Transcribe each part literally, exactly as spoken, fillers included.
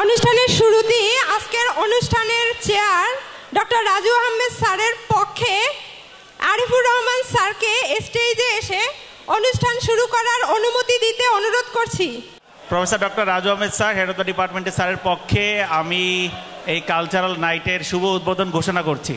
অনুষ্ঠানের শুরুতে আজকের অনুষ্ঠানের চেয়ার ডক্টর রাজু আহমেদ স্যারের পক্ষে আরিফুর রহমান স্যারকে স্টেজে এসে অনুষ্ঠান শুরু করার অনুমতি দিতে অনুরোধ করছি। Professor doctor Raju Ahmed sir, head of the ডিপার্টমেন্টের স্যারের পক্ষে আমি এই কালচারাল নাইটের শুভ উদ্বোধন ঘোষণা করছি।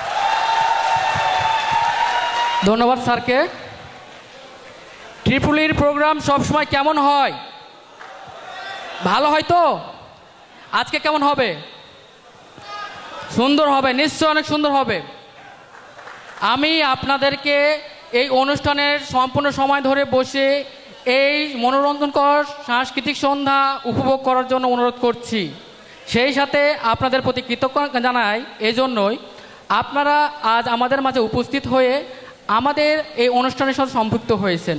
ধন্যবাদ স্যারকে। ট্রিপুলির প্রোগ্রাম সবসময় কেমন হয়? ভালো হয় তো? আজকে কেমন হবে? সুন্দর হবে, নিশ্চয় অনেক সুন্দর হবে। আমি আপনাদেরকে এই অনুষ্ঠানের সম্পূর্ণ সময় ধরে বসে এই মনোরঞ্জনকর সাংস্কৃতিক সন্ধ্যা উপভোগ করার জন্য অনুরোধ করছি। সেই সাথে আপনাদের প্রতি কৃতজ্ঞতা জানাই এজন্যই আপনারা আজ আমাদের মাঝে উপস্থিত হয়ে আমাদের এই অনুষ্ঠানের সাথে সম্পৃক্ত হয়েছেন।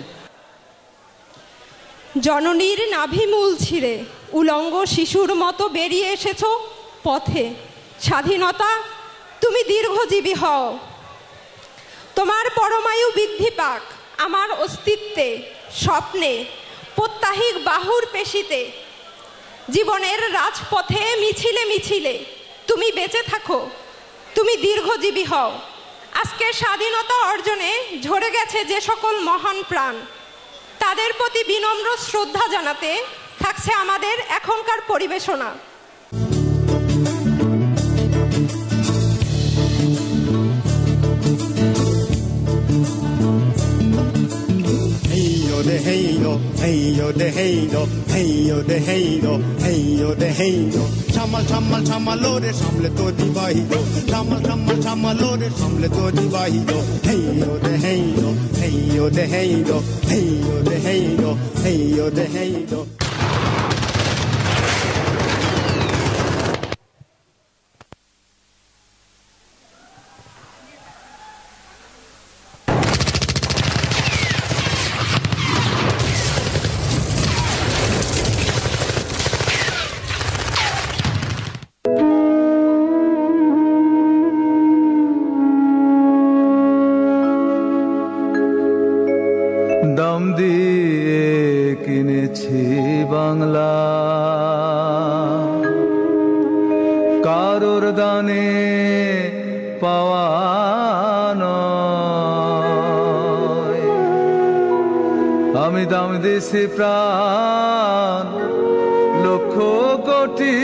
জননীর নাভিমূল ছিঁড়ে উলঙ্গ শিশুর মতো বেরিয়ে এসেছো পথে। স্বাধীনতা, তুমি দীর্ঘজীবী হও, তোমার পরমায়ু বৃদ্ধি পাক আমার অস্তিত্বে, স্বপ্নে, প্রত্যাহিক বাহুর পেশিতে। জীবনের রাজপথে মিছিলে মিছিলে তুমি বেঁচে থাকো, তুমি দীর্ঘজীবী হও। আজকের স্বাধীনতা অর্জনে ঝরে গেছে যে সকল মহান প্রাণ, তাদের প্রতি বিনম্র শ্রদ্ধা জানাতে থাকছে আমাদের এখনকার পরিবেশনা। Hey yo, hey yo, de hey yo, hey yo, de hey yo, hey yo, de hey yo. Chamal chamal chamalore samle to divahido, chamal chamal chamalore samle to divahido. Hey yo, de hey yo, hey yo, de hey yo, hey yo, de hey yo, hey yo, de hey yo. দাম দিয়ে কিনেছি বাংলা, কারোর দানে পাওয়া নয়। আমি দাম দিয়েছি প্রাণ লক্ষ কোটি,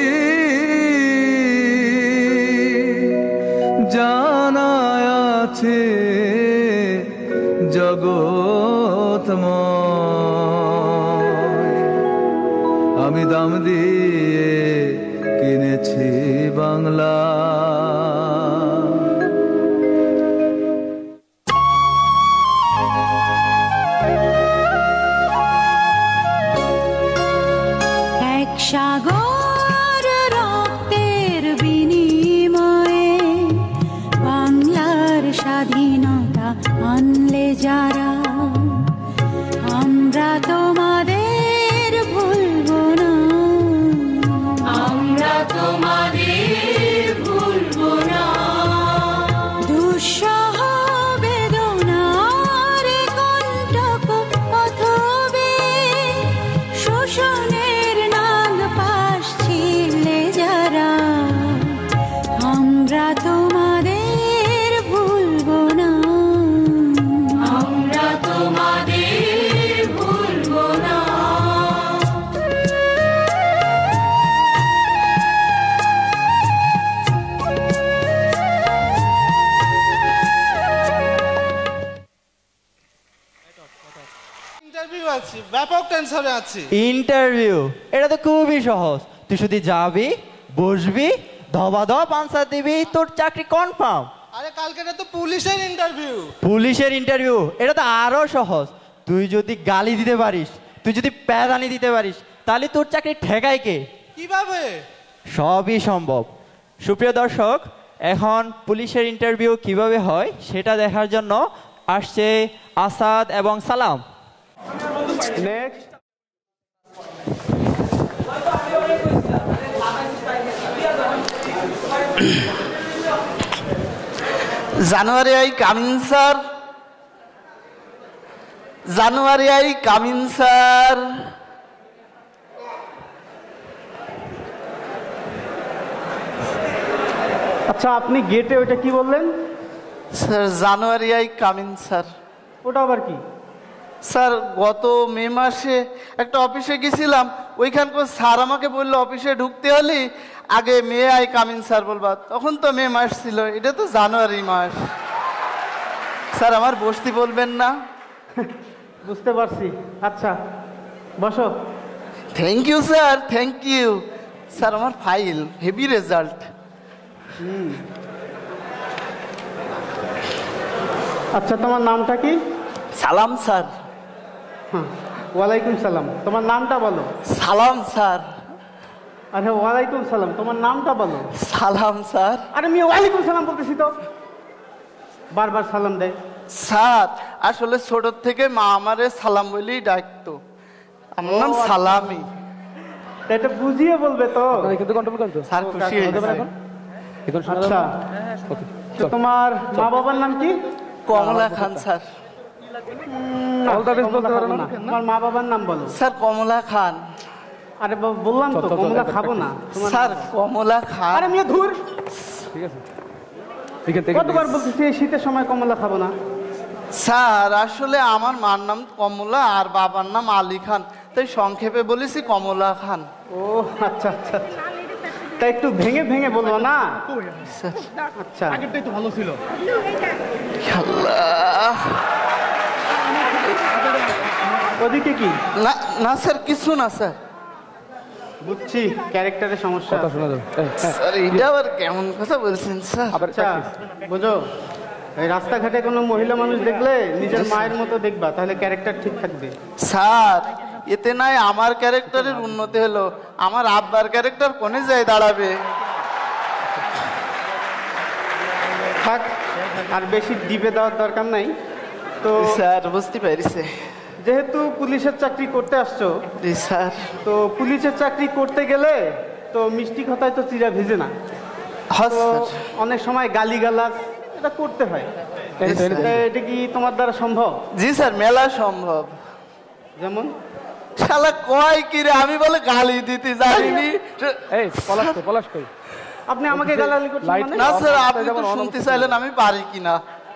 জানা আছে জগৎময়। আমি দাম দিয়ে কিনেছি বাংলা। এক সাগর রক্তের বিনিময়ে বাংলার স্বাধীনতা আনলে যারা, আমরা তোমাদের ভুলবো না, আমরা তোমাদের ভুলবো না। দুঃসহ বেদনার কণ্টক পথবে শোষণের নাগ পাশ ছিলে যারা, আমরা তোমাদের ভুলবো না, আমরা তোমাদের ভুলবো না। ইন্টারভিউ আছে, ব্যাপক টেনশনে আছি। ইন্টারভিউ? এটা তো খুবই সহজ। তুই শুধু যাবি, বসবি, ধবা ধবা আনসার দিবি, তোর চাকরি কনফার্ম। আরে কালকে তো পুলিশের ইন্টারভিউ। পুলিশের ইন্টারভিউ? এটা তো আরো সহজ। তুই যদি গালি দিতে পারিস, তুই যদি প্যাদানি দিতে পারিস, তাহলে তোর চাকরি ঠেকায় কে? কিভাবে? সবই সম্ভব। সুপ্রিয় দর্শক, এখন পুলিশের ইন্টারভিউ কিভাবে হয় সেটা দেখার জন্য আসছে আসাদ এবং Salam. Next. January I coming, sir. January I coming, sir. আচ্ছা আপনি গেটে ওইটা কি বললেন? Sir January I coming sir. ওটা আবার কি? স্যার গত মে মাসে একটা অফিসে গেছিলাম, ওইখানকার স্যার আমাকে বললো অফিসে ঢুকতে হলে আগে মে আই কামিং স্যার বলবা, তখন তো মে মাস ছিল, এটা তো জানুয়ারি মাস। স্যার আমার বসতি বলবেন না? বুঝতে পারছি। আচ্ছা বসো। Thank you sir, thank you sir. আমার ফাইল হেভি রেজাল্ট। হুম আচ্ছা তোমার নামটা কি? সালাম স্যার। হ্যাঁ ওয়ালাইকুম সালাম। তোমার নামটা বলো। সালাম স্যার। আরে ওয়ালাইকুম সালাম, তোমার নামটা বলো। সালাম স্যার। আরে আমি ওয়ালাইকুম সালাম বলতেছি তো, বারবার সালাম দেয়। স্যার আসলে ছোট থেকে মা আমারে সালাম বলেই ডাকতো, আমার নাম সালামি। এটা বুঝিয়ে বলবে তো। কিন্তু কন্ট্রোল করতো স্যার খুশি হয়েছে এখন। এখন শোনা আচ্ছা তো তোমার মা বাবার নাম কি? Kamala Khan sir. All the best বলতে পারো না। তোমার মা বাবার নাম বলো। স্যার কমলা খান। আরে বললাম তো কমলা খাবো না। স্যার কমলা খান। আরে মিয়া ধুর, ঠিক আছে এখান থেকে কতবার বলতেছি এই শীতের সময় কমলা খাবো না। স্যার আসলে আমার মার নাম কমলা আর বাবার নাম আলী খান, তাই সংক্ষেপে বলেছি কমলা খান। ও আচ্ছা আচ্ছা, তাই একটু ভেঙে ভেঙে বলবো না। আচ্ছা আগেরটাই তো ভালো ছিল। আল্লাহ। ওদিকে কি? না না স্যার কিছু না স্যার। বুঝছি ক্যারেক্টারের সমস্যা। কথা শোনা যাবে। স্যার এটা আবার কেমন কথা বলছেন স্যার? আচ্ছা বুঝো, এই রাস্তাঘাটে কোনো মহিলা মানুষ দেখলে নিজের মায়ের মতো দেখবা, তাহলে ক্যারেক্টার ঠিক থাকবে। স্যার এতে নাই আমার ক্যারেক্টারের উন্নতি হলো, আমার আব্বার ক্যারেক্টার কোনে যায় দাঁড়াবে। থাক, আর বেশি ডিপে দেওয়ার দরকার নাই। তো স্যার বুঝতে পেরেছে। যেহেতু পুলিশের চাকরি করতে আসছো, জি স্যার। তো পুলিশের চাকরি করতে গেলে তো মিষ্টি কথায় তো চিরা ভিজে না, তো অনেক সময় গালিগালাজ এটা করতে হয়। এটা কি তোমার দ্বারা সম্ভব? জি স্যার মেলা সম্ভব। যেমন শালা কয় কি রে, আমি বলে গালি দিতে জানিনি। এই পলাশ কই, পলাশ কই? আপনি আমাকে গালাগালি করছেন মানে? না স্যার আপনি তো শুনতে চাইলেন আমি পারি কিনা।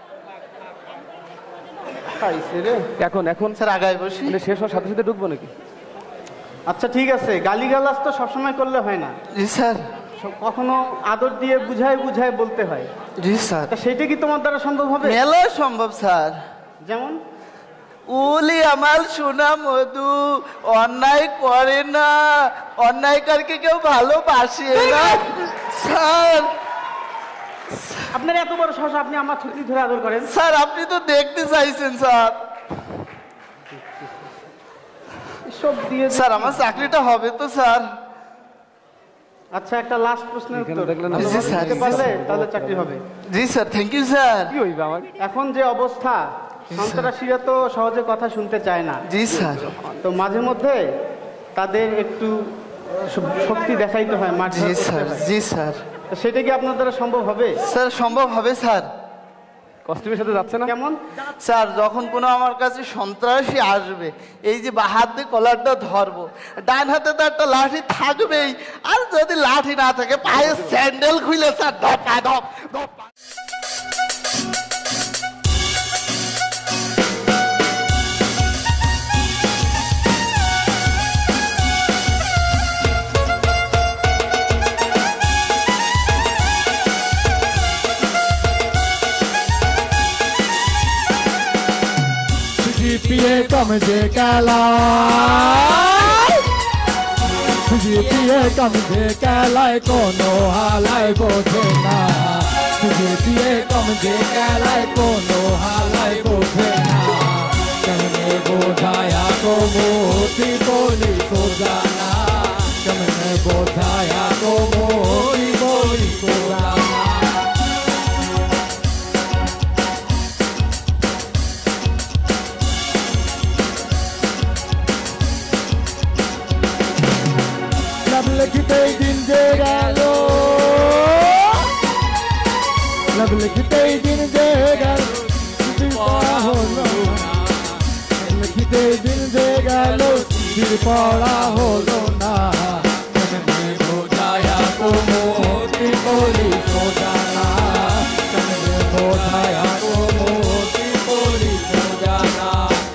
এখন এখন স্যার আগায় বসি, শেষ হওয়ার সাথে সাথে ঢুকবো নাকি? আচ্ছা ঠিক আছে, গালিগালাজ তো সবসময় করলে হয় না। জি স্যার। কখনো আদর দিয়ে বুঝায় বুঝায় বলতে হয়। জি স্যার। সেটা কি তোমার দ্বারা সম্ভব হবে? মেলা সম্ভব স্যার। যেমন উলি আমার সোনা মধু অন্যায় করে না, অন্যায়কারীকে কেউ ভালোবাসে না। স্যার আপনার এত বড় সাহস, আপনি আমার ছুটি ধরে আদর করেন? স্যার আপনি তো দেখতে চাইছেন স্যার। সব দিয়ে স্যার আমার চাকরিটা হবে তো স্যার? আচ্ছা একটা লাস্ট প্রশ্নের উত্তর জি স্যার। দিতে পারলে তাহলে চাকরি হবে। জি স্যার থ্যাংক ইউ স্যার। কি হইবে আমার? এখন যে অবস্থা, সন্ত্রাসীরা তো সহজে কথা শুনতে চায় না। জি স্যার। তো মাঝে মধ্যে তাদের একটু শক্তি দেখাইতে হয় মাঠে। জি স্যার। জি স্যার। সেটা কি আপনার দ্বারা সম্ভব হবে? স্যার সম্ভব হবে স্যার। কস্টিউমের সাথে যাচ্ছে না? কেমন? স্যার যখন কোনো আমার কাছে সন্ত্রাসী আসবে, এই যে বা হাত দিয়ে কলারটা ধরবো, ডান হাতে তো একটা লাঠি থাকবেই, আর যদি লাঠি না থাকে পায়ে স্যান্ডেল খুলে স্যার ধপা ধপ ধপা। পিয়ে কম যে কালায়, পিয়ে কম যে কালায় কোনো হালায় বোঝে না, পিয়ে কম যে কালায় কোনো হালায় বোঝে না, কেমনে বোঝায়া কোমতি বলি তো জানা, কেমনে বোঝায়া কোমতি বলি তো জানা। লিখিতে দিন যে গেল, লব লিখিতে দিন যে গেল, পড়া হলো না, লিখিতে দিন যে গেল, পড়া হলো না, বোঝায়া কোমতি বলি সোজা। বোঝায় কোমতি বলি জানা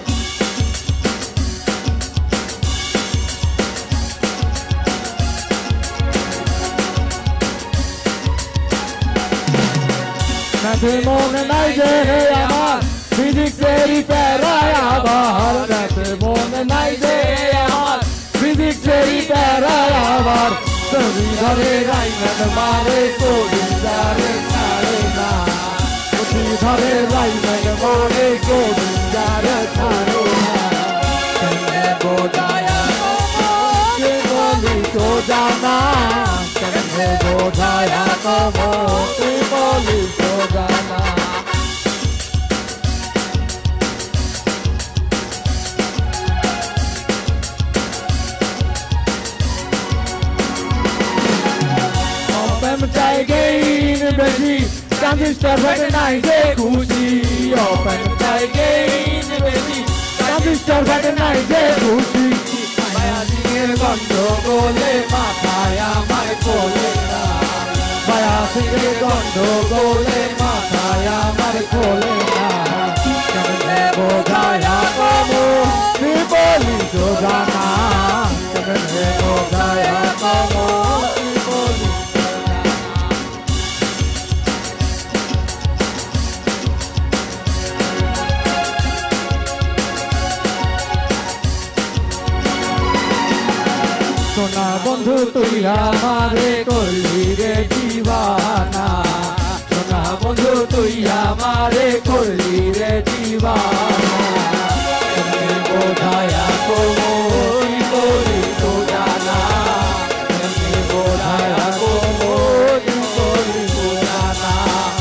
ম্যাথে মনে নাই যে আমার ফিজিক্সেরই প্যারায় আবার ম্যাথে মনে নাই যে আমার ফিজিক্সেরই প্যারায় আবার তুমি ধরে রাইমেন মারে কোড়ি যারে ছাড়ে না তুমি ধরে রাইমেন মারে কোড়ি যারে ছাড়ে না কেমনে বোঝায়া কে বলি তো জানা কেমনে বোঝায়া কমতি বলি তো জানা চাই গেইন বেশি ট্রানজিস্টার ফেটে নাই যে খুশি ওপেন চাই গেইন বেশি ট্রানজিস্টার ফেটে নাই যে খুশি বায়াসিংয়ের গন্ডগোলে মাথায় আমায় কোলে না বায়াসিংয়ের গন্ডগোলে মাথায় আমার কোলে না কেমনে বোঝায়া কমো বলি তো জানা কেমনে বোঝায়া কমো বলি সোনা বন্ধু তুই আমারে করলি রে দিবানা সোনা বন্ধু তুই আমারে করলি রে দিবানা কেমনে বোঝায়া কোমতি বলি তো জানা কেমনে বোঝায়া কোমতি বলি তো জানা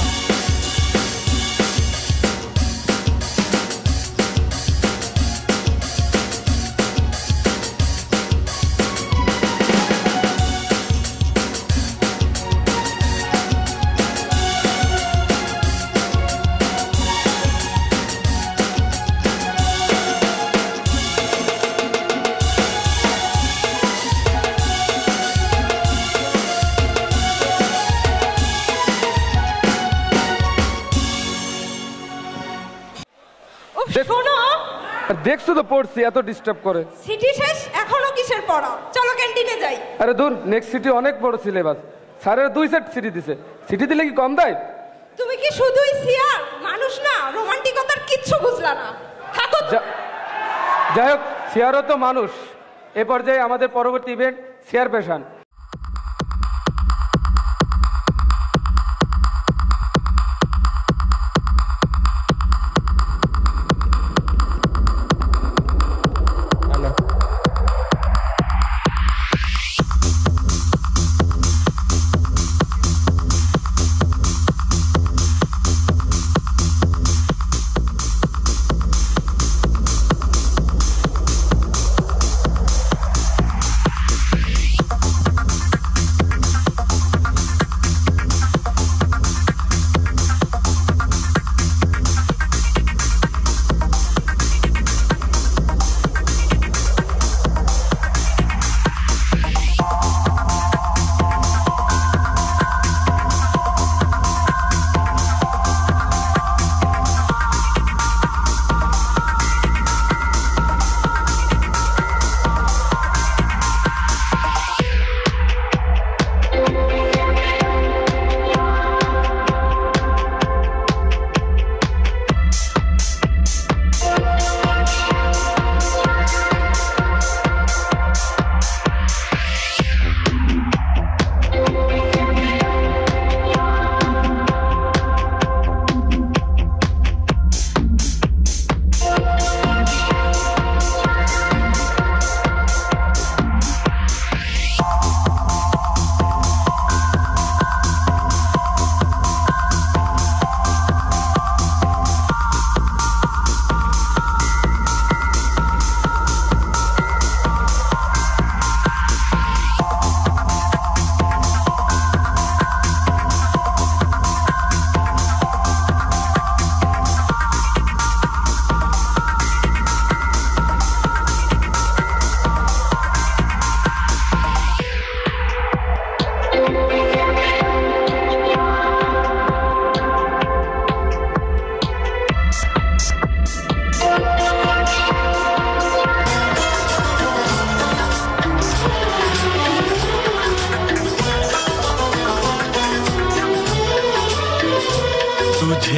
শোনো দেখছো তো পড়ছি এত ডিস্টার্ব করে সিটি শেষ এখনো কিসের পড়া চলো ক্যান্টিনে যাই আরে দূর নেক্সট সিটি অনেক বড় সিলেবাস স্যারের দুই সেট সিটি দিছে সিটি দিলে কি কম দেয় তুমি কি শুধুই সিয়ার মানুষ না রোমান্টিকতার কিচ্ছু বুঝলা না থাকো যাই হোক সিয়ারও তো মানুষ এ পর্যায়ে আমাদের পরবর্তী ইভেন্ট সিয়ার পেশান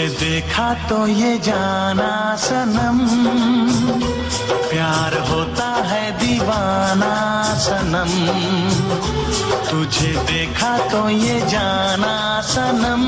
तुझे देखा तो ये जाना सनम प्यार होता है दीवाना सनम तुझे देखा तो ये जाना सनम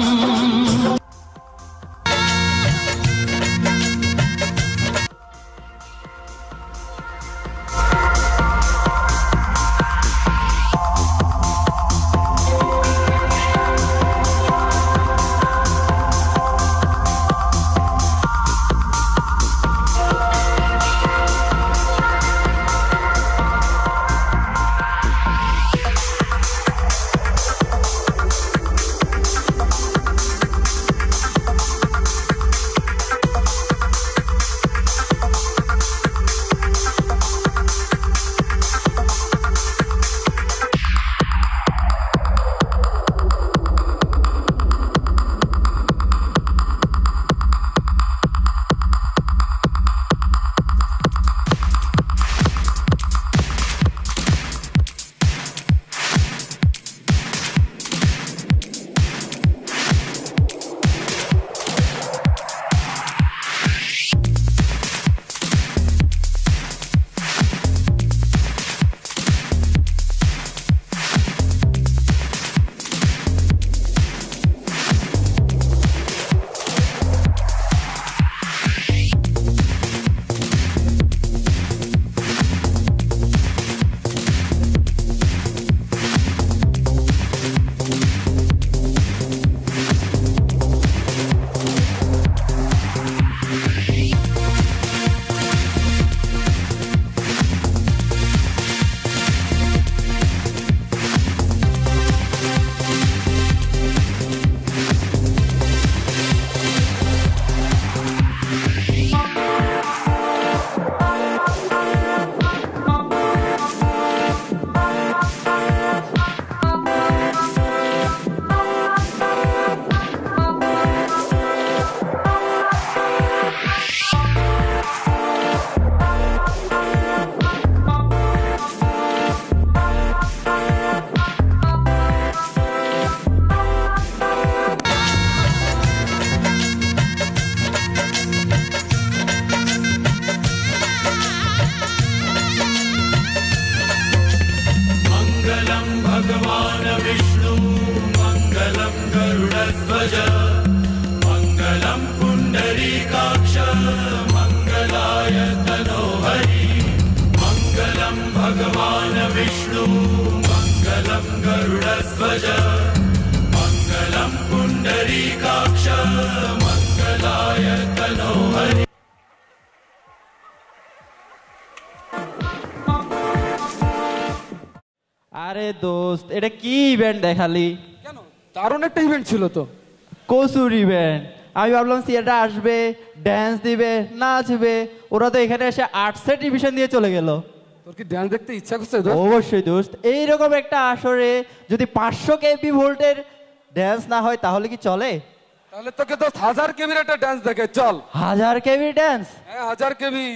আরে দোস্ত এটা কি ইভেন্ট দেখালি? কেন, দারুণ একটা ইভেন্ট ছিল তো। কসুর ইভেন্ট? আমি ভাবলাম সিয়াটা আসবে, ড্যান্স দিবে, নাচবে, ওরা তো এখানে এসে আর্টসের ডিভিশন দিয়ে চলে গেল। তোর কি ড্যান্স দেখতে ইচ্ছা করছে? অবশ্যই দোস্ত, এইরকম একটা আসরে যদি পাঁচশো কেপি ভোল্টের ড্যান্স না হয় তাহলে কি চলে? তাহলে তোকে তো হাজার কেবির একটা ড্যান্স দেখে চল। হাজার কেবি ড্যান্স? হ্যাঁ হাজার কেবি।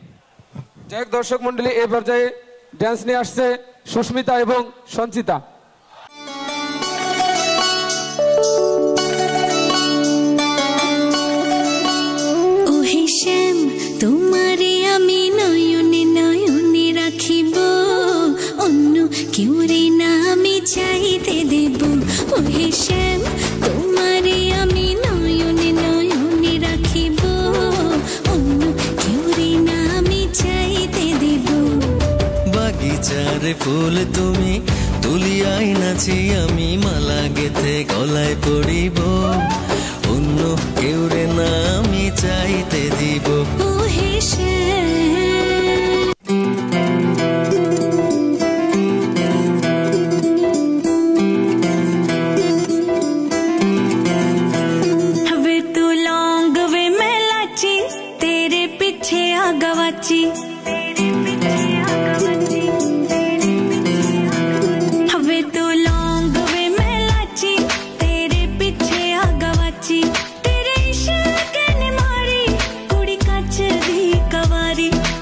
যাই দর্শক মন্ডলী, এই পর্যায়ে ড্যান্স নিয়ে আসছে সুস্মিতা এবং সঞ্চিতা। ওহে শ্যাম, তোমারে আমি নয়নে নয়নে রাখিব, অন্য কেউ রে না আমি চাইতে দেব। ওহে শ্যাম, তোমারে আমি নয়নে নয়নে রাখিব, অন্য কেউ রে না আমি চাইতে দেব। বাগিচারে ফুল তুমি তুলিয়াই নাচি আমি, মালা গেথে গলায় পড়িব, অন্য কেউ রে না আমি চাইতে দিব। ওহে वे तू लौंग वे मैं लाची, तेरे पीछे आ गवाची, वे तू लौंग वे मैं लाची, तेरे पीछे आ गवाची, तेरे इश्क ने मारी कुड़ी कच दी कवारी।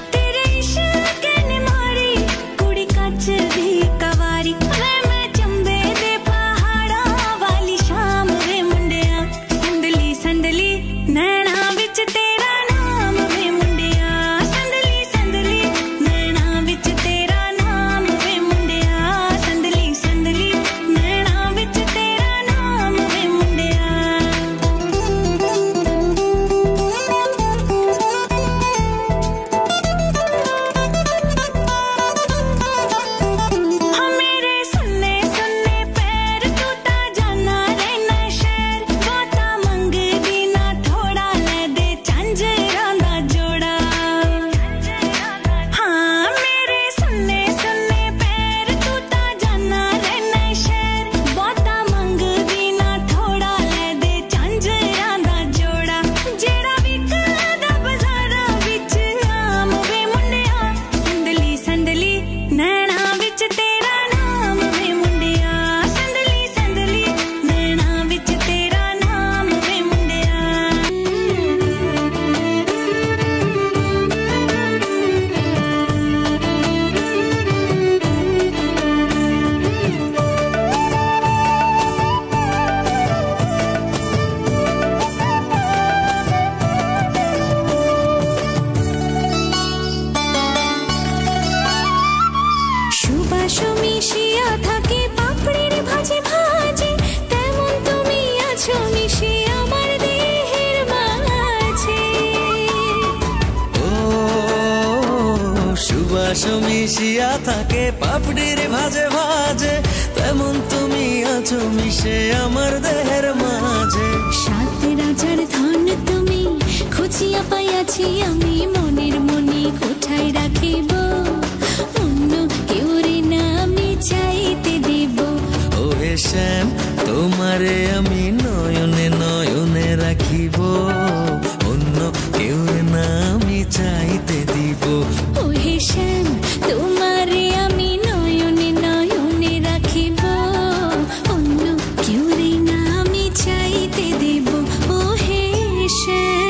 মিশিয়া থাকে পাপড়ির ভাজে ভাজে, তেমন তুমি আছো মিশে আমার দেহের মাঝে। সাত রাজার ধন তুমি খুঁজিয়া পাইয়াছি আমি, মনের মনে কোঠায় রাখিব, অন্য কেউ রে না আমি চাইতে দেব। ও হে শ্যাম, তোমারে আমি নয়নে নয়নে রাখিব, অন্য কেউ না আমি চাইতে দিব। ও হে শ্যাম, তোমারে আমি নয়নে নয়নে রাখিব, অন্য কেউ রে না আমি চাইতে দেব। ও হে শ্যাম।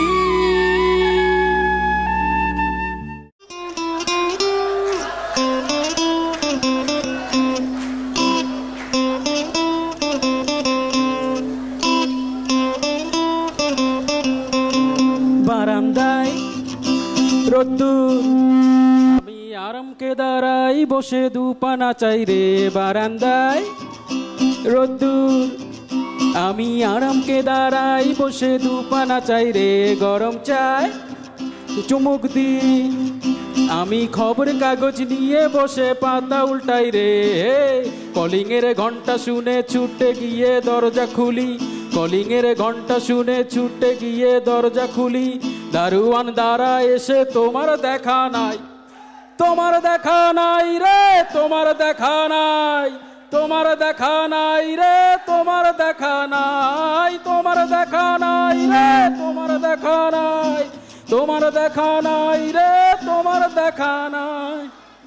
বারান্দায় রোদ্দুর, আমি আরামকে দাঁড়াই বসে দুপানা চাই রে। বারান্দায় রোদ্দুর, আমি আরামকে দাঁড়াই বসে দুপানা চাই রে। গরম চাই চুমুক দি, আমি খবর কাগজ নিয়ে বসে পাতা উল্টাই রে। কলিং এর ঘন্টা শুনে ছুটে গিয়ে দরজা খুলি, কলিং এর ঘন্টা শুনে ছুটে গিয়ে দরজা খুলি। দারুয়ান দ্বারা এসে তোমার দেখা নাই, তোমার দেখা নাই রে, তোমার দেখা নাই, তোমার দেখা নাই রে, তোমার দেখা নাই, তোমার দেখা নাই রে, তোমার দেখা নাই, তোমার দেখা নাই রে, তোমার দেখা নাই।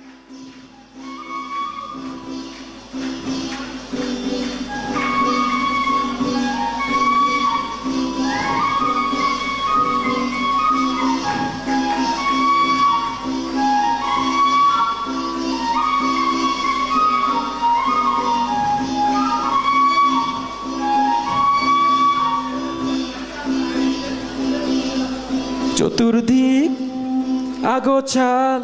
চতুর্দিক আগোছাল,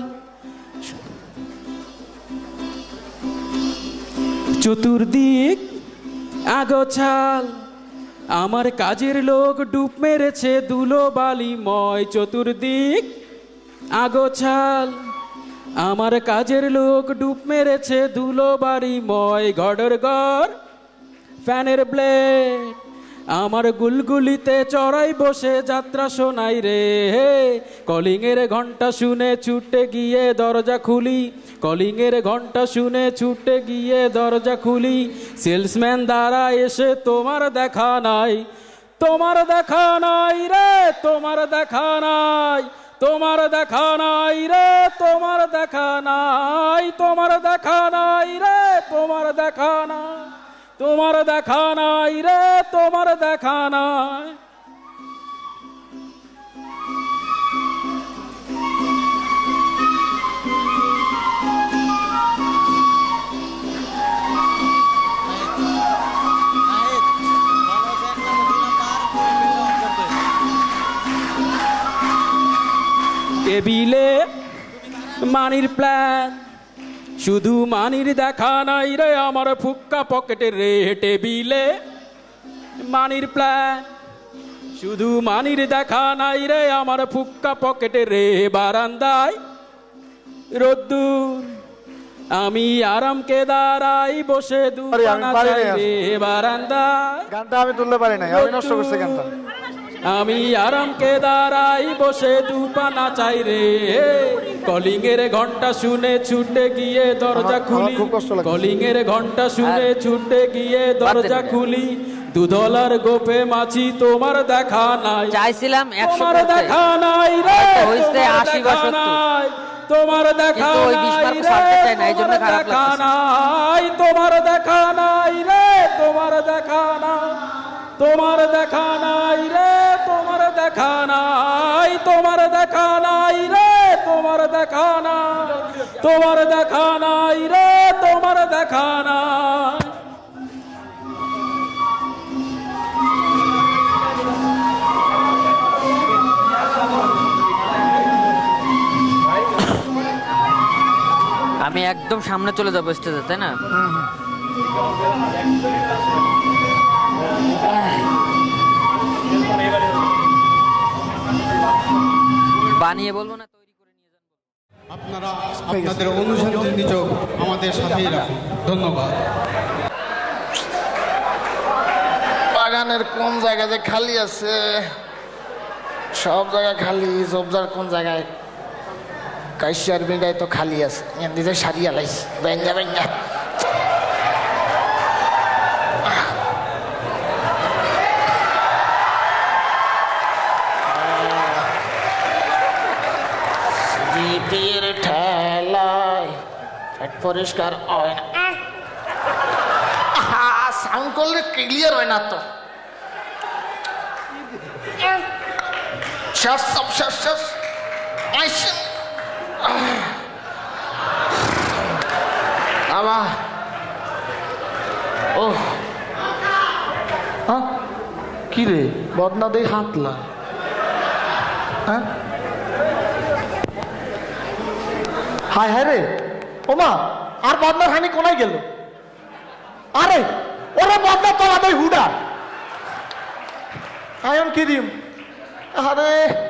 চতুর্দিক আগোছাল, আমার কাজের লোক ডুব মেরেছে দুলো বালিময়। চতুর্দিক আগোছাল, আমার কাজের লোক ডুব মেরেছে ধুলো বাড়িময়। ঘরের ঘর ফ্যানের ব্লেড, আমার গুলগুলিতে চড়াই বসে যাত্রা শোনাই রে। কলিং এর ঘন্টা শুনে ছুটে গিয়ে দরজা খুলি, কলিং এর ঘন্টা শুনে ছুটে গিয়ে দরজা খুলি। সেলসম্যান দ্বারা এসে তোমার দেখা নাই, তোমার দেখা নাই রে, তোমার দেখা নাই, তোমার দেখা নাই রে, তোমার দেখা নাই, তোমার দেখা নাই রে, তোমার দেখা নাই, তোমার দেখা নাই রে, তোমার দেখা নাই। টেবিলে মানির প্ল্যান, শুধু মানির দেখা নাই রে, আমার ফুক্কা পকেটে রে। টেবিলে মানির প্ল্যান, শুধু মানির দেখা নাই রে, আমার ফুক্কা পকেটে রে। বারান্দায় রোদ্দুর, আমি আরামকে দাঁড়াই বসে দুপানা চাই রে। বারান্দায় গানটা আমি তুলতে পারি না, আমি নষ্ট করছি গানটা। আমি আরামকে দাঁড়াই বসে দুপানা চাই রে। কলিং এর ঘন্টা শুনে ছুটে গিয়ে দরজা খুলি, কলিং এর ঘন্টা শুনে ছুটে গিয়ে দরজা খুলি। দুধলার গোপে মাছি তোমার দেখা নাই, চাইছিলাম তোমার দেখা নাই রে, আশি বছর তোমার দেখা নাই রে, তোমার দেখা নাই, তোমার দেখা নাই রে, তোমার দেখা নাই, তোমার দেখা নাই রে, তোমার দেখা নাই, তোমার দেখা নাই রে, তোমার দেখা নাই, তোমার দেখা নাই রে, তোমার দেখা নাই। আমি একদম সামনে চলে যাবো স্টেজে, তাই না? বানিয়ে বলবো না, তৈরি করে নিয়ে যাবো। আপনারা আপনাদের অনুসন্ধানী যোগ আমাদের সাথেই রাখুন। ধন্যবাদ। বাগানের কোন জায়গা যে খালি আছে? সব জায়গায় খালি, জবজার কোন জায়গায় কাইশিয়ার বিঘায় তো খালি আছে। এদিকে সারিয়া লাইছে ব্যাঙ্গা ব্যাঙ্গা। জিপির ঠেলায় পরিষ্কার হয় না, সাউন্ড করলে ক্লিয়ার হয় না তো। শেষ সব শেষ শেষ বাবা। ও কি রে বদনা দেই হাতলা? হ্যাঁ হায় হায় রে ওমা, আর বদনা খানি কোনায় গেল? আরে ওরা বদনা তো আমাদের হুডা আয়ন কি দিম? আরে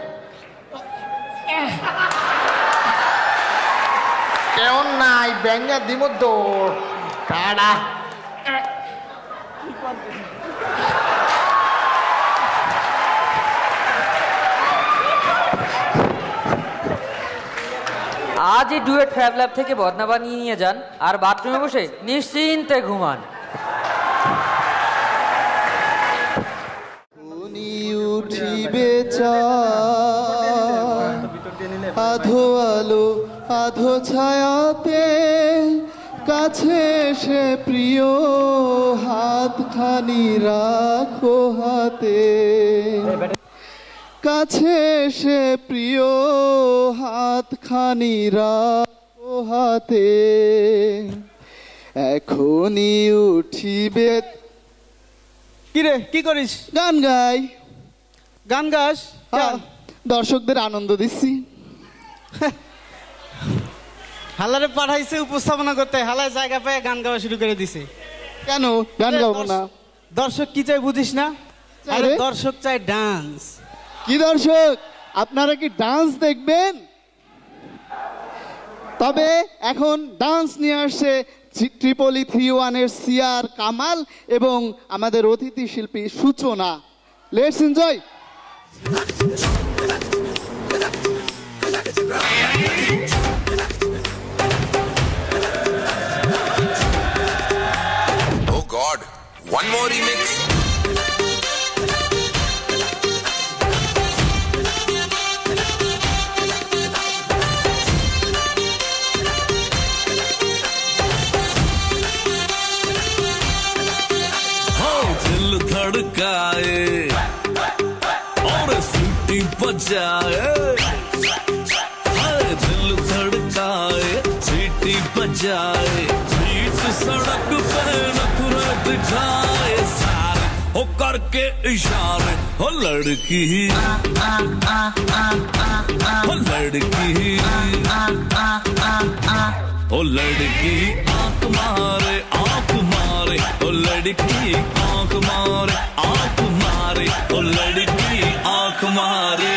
কেমন নাই ব্যাঙ্গা দিম দৌড় কাড়া। আজ এই ডুয়েট ফ্যাব ল্যাব থেকে বদনা বানিয়ে নিয়ে যান আর বাথরুমে বসে নিশ্চিন্তে ঘুমান। উঠিবে আধো আলো আধো ছায়াতে কাছে সে প্রিয় হাতখানি রাখো হাতে, কাছে সে প্রিয় হাতখানি রাখো হাতে, এখনই উঠিবে। কিরে কি করিস? গান গাই। গান গাস? দর্শকদের আনন্দ দিচ্ছি। হালারে পাঠাইছে উপস্থাপনা করতে, হালায় জায়গা পেয়ে গান গাওয়া শুরু করে দিছে। কেন গান গাবো না? দর্শক কি চাই বুঝিস না? আরে দর্শক চাই ডান্স। কি দর্শক আপনারা কি ডান্স দেখবেন? তবে এখন ডান্স নিয়ে আসছে ট্রিপলি থ্রি ওয়ানের সিয়ার কামাল এবং আমাদের অতিথি শিল্পী Suchona. Let's enjoy. Oh God, one more remix. धड़काए और सीटी बजाए, दिल धड़काए सीटी बजाए, बीच सड़क पे नखरा दिखाए सारे हो करके इशारे, हो लड़की हो लड़की हो लड़की आंख मारे आंख मारे, ओ लड़की आंख मारे आंख मारे, ओ लड़की आंख मारे।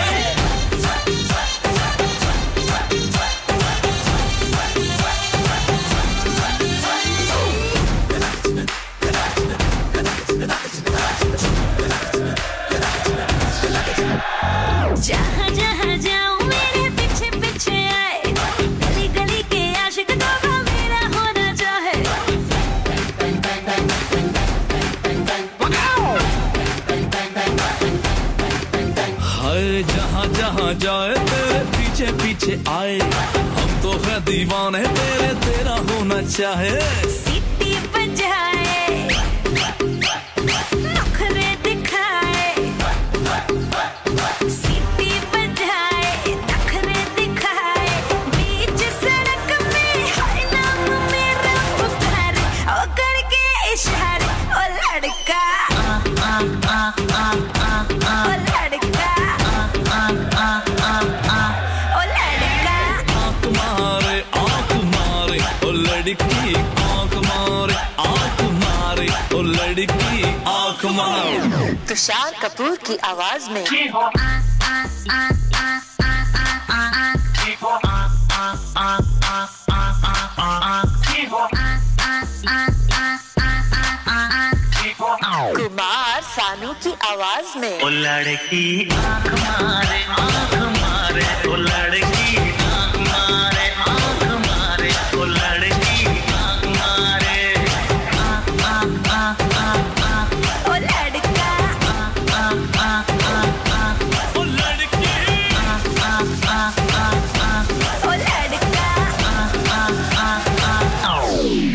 जहाँ जहाँ जाऊँ मेरे पीछे पीछे आए, गली गली के आशिक तो मेरा होना चाहे। हाय जहाँ जहाँ जाए तेरे पीछे पीछे आए, हम तो है दीवाने तेरे, तेरा होना चाहे। सीटी बजाए नखरे दिखाए, सीटी बजाए नखरे दिखाए, बीच सड़क में हर नाम मेरा पुकारे, ओ करके इशारे, ओ लड़का ओ लड़का ओ लड़का। आंख मारे आंख मारे, ओ लड़की आंख मारे आंख मारे, ओ लड़की आंख मारे। तुषार कपूर की आवाज में अफसानों की आवाज में। ओ लड़की आंख मारे आंख मारे ओ लड़की आंख मारे आंख मारे ओ लड़की आंख मारे आंख आंख आंख आंख आंख ओ लड़का आंख आंख आंख आंख आंख ओ लड़की आंख आंख आंख आंख आंख ओ लड़का आंख आंख आंख आंख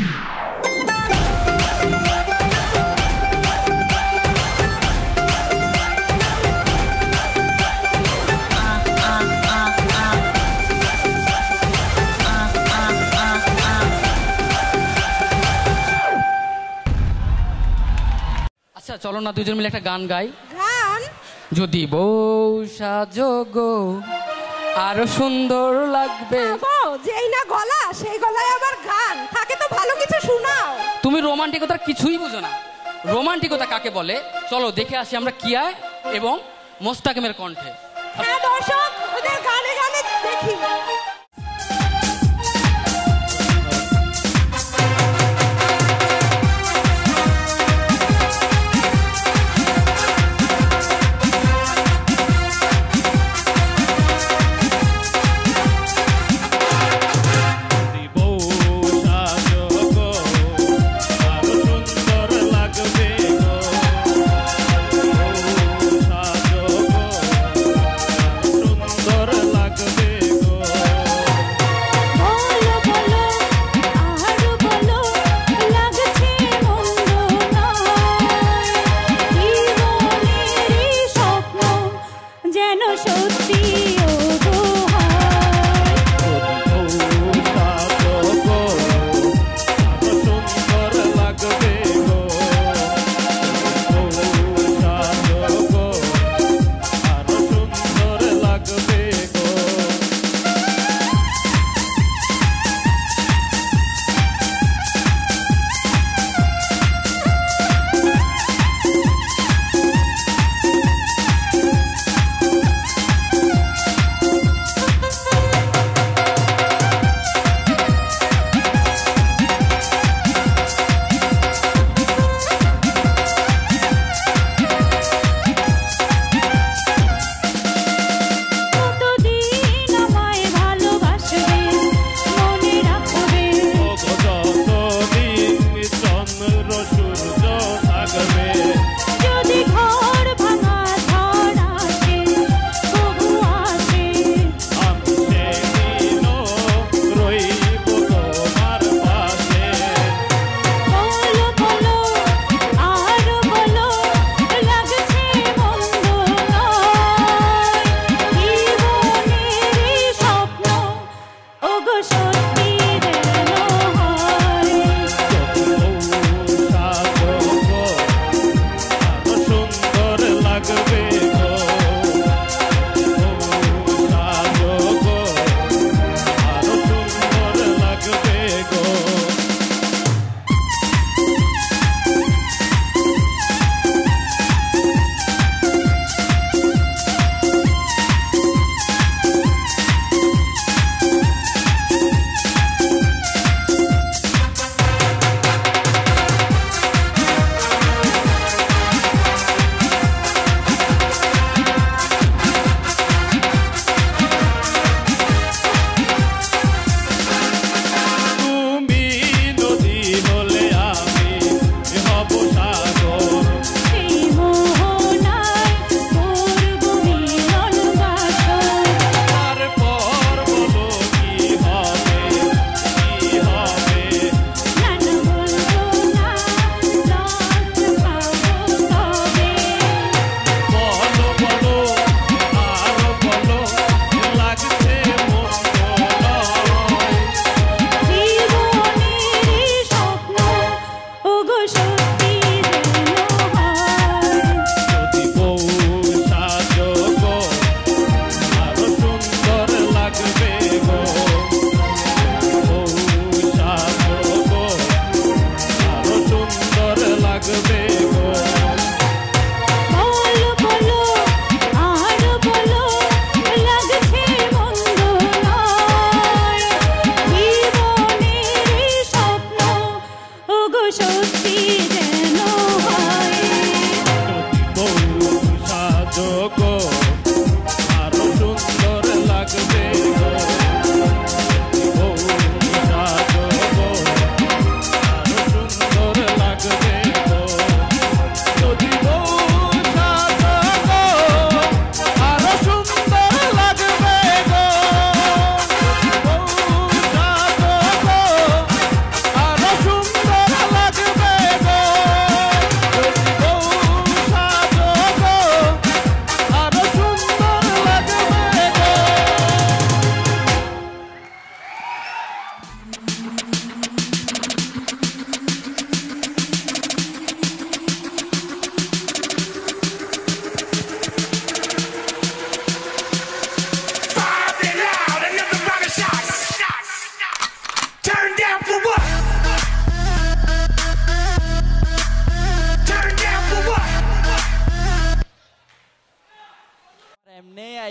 আচ্ছা চলো না দুজন মিলে একটা গান গাই। গান? যদি বউ সাজো গো আরো সুন্দর লাগবে। বউ যেই না গলা সেই গলায় আবার গান থাকে, তো ভালো কিছু শোনাও। তুমি রোমান্টিকতার কিছুই বুঝো না। রোমান্টিকতা কাকে বলে চলো দেখে আসি আমরা কিয়া এবং মোস্তাকিমের কণ্ঠে। হ্যাঁ দর্শক, ওদের গানে গানে দেখি।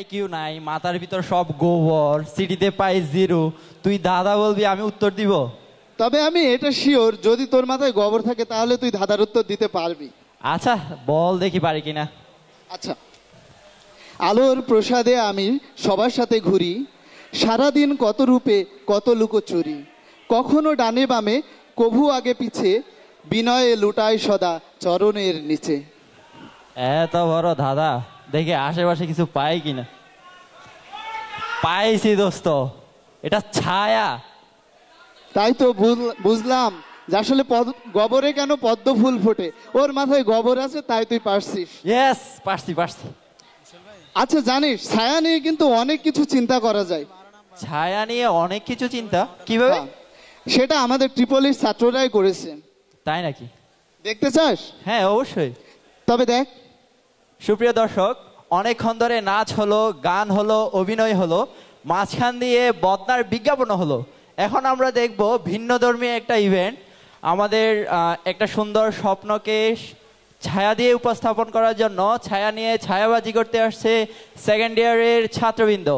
আইকিউ নাই, মাথার ভিতর সব গোবর, সিটিতে পাই জিরো, তুই দাদা বলবি আমি উত্তর দিব? তবে আমি এটা শিওর, যদি তোর মাথায় গোবর থাকে তাহলে তুই ধাঁধার উত্তর দিতে পারবি। আচ্ছা বল দেখি পারি কিনা। আচ্ছা, আলোর প্রসাদে আমি সবার সাথে ঘুরি, সারাদিন কত রূপে কত লুকোচুরি, কখনো ডানে বামে কভু আগে পিছে, বিনয়ে লুটায় সদা চরণের নিচে। এত বড় দাদা, দেখি আশেপাশে কিছু পাই কিনা। পাইছি দোস্ত, এটা ছায়া। তাই তো বুঝলাম যে আসলে গোবরে কেন পদ্ম ফুল ফোটে, ওর মাথায় গোবর আছে, তাই তুই পারছিস। ইয়েস, পারছি পারছি। আচ্ছা জানিস, ছায়া নিয়ে কিন্তু অনেক কিছু চিন্তা করা যায়। ছায়া নিয়ে অনেক কিছু চিন্তা কিভাবে? সেটা আমাদের ট্রিপলির ছাত্ররাই করেছে। তাই নাকি? দেখতে চাস? হ্যাঁ অবশ্যই। তবে দেখ। সুপ্রিয় দর্শক, অনেকক্ষণ ধরে নাচ হলো, গান হলো, অভিনয় হলো, মাঝখান দিয়ে বদনার বিজ্ঞাপন হলো। এখন আমরা দেখব ভিন্নধর্মী একটা ইভেন্ট। আমাদের একটা সুন্দর স্বপ্নকে ছায়া দিয়ে উপস্থাপন করার জন্য ছায়া নিয়ে ছায়াবাজি করতে আসছে সেকেন্ড ইয়ারের ছাত্রবৃন্দ।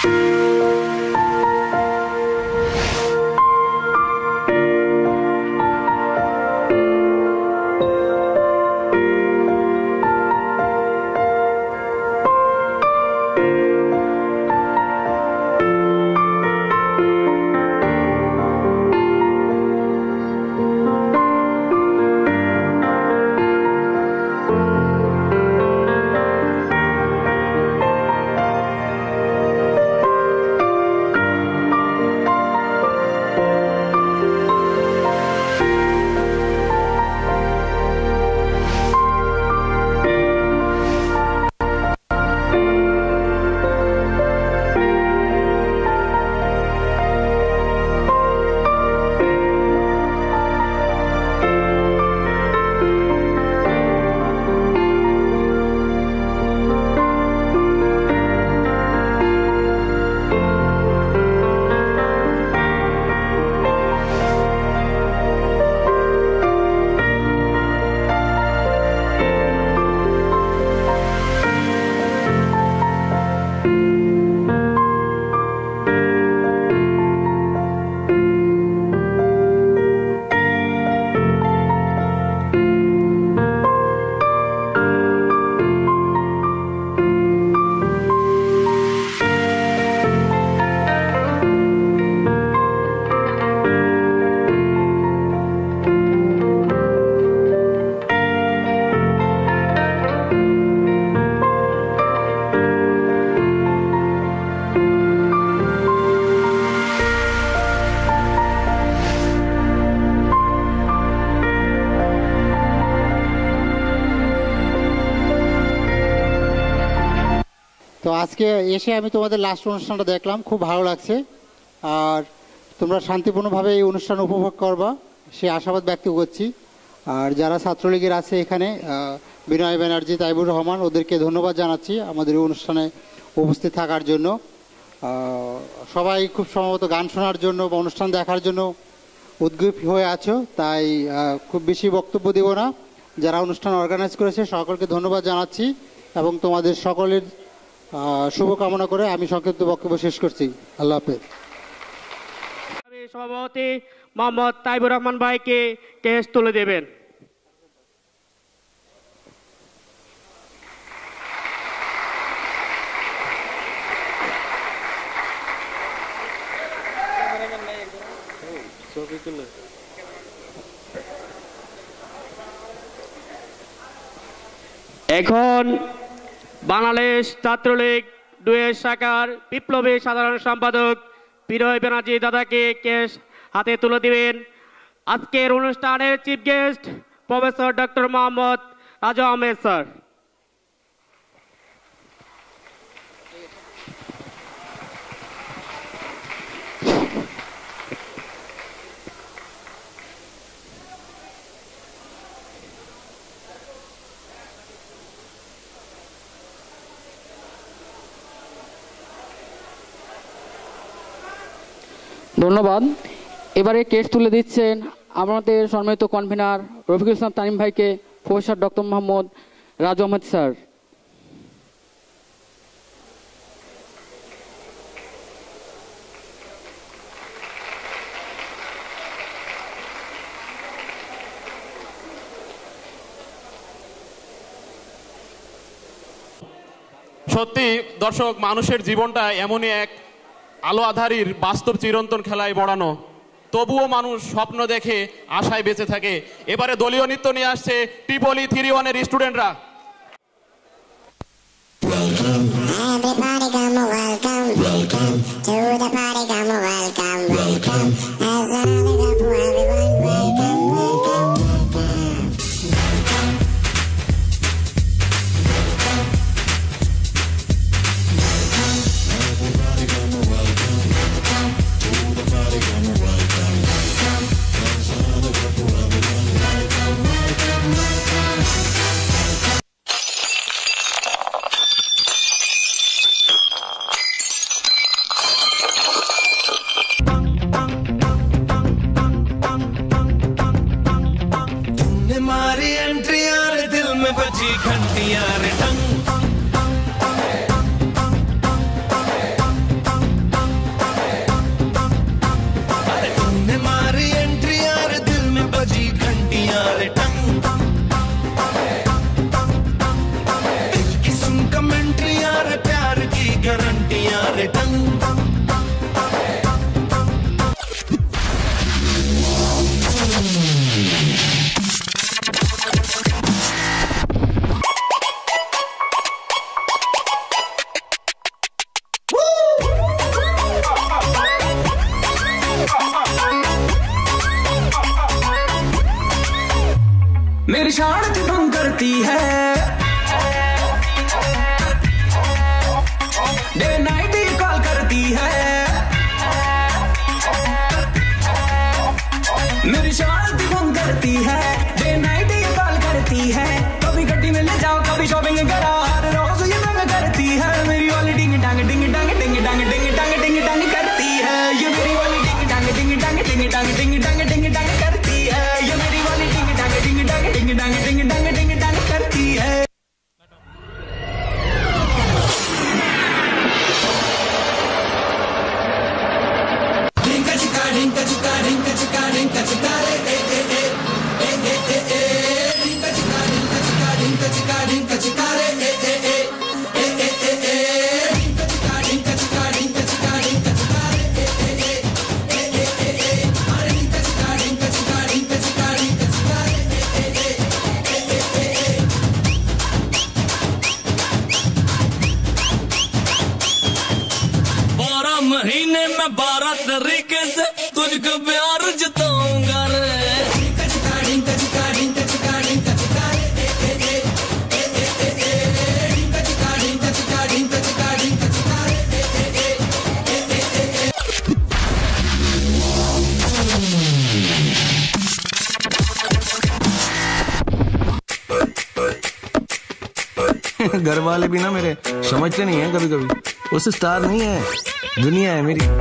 তো আজকে এসে আমি তোমাদের লাস্ট অনুষ্ঠানটা দেখলাম, খুব ভালো লাগছে। আর তোমরা শান্তিপূর্ণভাবে এই অনুষ্ঠান উপভোগ করবা সে আশাবাদ ব্যক্ত করছি। আর যারা ছাত্রলীগের আছে এখানে, বিনয় ব্যানার্জি, তাইবুর রহমান, ওদেরকে ধন্যবাদ জানাচ্ছি আমাদের এই অনুষ্ঠানে উপস্থিত থাকার জন্য। সবাই খুব সম্ভবত গান শোনার জন্য বা অনুষ্ঠান দেখার জন্য উদ্গ্রীব হয়ে আছো, তাই খুব বেশি বক্তব্য দেব না। যারা অনুষ্ঠান অর্গানাইজ করেছে সকলকে ধন্যবাদ জানাচ্ছি এবং তোমাদের সকলের শুভকামনা করে আমি সংক্ষিপ্ত বক্তব্য শেষ করছি। আল্লাহ হাফেজ। সভাপতি মোহাম্মদ তাইবুর রহমান ভাইকে কেস তুলে দেবেন। এখন বাংলাদেশ ছাত্রলীগ ডুয়েট শাখার বিপ্লবী সাধারণ সম্পাদক বিনয় ব্যানার্জি দাদাকে কেস হাতে তুলে দিবেন। আজকের অনুষ্ঠানের chief guest professor doctor Mohammad Raju Ahmed sir. ধন্যবাদ। এবারে কেস তুলে দিচ্ছেন আমাদের সম্মানিত কনভেনার রফিকুল ইসলাম তানিম ভাইকে professor doctor Mohammad Raju Ahmed sir. সত্যি দর্শক, মানুষের জীবনটা এমনই এক আলো আধারির বাস্তব চিরন্তন খেলায় বড়ানো, তবুও মানুষ স্বপ্ন দেখে আশায় বেঁচে থাকে। এবারে দলীয় নৃত্য নিয়ে আসছে ট্রিপলি থ্রি ওয়ানের স্টুডেন্টরা। मारे टंग मेरी शान की भंग करती है डे नाइट ये कॉल करती है मेरी शान की भंग करती है डे नाइट ये कॉल करती है कभी गड्डी में ले जाओ कभी शॉपिंग करा हर रोज ये तंग करती है मेरी वाली डिंग डांग डिंग डांग डिंग डांग डिंग डांग डिंग डांग करती है ये मेरी वाली डिंग डांग डिंग डांग डिंग डांग डिंग डांग डिंग डांग करती है ये मेरी वाली डिंग डांग डिंग डांग डिंग डांग डिंग डांग डिंग डांग करती है डिंका चिका डिंका चिका डिंका चिका डिंका चिका रे ए ए ए ए ए ए ए डिंका चिका डिंका चिका डिंका चिका डिंका चिका रे ए ए ए ए ए ए ए डिंका चिका डिंका चिका डिंका चिका डिंका चिका रे ए ए ए ए ए ए ए अरे डिंका चिका डिंका चिका डिंका चिका डिंका चिका रे ए ए ए ए ए ए बारह महीने में बारह तरीके से तुझको प्यार जताऊंगा रे डिंका चिका डिंका चिका डिंका चिका डिंका चिका रे ए ए ए ए ए ए ए डिंका चिका डिंका चिका डिंका चिका डिंका चिका रे ए ए ए ए ए ए घर वाले भी ना मेरे समझते नहीं है कभी कभी उस स्टार नहीं है दुनिया है मेरी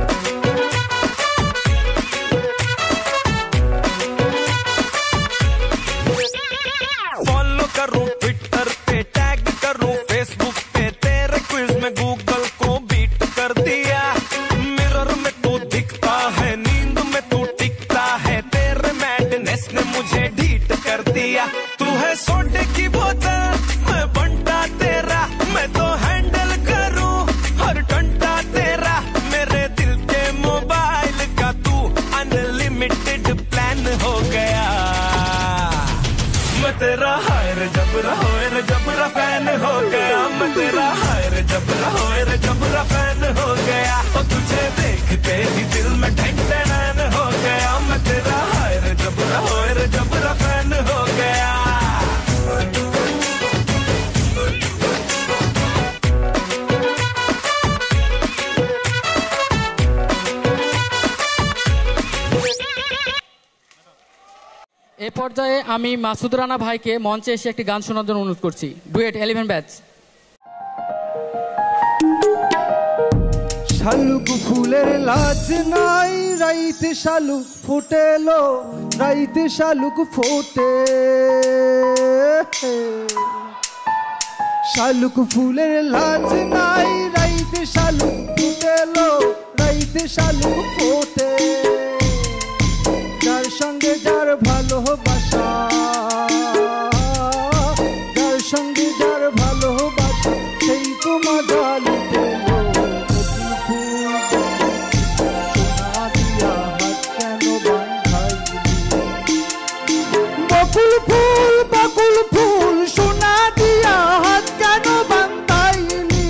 फॉलो करूं ट्विटर पे टैग करूं फेसबुक पे तेरे क्विज में गूगल को बीट कर दिया मिरर में तू दिखता है नींद में तू टिकता है तेरे मैडनेस ने मुझे ढीठ कर दिया तू है सोडे की बोतल मैं बंटा तेरा मैं तो हैंडल करूं हर घंटा तेरा मेरे दिल के मोबाइल का तू अनलिमिटेड प्लान हो गया मैं तेरा हायर जबरा होयर जबरा फैन हो गया मैं तेरा हायर जबरा होयर जबरा फैन हो गया और तुझे देखते ही दिल में ढंग डैन हो गया मैं तेरा हायर जबरा होयर जबरा फैन हो गया এ পর্যায়ে আমি মাসুদ রানা ভাইকে মঞ্চে এসে একটি গান শোনার জন্য অনুরোধ করছি ডুয়েট ইলেভেন ব্যাচ শালুক ফুলের লাজ নাই রাইতে শালুক ফুটেলো রাইতে শালুক ফোটে শালুক ফুলের লাজ নাই রাইতে শালুক ফুটেলো রাইতে শালুক ফোটে যার সঙ্গে যার ভালোবাসা যার সঙ্গে যার ভালোবাসা সেই তো মজা লুটে বকুল ফুল বকুল ফুল সোনা দিয়া হাত কেন বান্ধাইলি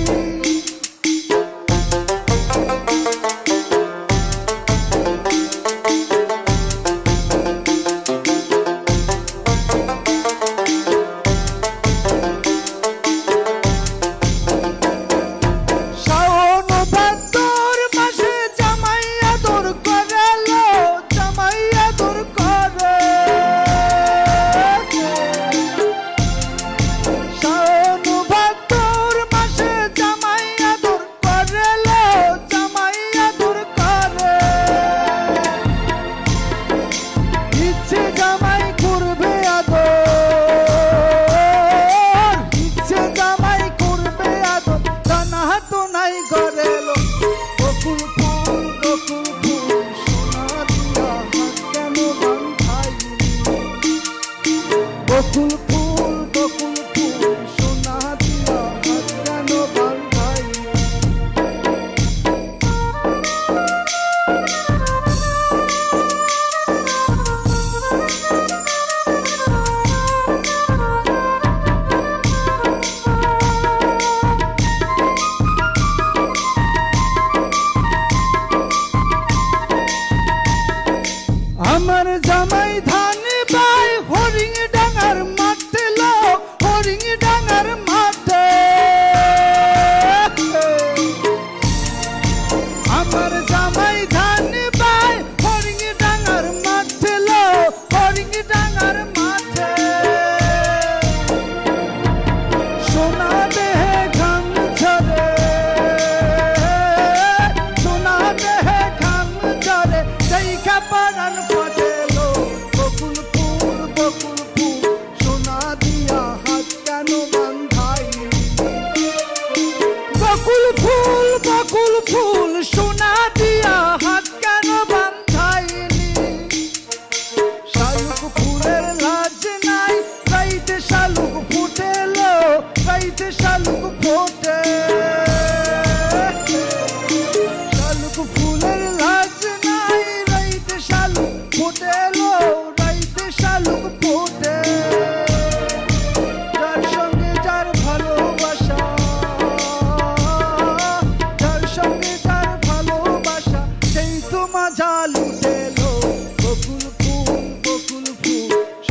ফুল সোনা দিয়া হাত কেন বান্ধাইনি শালুক ফুলের লাজ নাই রাইতে শালুক ফুটেলো রাইতে শালুক ফোটে শালুক ফুলের লাজ নাই রাইতে শালুক ফুটেলো রাইতে শালুক ফোটে যার সঙ্গে যার ভালোবাসা যার সঙ্গে যার ভালোবাসা সেই তো মজা লুটেলো বকুল ফুল বকুল ফুল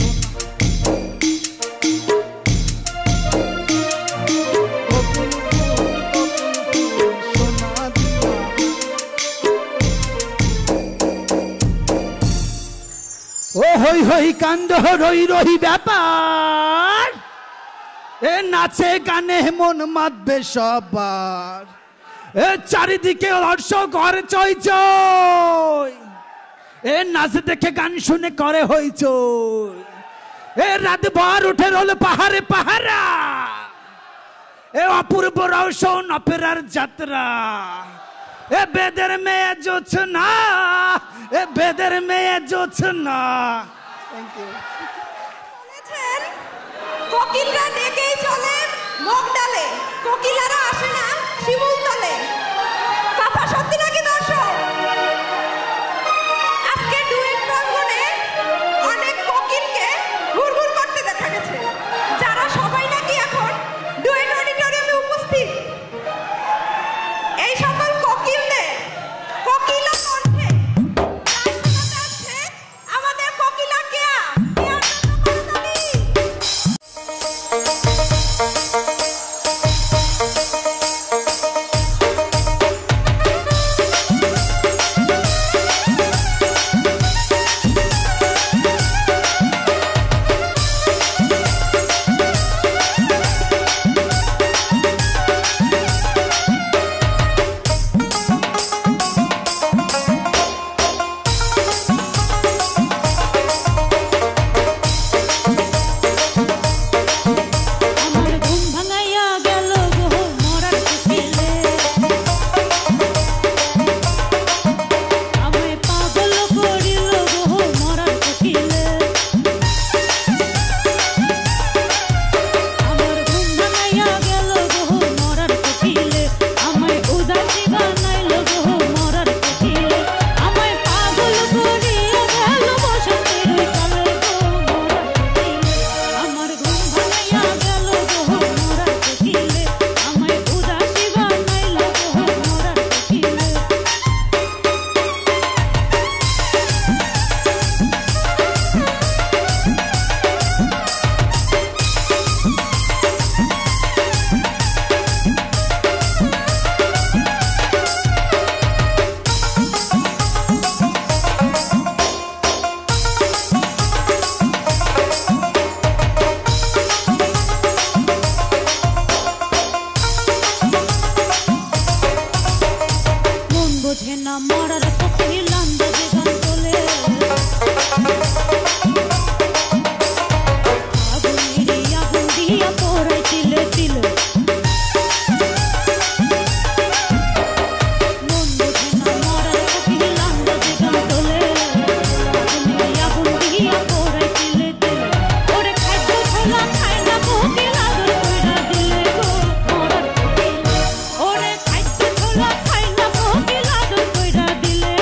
ও হই হই কান্দ রই রই ব্যাপার এ নাচে গানে মন মাতবে সবার এ চারিদিকে দর্শক ঘরে চই চই এ নাচ দেখে গান শুনে করে হইচই এ রাত ভর উঠে রোল পাহাড়ে পাহারা এ অপূর্ব রৌশন অপেরার যাত্রা এ বেদের মেয়ে জোছনা এ বেদের মেয়ে জোছনা থ্যাংক ইউ কোকিলরা ডেকেই চলে মুখ ডালে কোকিলারা আসে না শিমুল তলে কথা সত্যি নাকি দর্শক আজকে ডুয়েট প্রাঙ্গণে অনেক কোকিলকে ঘুরঘুর করতে দেখা গেছে যারা সবাই নাকি এখন ডুয়েট অডিটোরিয়ামে উপস্থিত এই সকল কোকিলদের কোকিলা কণ্ঠে আমাদের কোকিলা কেয়া কেয়ার জন্য দিলে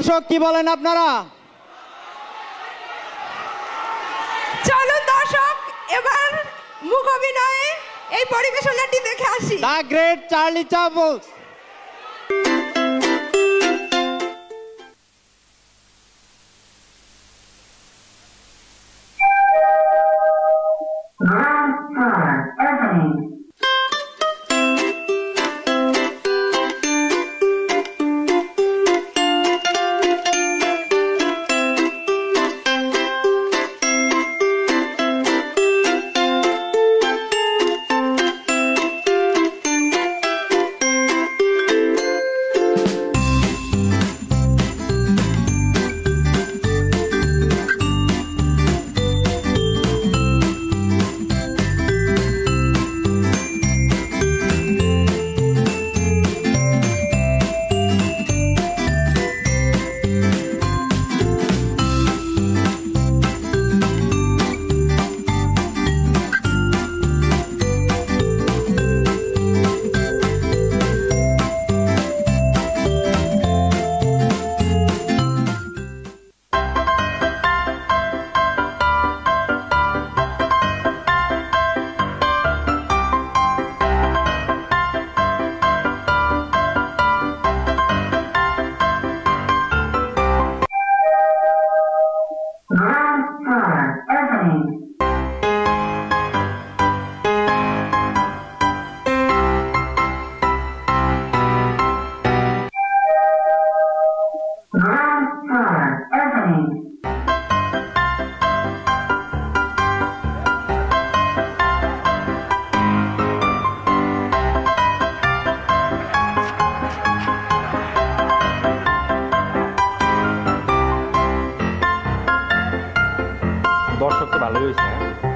দর্শক কি বলেন আপনারা? চলুন দর্শক এবার মুখ অভিনয়ে এই পরিবেশনাটি দেখে আসি। The great Charlie Chaplins. দর্শক তো ভালোই হয়েছে।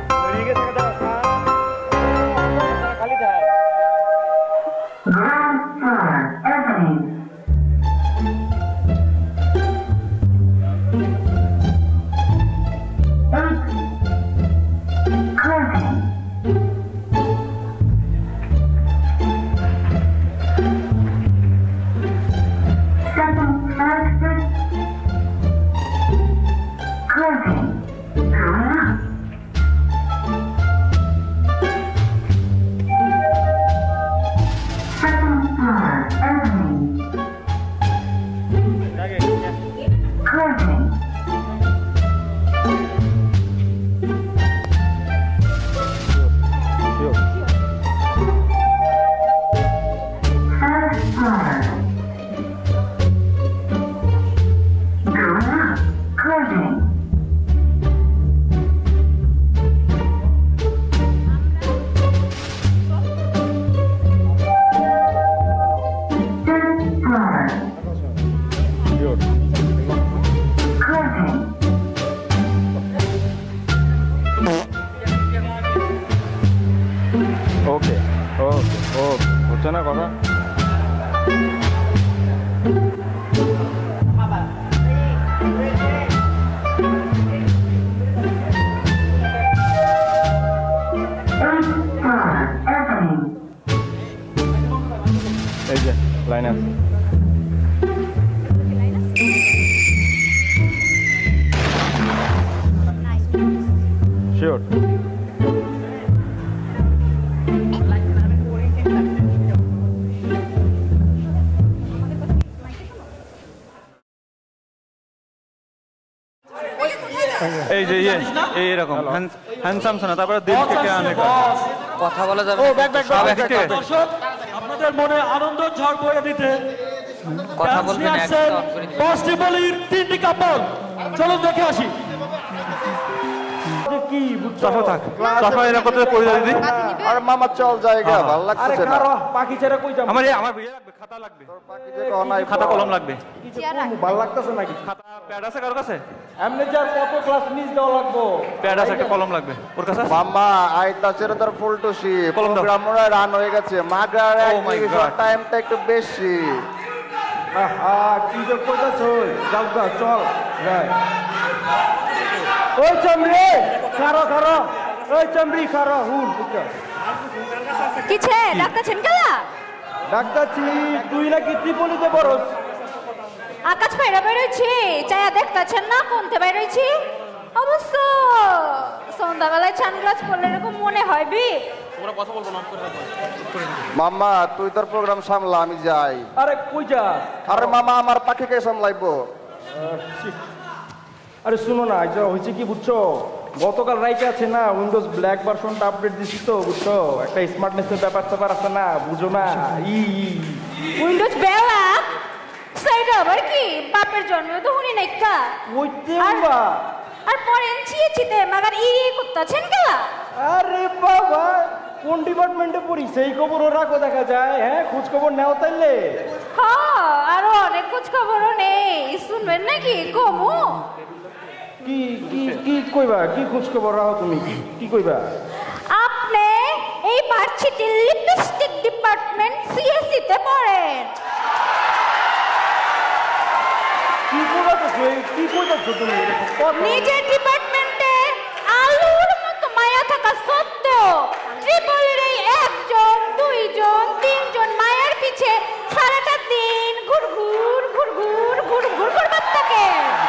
ওকে ওকে ও হচ্ছে না কথা। এই যে লাইন আছে। শিওর এই যে ইয়ে এইরকম হ্যান্ডসাম শোনা, তারপরে দিল থেকে আনে কথা বলা যাবে। Oh back back back. দর্শক আপনাদের মনে আনন্দ ঝড় বয়ে দিতে কথা বলবেন একদম পাঁচটি বলির তিনটি কাপড়। চলো দেখে আসি কি চাষা থাক চাষা এরা কত পয়সা দিদি। আর মামা চল জায়গা ভালো লাগছে না। পাখি ছেড়ে কই যাব? আমার আমার ইয়ে লাগবে, খাতা লাগবে, খাতা কলম লাগবে। ভালো লাগতেছে নাকি? খাতা প্যাড আছে কারোর কাছে? এমনি যার কত ক্লাস মিস দেওয়া লাগবে। প্যাড আছে, একটা কলম লাগবে ওর কাছে। মামা আইতাছে তোর ফুলটুসি প্রোগ্রামরা রান হয়ে গেছে, মাগার অ্যাক্টিভিশন টাইমটা একটু বেশি। আহা কি যে কইতাছ? যাও যাও চল যাই। ওই চমড়ি খারো খারো, ওই চমড়ি খারো হুন বুঝছো কিছে ডাক্তার ছেনকালা ডাক্তার ছি তুই নাকি ত্রিপলিতে বরস। আকাশ বাইরে বেরোইছি চায়া দেখতেছেন না কোনতে বেরোইছি অবশ্য সন্ধ্যাবেলায় সানগ্লাস পরলে এরকম মনে হয় বি তোমরা কথা বলবো না করে মামা তুই তোর প্রোগ্রাম সামলা আমি যাই। আরে কই যা? আরে মামা আমার পাখিকে সামলাইবো। আরে শুনো না, যা হয়েছে কি বুঝছো, গতকাল রাইতে আছে না উইন্ডোজ ব্ল্যাক ভার্সনটা আপডেট দিছি তো বুঝছো, একটা স্মার্টনেসের ব্যাপার স্যাপার আছে না, বুঝো না। ই উইন্ডোজ ব্ল্যাক সেইটা আবার কি? বাপের জন্ম তো হুনি নাই কা ওইতে বাবা আর পরেন চিয়েছিতে মাগার ই করতেছেন কেলা? আরে বাবা কোন ডিপার্টমেন্টে পড়ি সেই খবরও রাখো দেখা যায়। হ্যাঁ খোঁজ খবর নেও তাইলে। হ্যাঁ আরো অনেক খোঁজ খবরও নেই, শুনবেন নাকি কমু? কি কি কি কইবা? কি খোঁজ খবর রাখো তুমি? কি কইবা? আপনি এই ভার্সিটির লিপস্টিক ডিপার্টমেন্ট সিএসসি তে পড়েন। কি কইতাছো? কি কইতাছো তুমি? নিজের ডিপার্টমেন্টে আলুর মতো মায়া থাকা সত্ত্বেও ট্রিপলের এই একজন দুইজন তিনজন মায়ের পিছে সারাটা দিন ঘুর ঘুর ঘুর ঘুর ঘুর ঘুর করবার থাকে।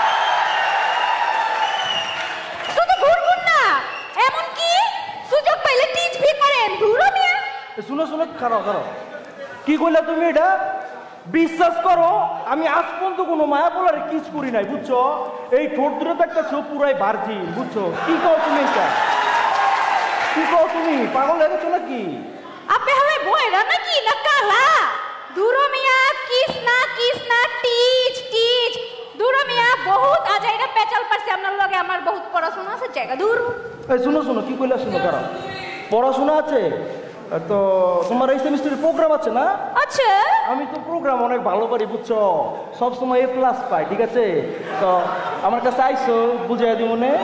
শুধু ঘুর ঘুর না, এমনকি সুযোগ পাইলে টিচ ভি করেন। ধুরো মিয়া। শুনো শুনো, খারাপ খারাপ কি কইলা তুমি এটা? বিশ্বাস করো আমি আজ পর্যন্ত কোনো মায়া বলার কিস করি নাই বুঝছো। এই ঠোঁট দূরে থাকতেছো পুরাই ভার্জিন বুঝছো। কি কও তুমি এটা? কি কও তুমি? পাগল হয়ে গেছো নাকি? আপনি হবে বইরা নাকি না কালা? ধুরো মিয়া, কিস না কিস না, টিচ টিচ। ধুরো মিয়া, বহুত আজাইরা পেচাল পারছে আপনার লগে। আমার বহুত পড়াশোনা আছে জায়গা দূর। এই শুনো শুনো, কি কইলা শুনো, কারণ পড়াশোনা আছে তো তোমার এই সেমিস্টারের প্রোগ্রাম আছে না? আচ্ছা। আমি তো প্রোগ্রাম অনেক ভালো পারি বুঝছো, সব সময় এ প্লাস পাই, ঠিক আছে? তো আমার কাছে আইসো বুঝাই দিব মনে।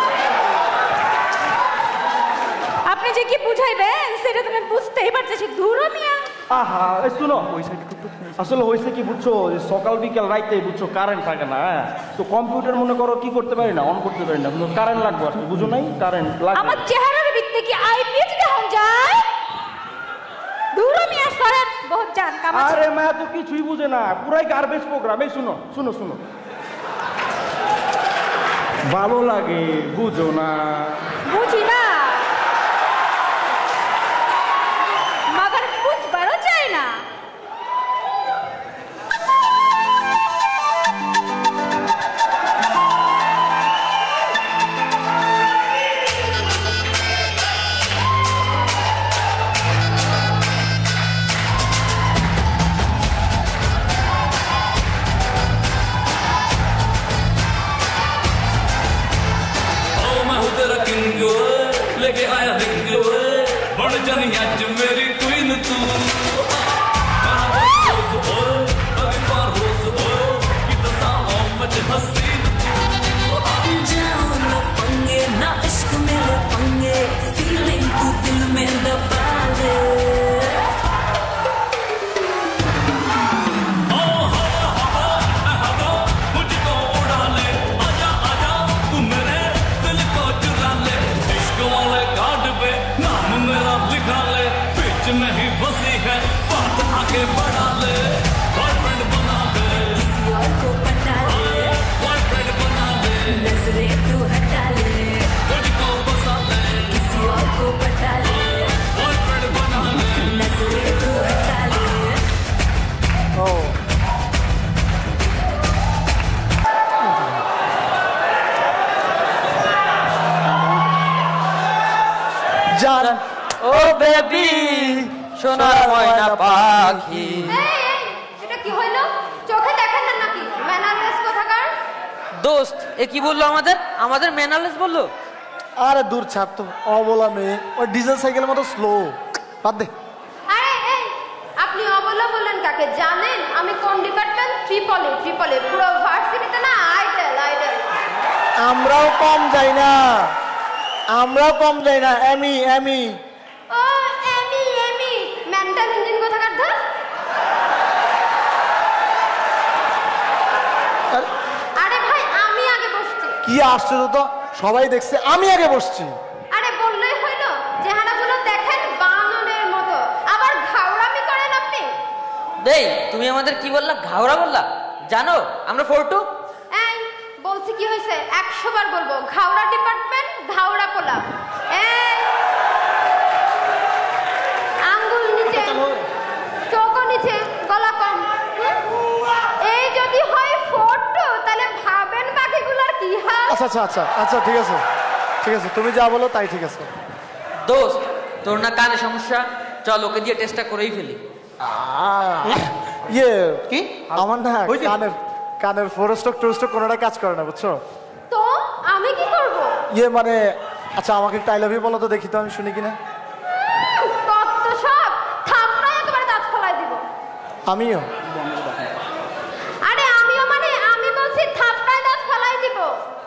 আপনি যে কি বুঝাইবেন সেটা তুমি বুঝতেই পারতেছি। ধুরো মিয়া। আহা এই শুনো, আসলে হয়েছে কি বুঝছো, সকাল বিকাল রাইতে বুঝছো কারেন্ট থাকে না, তো কম্পিউটার মনে করো কি করতে পারি না, অন করতে পারি না, কারেন্ট লাগবে আর কি, বুঝো নাই? কারেন্ট লাগবে। আমার চেহারার ভিতরে কি আইপিএস দেখান যায়? ধুরো মিয়া সরেন, বহুত জান কাম আছে। আরে মা তো কিছুই বুঝে না, পুরাই গার্বেজ প্রোগ্রাম। এই শুনো শুনো শুনো, ভালো লাগে বুঝো না। বুঝি না মাগার বুঝবারও চাই না। लेके आया रिंग बढ़ जानी आज मेरी क्वीन तू हसीन जाओ ना पंगे ना इश्क मेरे पंगे, फीलिंग तू दिल में दबा ले। नहीं बसी है बात आगे बढ़ा ले, बॉयफ्रेंड बना ले, किसी और को पटा ले, बॉयफ्रेंड बना ले, नजरें तू हटा ले, मुझको फंसा ले, किसी और को पटा ले, बॉयफ्रेंड बना ले, नजरें तू हटा ले। जान ও বেবি সোনার ময়না পাখি। এটা কি হইলো? চোখে দেখেন না নাকি? ম্যানারলেস কোথাকার। দোস্ত এ কি বললো আমাদের? আমাদের ম্যানারলেস বললো? আরে দূর ছাড় তো, অবলা মেয়ে, ওই ডিজেল সাইকেলের মতো স্লো, বাদ দে। আরে এই আপনি অবলা বললেন কাকে? জানেন আমি কোন ডিপার্টমেন্ট? ট্রিপলে ট্রিপলে পুরো ভার্সিটিতে না আইডল আইডল। আমরাও কম যাই না, আমরাও কম যাই না। এমি এমি ও এমি এমি মেন্টাল ইঞ্জিন কোথাকার ধর। আরে ভাই আমি আগে বসছি। কি আশ্চর্য তো, সবাই দেখছে আমি আগে বসছি। আরে বললেই হইলো, চেহারাগুলো দেখেন বাননের মতো, আবার ঘাওড়ামি করেন আপনি। দেই তুমি আমাদের কি বললা? ঘাওড়া বললা? জানো আমরা ফোর টু। এই বলছি কি হয়েছে একশো বার বলবো, ঘাওড়া ডিপার্টমেন্ট ঘাওড়া পোলা। এই আঙ্গুল নিচে, চোখও নিচে, গলা কম। এই যদি হয় ফোর টু তাহলে ভাবেন বাকিগুলোর কি হাল। আচ্ছা আচ্ছা আচ্ছা আচ্ছা ঠিক আছে ঠিক আছে, তুমি যা বলো তাই ঠিক আছে। দোস্ত তোর না কানে সমস্যা, চল ওকে দিয়ে টেস্টটা করেই ফেলি। ইয়ে কি আমার না কানের কানের ফোরস্টক টোস্টক কোনোটা কাজ করে না বুঝছো। তো আমি কি করব? ইয়ে মানে আচ্ছা আমাকে একটা আই লাভ ইউ বলো তো দেখি তো, আমি শুনি কিনা। কত সব থাপড়ায় একেবারে দাঁত ফলাই দিব। আমিও আরে আমিও মানে আমি বলছি থাপড়ায় দাঁত ফলাই দিব।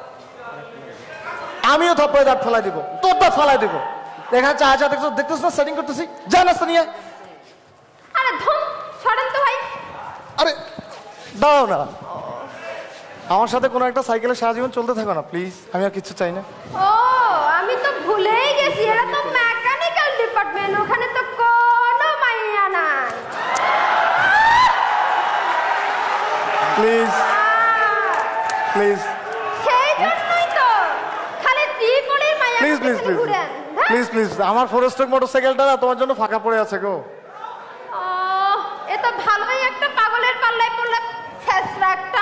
আমিও থাপ্পড়ে দাঁত ফেলাই দিব, তোর দাঁত ফেলাই দিব। দেখা চা চা দেখছো দেখতেছ না সেটিং করতেছি, যা নাস্তা নিয়ে। আরে ধুম সরেন তো ভাই। আরে দাও না, আমার সাথে কোনো একটা সাইকেলে সারা জীবন চলতে থাকো না প্লিজ, আমি আর কিছু চাই না। ও আমি তো ভুলেই গেছি, এরা তো মেকানিক্যাল ডিপার্টমেন্ট, ওখানে তো কোনো মাইয়া নাই। প্লিজ প্লিজ সেই জন্যই তো খালি ত্রিপলের মাইয়া প্লিজ প্লিজ প্লিজ ঘুরেন। প্লিজ প্লিজ আমার ফোরস্টক মোটরসাইকেলটা না তোমার জন্য ফাঁকা পড়ে আছে গো। ও এ তো ভালোই একটা পাগলের পাল্লায় পড়লে ছেসরা একটা।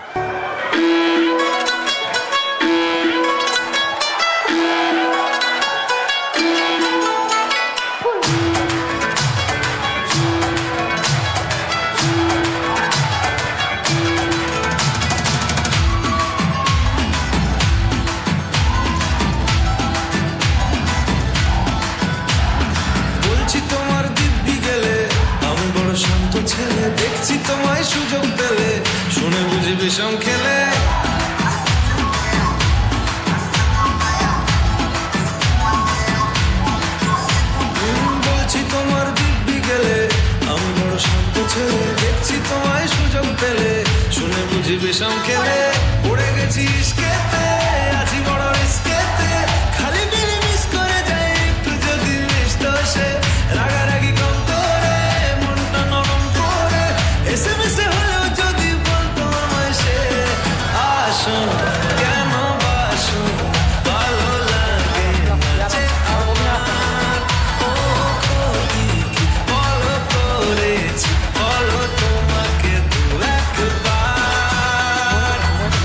বলছি তোমার দিব্যি গেলে আমি বড় শান্ত ছেলে, দেখছি তোমায় সুযোগ পেলে শুনে বুঝি বিষম খেলে। বলছি তোমার দিব্যি গেলে আমি বড় শান্ত ছেলে, দেখছি তোমায় সুযোগ পেলে শুনে বুঝি বিষম খেলে। পড়ে গেছি ইস্কেতে, আছি বড় রিস্কেতে, খালি বিলি মিস করে যাই একটু যদি মিষ্ট সে। রাগারাগি কম করে মনটা নরম করে এসএমএসে হলেও যদি বলতো আমায় সে। আসুন কেন বাসুন ভালো লাগে না যে আমার, ও খোদি কি ফলো করেছি ফলো তোমাকে দু একবার।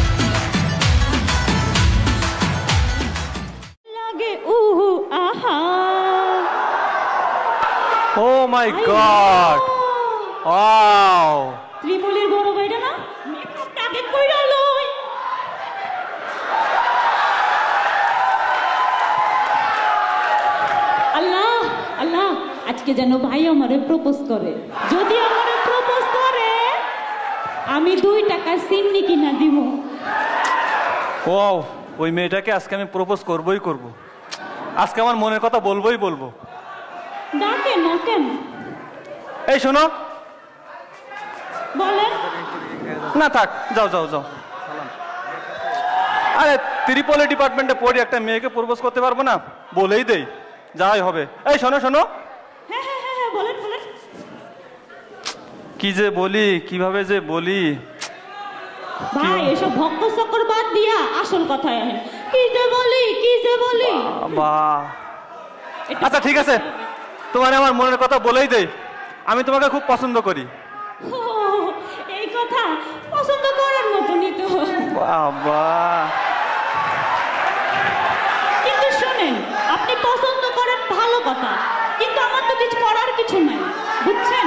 লাগে উহু আহা। ও মাই গড, ওয়াও ত্রিপলির বড় ভাইটা না মেকআপটা আগে কইরা লই। আল্লাহ আল্লাহ আজকে যেন ভাই আমারে প্রপোজ করে, যদি আমারে প্রপোজ করে আমি দুই টাকা সিমনি কিনা দিব। ওয়াও, ওই মেয়েটাকে আজকে আমি প্রপোজ করবই করব, আজকে আমার মনের কথা বলবোই বলবো। ডাকেন না কেন? এই শোনো, বলেন। না থাক, যাও যাও যাও। আরে ত্রিপলি ডিপার্টমেন্টে পড়ি একটা মেয়েকে প্রপোজ করতে পারবো না, বলেই দেই যাই হবে। এই শোনো শোনো, হ্যাঁ হ্যাঁ হ্যাঁ হ্যাঁ বলেন বলেন। কি যে বলি, কিভাবে যে বলি। ভাই এসব ভক্ত চক্কর বাদ দিয়া আসল কথায় আহেন। কি যে বলি কি যে বলি। বাহ, আচ্ছা ঠিক আছে, তোমার আমার মনের কথা বলেই দেই, আমি তোমাকে খুব পছন্দ করি। ও, এই কথা পছন্দ করার মতনই তো। বাবা, কিন্তু শোনেন, আপনি পছন্দ করেন ভালো কথা, কিন্তু আমার তো কিছু করার কিছু নাই, বুঝছেন?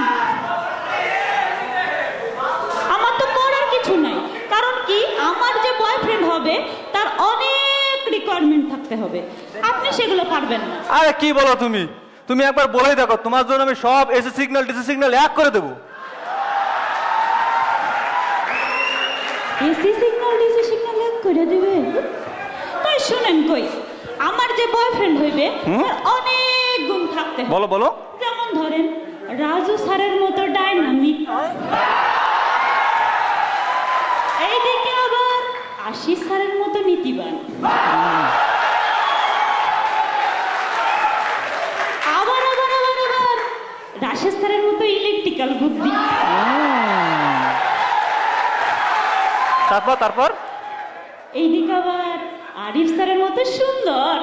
আমার তো করার কিছু নাই, কারণ কি আমার যে বয়ফ্রেন্ড হবে তার অনেক রিকোয়ারমেন্ট থাকতে হবে, আপনি সেগুলো পারবেন না। আরে কি বলো তুমি, তুমি একবার বলেই দেখো, তোমার জন্য আমি সব এসি সিগন্যাল ডিসি সিগন্যাল এক করে দেবো। এসি সিগন্যাল ডিসি সিগন্যাল এক করে দেবে? তাই শুনেন কই, আমার যে বয়ফ্রেন্ড হইবে তার অনেক গুণ থাকতে হবে। বলো বলো। যেমন ধরেন রাজু স্যারের মতো ডাইনামিক, এইদিকে আবার আশিস স্যারের মতো নীতিবান, আবার আবার আবার আবার রাশেশ স্যারের মতো ইলেকট্রিক্যাল বুদ্ধি, তারপর তারপর এইদিকে আবার আরিফ স্যারের মতো সুন্দর।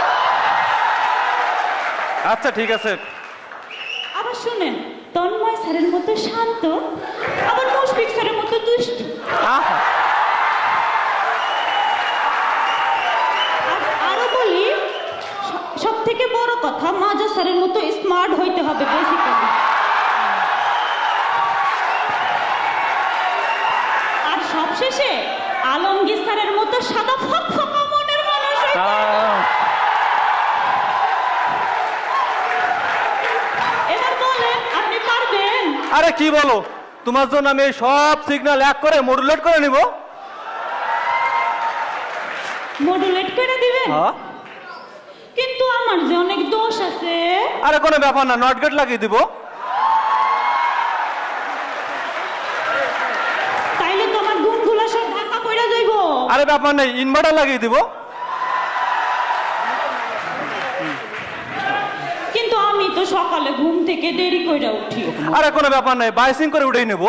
আচ্ছা ঠিক আছে। আবার শুনেন, তন্ময় স্যারের মতো শান্ত, আবার মুশফিক স্যারের মতো দুষ্ট। আরো বলি, সব থেকে বড় কথা, মাজা স্যারের মতো স্মার্ট হইতে হবে বেসিক্যালি। আর সবশেষে আলমগীর স্যারের মতো সাদা ফকফকা মনের মানুষ হইতে হবে। এবার বলেন, আপনি পারবেন? আরে কি বলো, তোমার জন্য আমি এই সব সিগন্যাল এক করে মডুলেট করে নিব। মডুলেট করে দিবেন? হ্যাঁ। কিন্তু আমার যে অনেক দোষ আছে। আরে কোনো ব্যাপার না, নট গেট লাগিয়ে দিব। তাইলে তো আমার গুণগুলো সব ঢাকা কইরা যাইবো। আরে ব্যাপার নেই, ইনভার্টার লাগিয়ে দিব। কিন্তু আমি তো সকালে ঘুম থেকে দেরি কইরা উঠি। আরে কোনো ব্যাপার নাই, বাইসিং করে উঠেই নেব।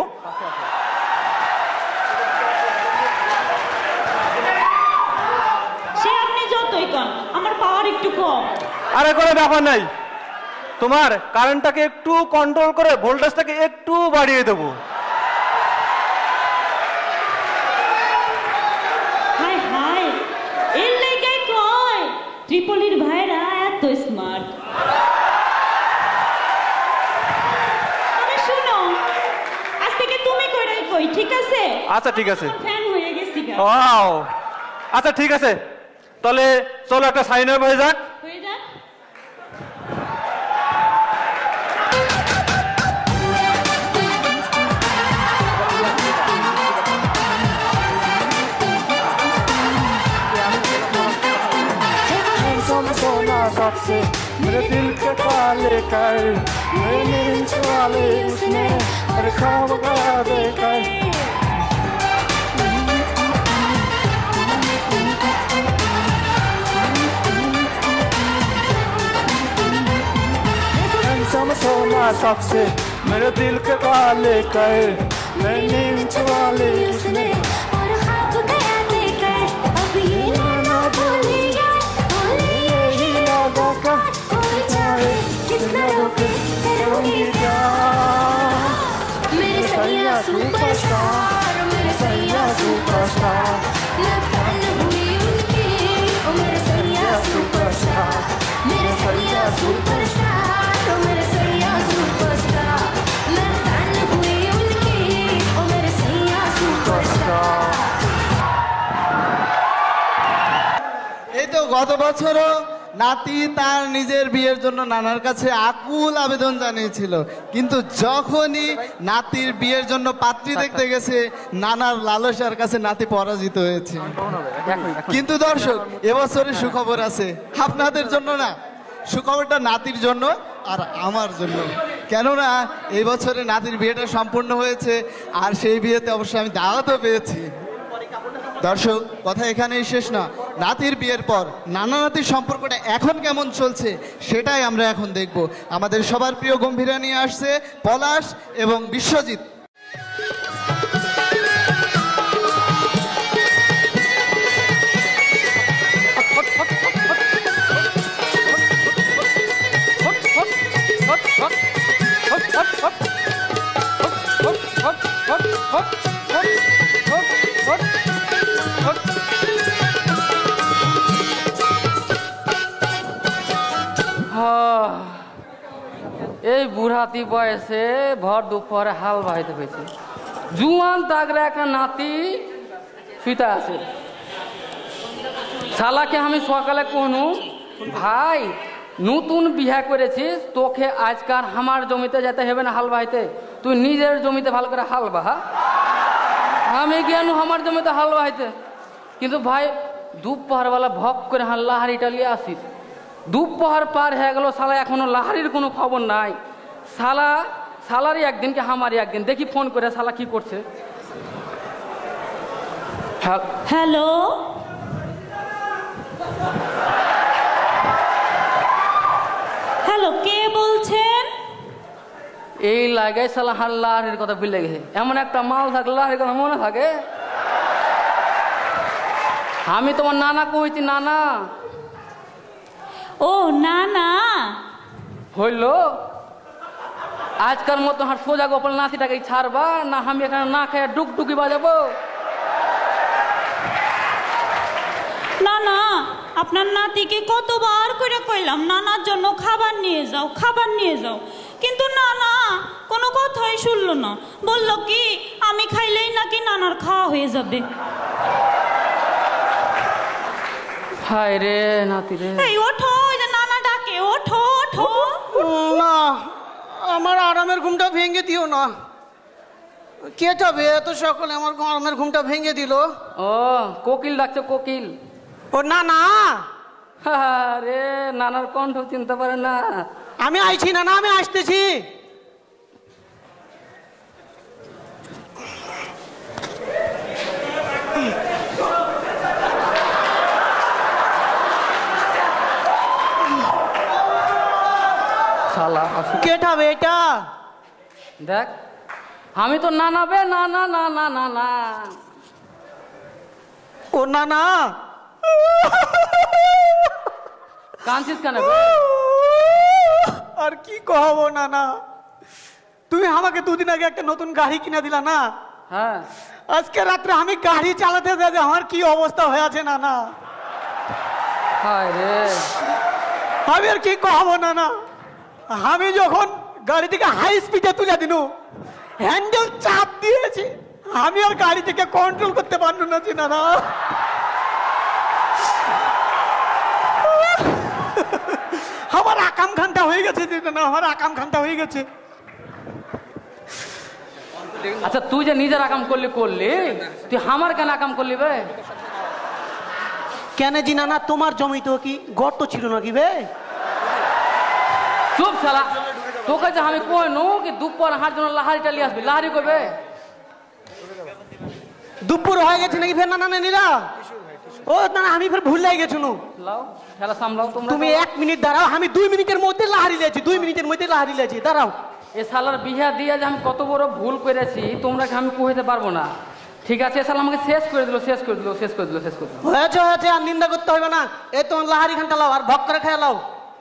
সে আপনি যতই কন, আমার পাওয়ার একটু কম। আরে কোনো ব্যাপার নাই, তোমার কারেন্টটাকে একটু কন্ট্রোল করে ভোল্টেজটাকে একটু বাড়িয়ে দেবো। হাই হাই, এর লাইগাই কয় ত্রিপলির ভাইরা এত স্মার্ট। আরে শুনো, আজ থেকে তুমি কইরাই কই, ঠিক আছে? আচ্ছা ঠিক আছে। ফ্যান হয়ে গেছি গা। ওয়াও, আচ্ছা ঠিক আছে, তাহলে চলো একটা সাইন আপ হয়ে যাক। হয়ে যাক। सबसे मेरे दिल के पाले कर मेरे नींद वाले उसने हर ख्वाब गया देकर सोना सबसे मेरे दिल के पाले कर मेरे नींद वाले उसने हर ख्वाब गया देकर अब ये ना बोलिए कितना रोके करोगे क्या मेरे सैया सुपरस्टार मेरे सैया सुपरस्टार मैं फैन हुई उनकी ओ मेरे सैया सुपरस्टार मेरे सैया सुपरस्टार ओ मेरे सैया सुपरस्टार मैं फैन हुई उनकी ओ मेरे सैया सुपरस्टार। এই তো গত বছরও নাতি তার নিজের বিয়ের জন্য নানার কাছে আকুল আবেদন জানিয়েছিল, কিন্তু যখনই নাতির বিয়ের জন্য পাত্রী দেখতে গেছে নানার লালসার কাছে নাতি পরাজিত হয়েছে। কিন্তু দর্শক, এবছরে সুখবর আছে আপনাদের জন্য না, সুখবরটা নাতির জন্য আর আমার জন্য। কেননা এই বছরে নাতির বিয়েটা সম্পূর্ণ হয়েছে, আর সেই বিয়েতে অবশ্যই আমি দাওয়াতও পেয়েছি। দর্শক, কথা এখানেই শেষ না, নাতির বিয়ের পর নানা নাতির সম্পর্কটা এখন কেমন চলছে সেটাই আমরা এখন দেখব। আমাদের সবার প্রিয় গম্ভীরা নিয়ে আসছে পলাশ এবং বিশ্বজিৎ। এই বুড়াতি বয়সে ভর দুপুরে হাল বাহিতে হয়েছে, জুয়ান তাগরে একটা নাতি শুইতে আছে। শালাকে আমি সকালে কোনু, ভাই নতুন বিয়া করেছিস, তোকে আজকাল আমার জমিতে যেতে হবে না হাল বাহিতে, তুই নিজের জমিতে ভালো করে হাল বাহা। আমি গেল আমার জমিতে হাল বাহিতে, কিন্তু ভাই দুপুরবেলা ভক করে হাল লাহারিটা নিয়ে আসিস। দুপুর পার হয়ে গেল, শালা এখনো লাহারির কোনো খবর নাই। শালা শালারই একদিন কি আমারই একদিন, দেখি ফোন করে শালা কি করছে। হ্যালো, হ্যালো, কে বলছেন? এই লাগে শালা হাল লাহারির কথা ভুলে গেছে। এমন একটা মাল থাকলে লাহারির কথা মনে থাকে। আমি তোমার নানা কইছি নানা। ও নানা হইল আজকার মতো হার সোজা গোপাল নাতিটাকে ছাড়বা না আমি এখানে না খেয়ে ডুকডুকি বাজাবো? না না, আপনার নাতিকে কতবার করে কইলাম নানার জন্য খাবার নিয়ে যাও খাবার নিয়ে যাও, কিন্তু নানা কোনো কথাই শুনলো না। বলল কি আমি খাইলেই নাকি নানার খাওয়া হয়ে যাবে। হায় রে নাতি রে। এই ওঠো, ওই যে নানা ডাকে, ওঠো ওঠো। না, আমার আরামের ঘুমটা ভেঙে দিও না। কেটাবে এত সকালে আমার আরামের ঘুমটা ভেঙে দিল? ও কোকিল ডাকছে, কোকিল। ও না না রে, নানার কণ্ঠ চিনতে পারে না। আমি আইছি না, না আমি আসতেছি। কেটাবে এটা? দেখ আমি তো নানা বে, না না না না না না। ও না না কাঁদছিস কেন? আর কি কহবো না না, তুমি আমাকে দুদিন আগে একটা নতুন গাড়ি কিনে দিলা না? হ্যাঁ। আজকে রাত্রে আমি গাড়ি চালাতে যাই, আমার কি অবস্থা হয়ে আছে না না। হায় রে, আমি আর কি কহবো না না, আমি যখন গাড়ি থেকে হাই স্পিডে তুলে দিনু, হ্যান্ডেল চাপ দিয়েছি, আমি আর গাড়ি থেকে কন্ট্রোল করতে পারলো না যে না না। আমার আকাম খানটা হয়ে গেছে যে না, আমার আকাম খানটা হয়ে গেছে। আচ্ছা তুই যে নিজের আকাম করলি করলি, তুই আমার কেন আকাম করলি বে? কেন জি না না, তোমার জমিতেও কি গর্ত ছিল নাকি বে? চুপ শালা, তোকে যে আমি কই নো কি দুপুর হাট জন্য লাহারি টালি আসবি, লাহারি কইবে? দুপুর হয়ে গেছে নাকি ফের না না নিলা? ও না আমি ফের ভুল লাগে গেছো। লাও খেলা সামলাও তোমরা। তুমি এক মিনিট দাঁড়াও, আমি দুই মিনিটের মধ্যে লাহারি লেছি, দুই মিনিটের মধ্যে লাহারি লেছি, দাঁড়াও। এ শালার বিহা দিয়ে যে আমি কত বড় ভুল করেছি তোমরা আমি কইতে পারবো না। ঠিক আছে, এ শালা আমাকে শেষ করে দিল, শেষ করে দিল, শেষ করে দিল, শেষ করে দিল। হয়েছে হয়েছে, আর নিন্দা করতে হবে না। এই তোমার লাহারি খানটা লাও আর ভক করে খেয়ে লাও।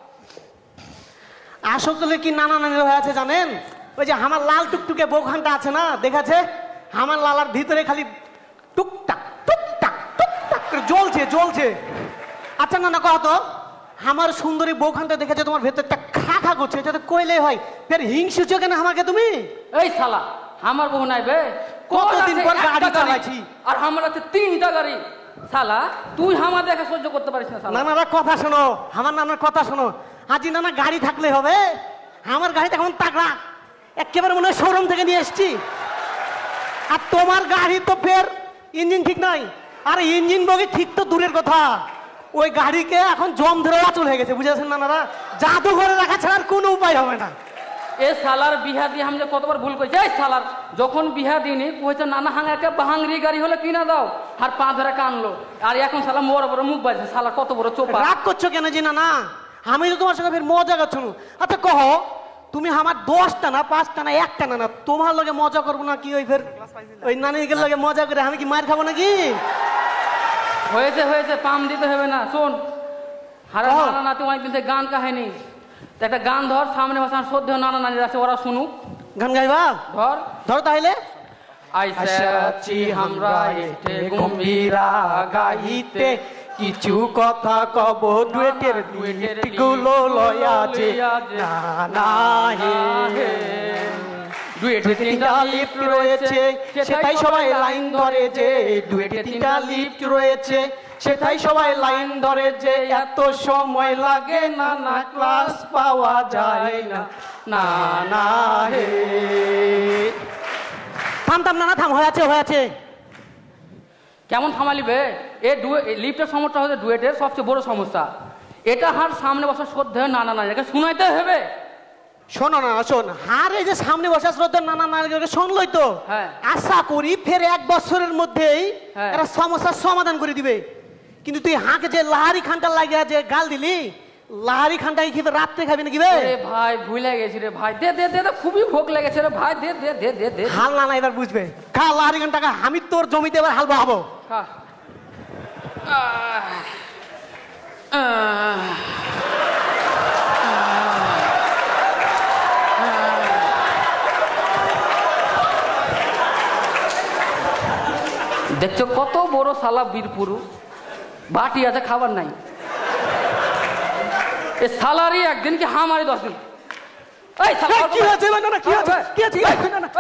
আসলে কি নানা নানির হয়ে আছে জানেন? ওই যে আমার লাল টুকটুকে বউখানটা আছে না, দেখাছে আমার লালার ভিতরে খালি টুকটাক টুকটাক টুকটাক করে জ্বলছে জ্বলছে। আচ্ছা না না, কত আমার সুন্দরী বউখানটা দেখেছে তোমার ভেতরটা খা খা করছে, এটা তো কইলে হয়। ফের হিংসু চোখে না আমাকে তুমি? এই শালা আমার বউ নাই বে, কতদিন পর গাড়ি চালাইছি আর আমার আছে তিনটা গাড়ি। শালা তুই আমার দেখা সহ্য করতে পারিস না শালা। না না কথা শোনো, আমার নানার কথা শোনো। আজি না না গাড়ি থাকলে হবে? আমার গাড়িটা কেমন তাগড়া, একেবারে মনে হয় শোরুম থেকে নিয়ে এসছি। আর তোমার গাড়ি তো ফের ইঞ্জিন ঠিক নাই, আর ইঞ্জিন বগি ঠিক তো দূরের কথা, ওই গাড়িকে এখন জম ধরে আচল হয়ে গেছে, বুঝেছেন নানারা? জাদু ঘরে রাখা ছাড়া আর কোনো উপায় হবে না। এ শালার বিহা দিয়ে আমি যে কতবার ভুল করেছি। এই শালার যখন বিহা দিইনি কইছে নানা হাঙ্গাকে বাহাংরি গাড়ি হলে কিনা দাও, আর পা ধরে কানলো, আর এখন শালা বড় বড় মুখ বাজছে। শালা কত বড় চোপা। রাগ করছো কেন জি না? আমি তো তোমার সঙ্গে ফের মজা করছো। আচ্ছা কহ, তুমি আমার দশটা না পাঁচটা না একটা না না তোমার লগে মজা করবো না কি? ওই ফের ওই নানিকে লগে মজা করে আমি কি মার খাবো নাকি? হয়েছে হয়েছে, পাম দিতে হবে না। শোন, হারা নানা নাতি অনেকদিন থেকে গান কাহিনী, একটা গান ধর, সামনে বসার সদ্য নানা নানি আছে, ওরা শুনুক। গান গাইবা? ধর ধর তাহলে। আইসাছি আমরা এতে গম্ভীরা গাইতে, কিছু কথা কব ডুয়েটের ডুয়েট গুলো লয়া যে না হে। ডুয়েটে তিনটা লিফট রয়েছে, সেটাই সবাই লাইন ধরে যে। ডুয়েটে তিনটা লিফট রয়েছে, সেটাই সবাই লাইন ধরে যে। এত সময় লাগে না না, ক্লাস পাওয়া যায় না না না হে। থাম থাম না না থাম, হয়েছে হয়েছে। কেমন থামালিবে? এ লিফটের সমস্যা হচ্ছে ডুয়েটের সবচেয়ে বড় সমস্যা। এটা হার সামনে বসা শ্রদ্ধা নানা নানিকে শুনাইতে হবে। শোনো না শোন, হার এই যে সামনে বসা শ্রদ্ধা নানা নানিকে শুনলই তো, আশা করি ফের এক বছরের মধ্যেই একটা সমস্যার সমাধান করে দিবে। কিন্তু তুই হাঁকে যে লাহারি খানটা লাগিয়ে যে গাল দিলি, লাহারি খানটা কি রাত্রে খাবি নাকি বে? ভাই ভুলে গেছি রে ভাই, দে দে দে, খুবই ভোগ লেগেছে রে ভাই, দে দে দে দে দে। হাল না না এবার বুঝবে, খা লাহারি খানটা, আমি তোর জমিতে এবার হাল বাহাবো। দেখছো কত বড় সালা বীরপুরু, বাটি আছে খাবার নাই। এ সালারই একদিন কি হামারি দশ দিন। এই সালা কি হয়েছে? না না কি হয়েছে? কি হয়েছে? না না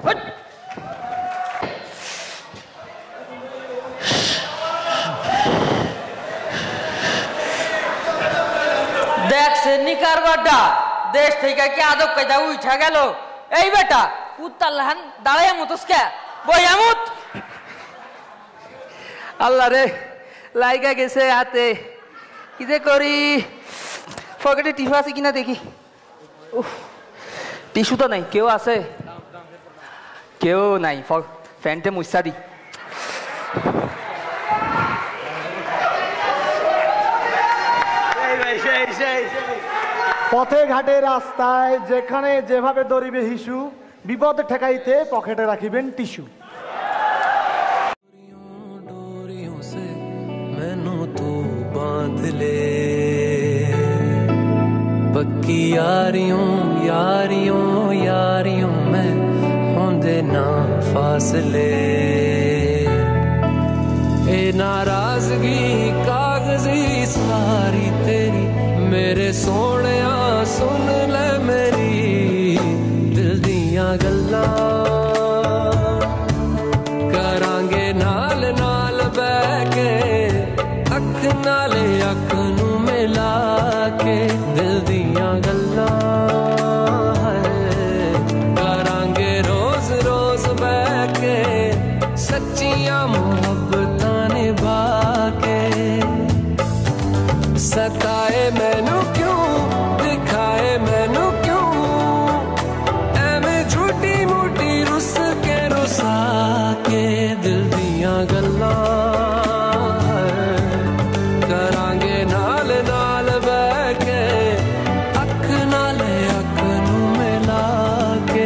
দেখছে নিকার গড্ডা দেশ থেকে কি আদব কায়দা উঠা গেল। এই বেটা কুত্তার লাহান দাঁড়াইয়া মতস কে বইয়ামুত। আল্লাহ রে, লাইগা গেছে হাতে, কি যে করি। পকেটে টিস্যু আছে কিনা দেখি। টিস্যু তো নাই। কেউ আছে? কেউ নাই। ফ্যানটে মুসা দি। পথে ঘাটে রাস্তায় যেখানে যেভাবে দরিবে হিসু, বিপদ ঠেকাইতে পকেটে রাখিবেন টিস্যু। पक्की यारियों यारियों यारियों में होंदे ना फासले। ए नाराजगी कागजी सारी तेरी, मेरे सोहणिया सुन ले मेरी दिल दियां गल्लां। करांगे नाल नाल बैठ के, अख नाले अख नू मिला के दिल दियां गल्लां करांगे रोज रोज बैठ के, सच्चियां मुहब्बतां निभा के। सताए मैनू क्यों, दिखाए मैनू क्यों, एवें झूठी मूठी रुस के रुसा के दिल दियां गल्लां करांगे नाल नाल बैठ के, अख नाले अख नू मिला के।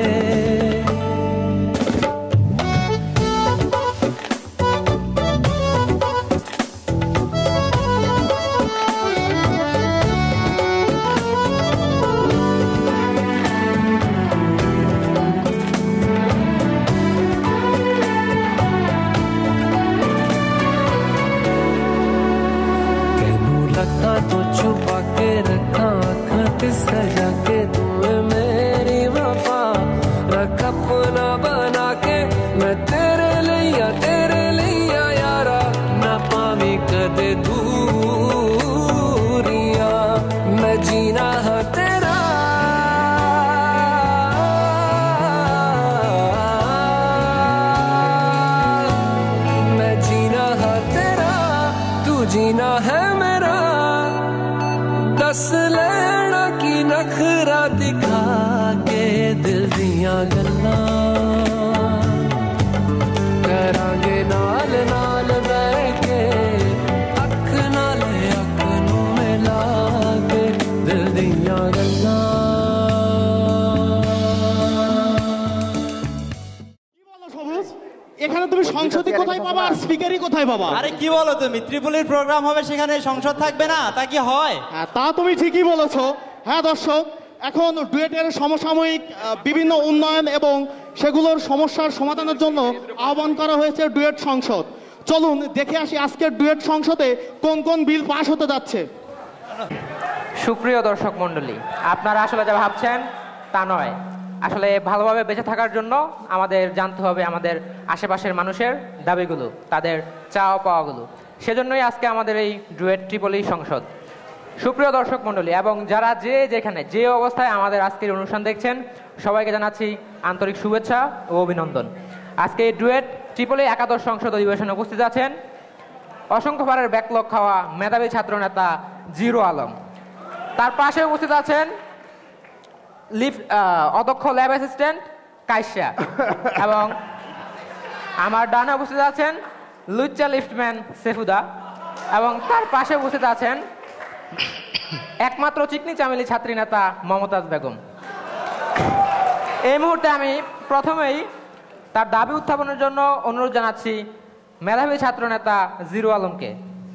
तो छुपा के रखा खत सजा के, तुम्हें मेरी वफा रख अपना बना के। मैं तेरे लिया तेरे लिया यारा, ना पावी कदे दूरिया। मैं जीना है तेरा, मैं जीना है तेरा, तू जीना है मेरा। दस लेना की नखरा दिखा के दिल दियां गल्लां करांगे नाल नाल बैठ के, अख नाले अख नू मिला के दिल दियां गल्लां। এখানে তুমি সংসদই কোথায় পাবা আর স্পিকারই কোথায় পাবা? আরে কি বলো তুমি, ত্রিপুলির প্রোগ্রাম হবে সেখানে সংসদ থাকবে না, তা কি হয়? হ্যাঁ, তা তুমি ঠিকই বলেছো। হ্যাঁ দর্শক, এখন ডুয়েটের সমসাময়িক আহ, বিভিন্ন উন্নয়ন এবং সেগুলোর সমস্যার সমাধানের জন্য আহ্বান করা হয়েছে ডুয়েট সংসদ। চলুন দেখে আসি আজকের ডুয়েট সংসদে কোন কোন বিল পাশ হতে যাচ্ছে। সুপ্রিয় দর্শক মণ্ডলী, আপনারা আসলে যা ভাবছেন তা নয়। আসলে ভালোভাবে বেঁচে থাকার জন্য আমাদের জানতে হবে আমাদের আশেপাশের মানুষের দাবিগুলো, তাদের চাওয়া পাওয়াগুলো। সেজন্যই আজকে আমাদের এই ডুয়েট ট্রিপলি সংসদ। সুপ্রিয় দর্শক মণ্ডলী এবং যারা যে যেখানে যে অবস্থায় আমাদের আজকের অনুষ্ঠান দেখছেন, সবাইকে জানাচ্ছি আন্তরিক শুভেচ্ছা ও অভিনন্দন। আজকে এই ডুয়েট ট্রিপলি একাদশ সংসদ অধিবেশনে উপস্থিত আছেন অসংখ্যবারের ব্যাকলগ খাওয়া মেধাবী ছাত্রনেতা জিরো আলম। তার পাশে উপস্থিত আছেন লিফট অদক্ষ ল্যাব অ্যাসিস্ট্যান্ট কাইসা এবং আমার ডানে উপস্থিত আছেন লুচ্চা লিফটম্যান সেফুদা এবং তার পাশে উপস্থিত আছেন একমাত্র চিকনি চামেলি ছাত্রী নেতা মমতাজ বেগম। এই মুহূর্তে আমি প্রথমেই তার দাবি উত্থাপনের জন্য অনুরোধ জানাচ্ছি মেধাবী ছাত্র নেতা জিরু আলমকে।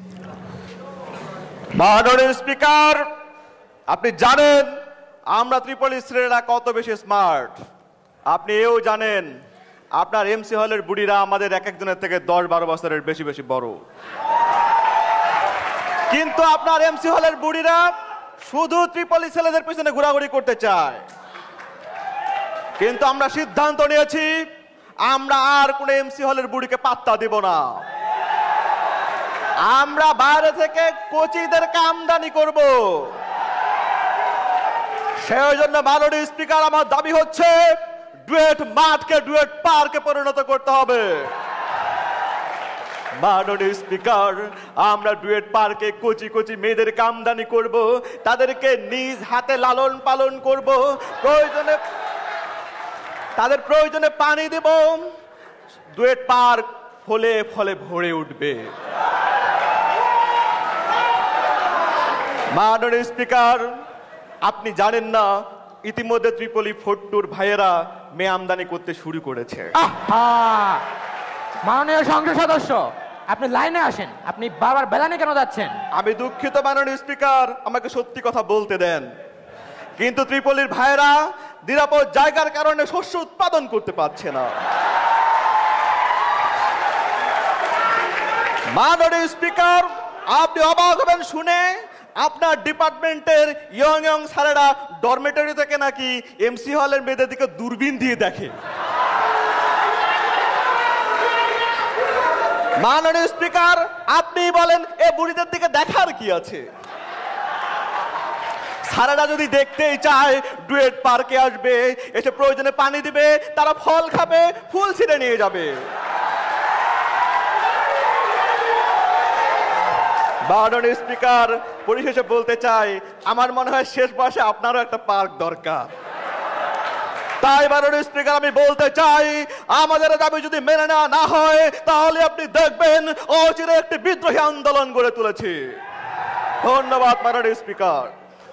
মাননীয় স্পিকার, আপনি জানেন আমরা ত্রিপলি ছেলেরা কত বেশি স্মার্ট। আপনি এও জানেন আপনার এমসি হলের বুড়িরা আমাদের এক একজনের থেকে দশ বারো বছরের বেশি বেশি বড়। কিন্তু আপনার এমসি হলের বুড়িরা শুধু ত্রিপলি ছেলেদের পিছনে ঘোরাঘুরি করতে চায়। কিন্তু আমরা সিদ্ধান্ত নিয়েছি আমরা আর কোন এমসি হলের বুড়িকে পাত্তা দিব না। আমরা বাইরে থেকে কোচিদেরকে আমদানি করব। সেই জন্য মাননীয় স্পিকার, আমার দাবি হচ্ছে ডুয়েট মাঠকে ডুয়েট পার্কে পরিণত করতে হবে। মাননীয় স্পিকার, আমরা ডুয়েট পার্কে কোচি কোচি মেয়েদেরকে আমদানি করব, তাদেরকে নিজ হাতে লালন পালন করব, প্রয়োজনে তাদের প্রয়োজনে পানি দেব, ডুয়েট পার্ক ফলে ফলে ভরে উঠবে। মাননীয় স্পিকার, আপনি জানেন না ইতিমধ্যে ত্রিপলি ফোর্টুর ভাইয়েরা মেয়ে আমদানি করতে শুরু করেছে। মাননীয় সংসদ সদস্য, আপনি লাইনে আসেন, আপনি বারবার বেলানে কেন যাচ্ছেন? আমি দুঃখিত মাননীয় স্পিকার, আমাকে সত্যি কথা বলতে দেন। কিন্তু ত্রিপলির ভাইয়েরা নিরাপদ জায়গার কারণে শস্য উৎপাদন করতে পারছে না। মাননীয় স্পিকার, আপনি অবাক হবেন শুনে, আপনার ডিপার্টমেন্টের ইয়ং ইয়ং স্যারেরা ডরমেটরি থেকে নাকি এমসি হলের মেয়েদের দিকে দূরবীন দিয়ে দেখে। মাননীয় স্পিকার, আপনি বলেন এ বুড়িদের দিকে দেখার কি আছে? স্যারেরা যদি দেখতেই চায় ডুয়েট পার্কে আসবে, এসে প্রয়োজনে পানি দিবে, তারা ফল খাবে, ফুল ছিঁড়ে নিয়ে যাবে। মাননীয় স্পিকার, পরিশেষে বলতে চাই, আমার মনে হয় শেষ বয়সে আপনারও একটা পার্ক দরকার। তাই মাননীয় স্পিকার, আমি বলতে চাই আমাদের দাবি যদি মেনে নেওয়া না হয় তাহলে আপনি দেখবেন অচিরে একটি বিদ্রোহী আন্দোলন গড়ে তুলেছি। ধন্যবাদ মাননীয় স্পিকার।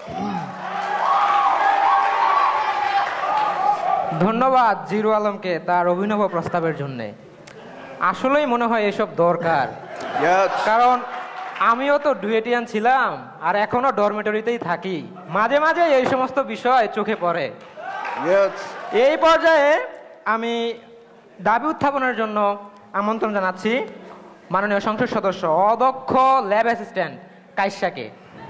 ধন্যবাদ জিরু আলমকে তার অভিনব প্রস্তাবের জন্য। আসলেই মনে হয় এসব দরকার, কারণ আমিও তো ডুয়েটিয়ান ছিলাম আর এখনো ডরমেটরিতেই থাকি। মাঝে মাঝে এই সমস্ত বিষয় চোখে পড়ে। এই পর্যায়ে আমি দাবি উত্থাপনের জন্য আমন্ত্রণ জানাচ্ছি মাননীয় সংসদ সদস্য অদক্ষ ল্যাব অ্যাসিস্ট্যান্ট কাইসাকে।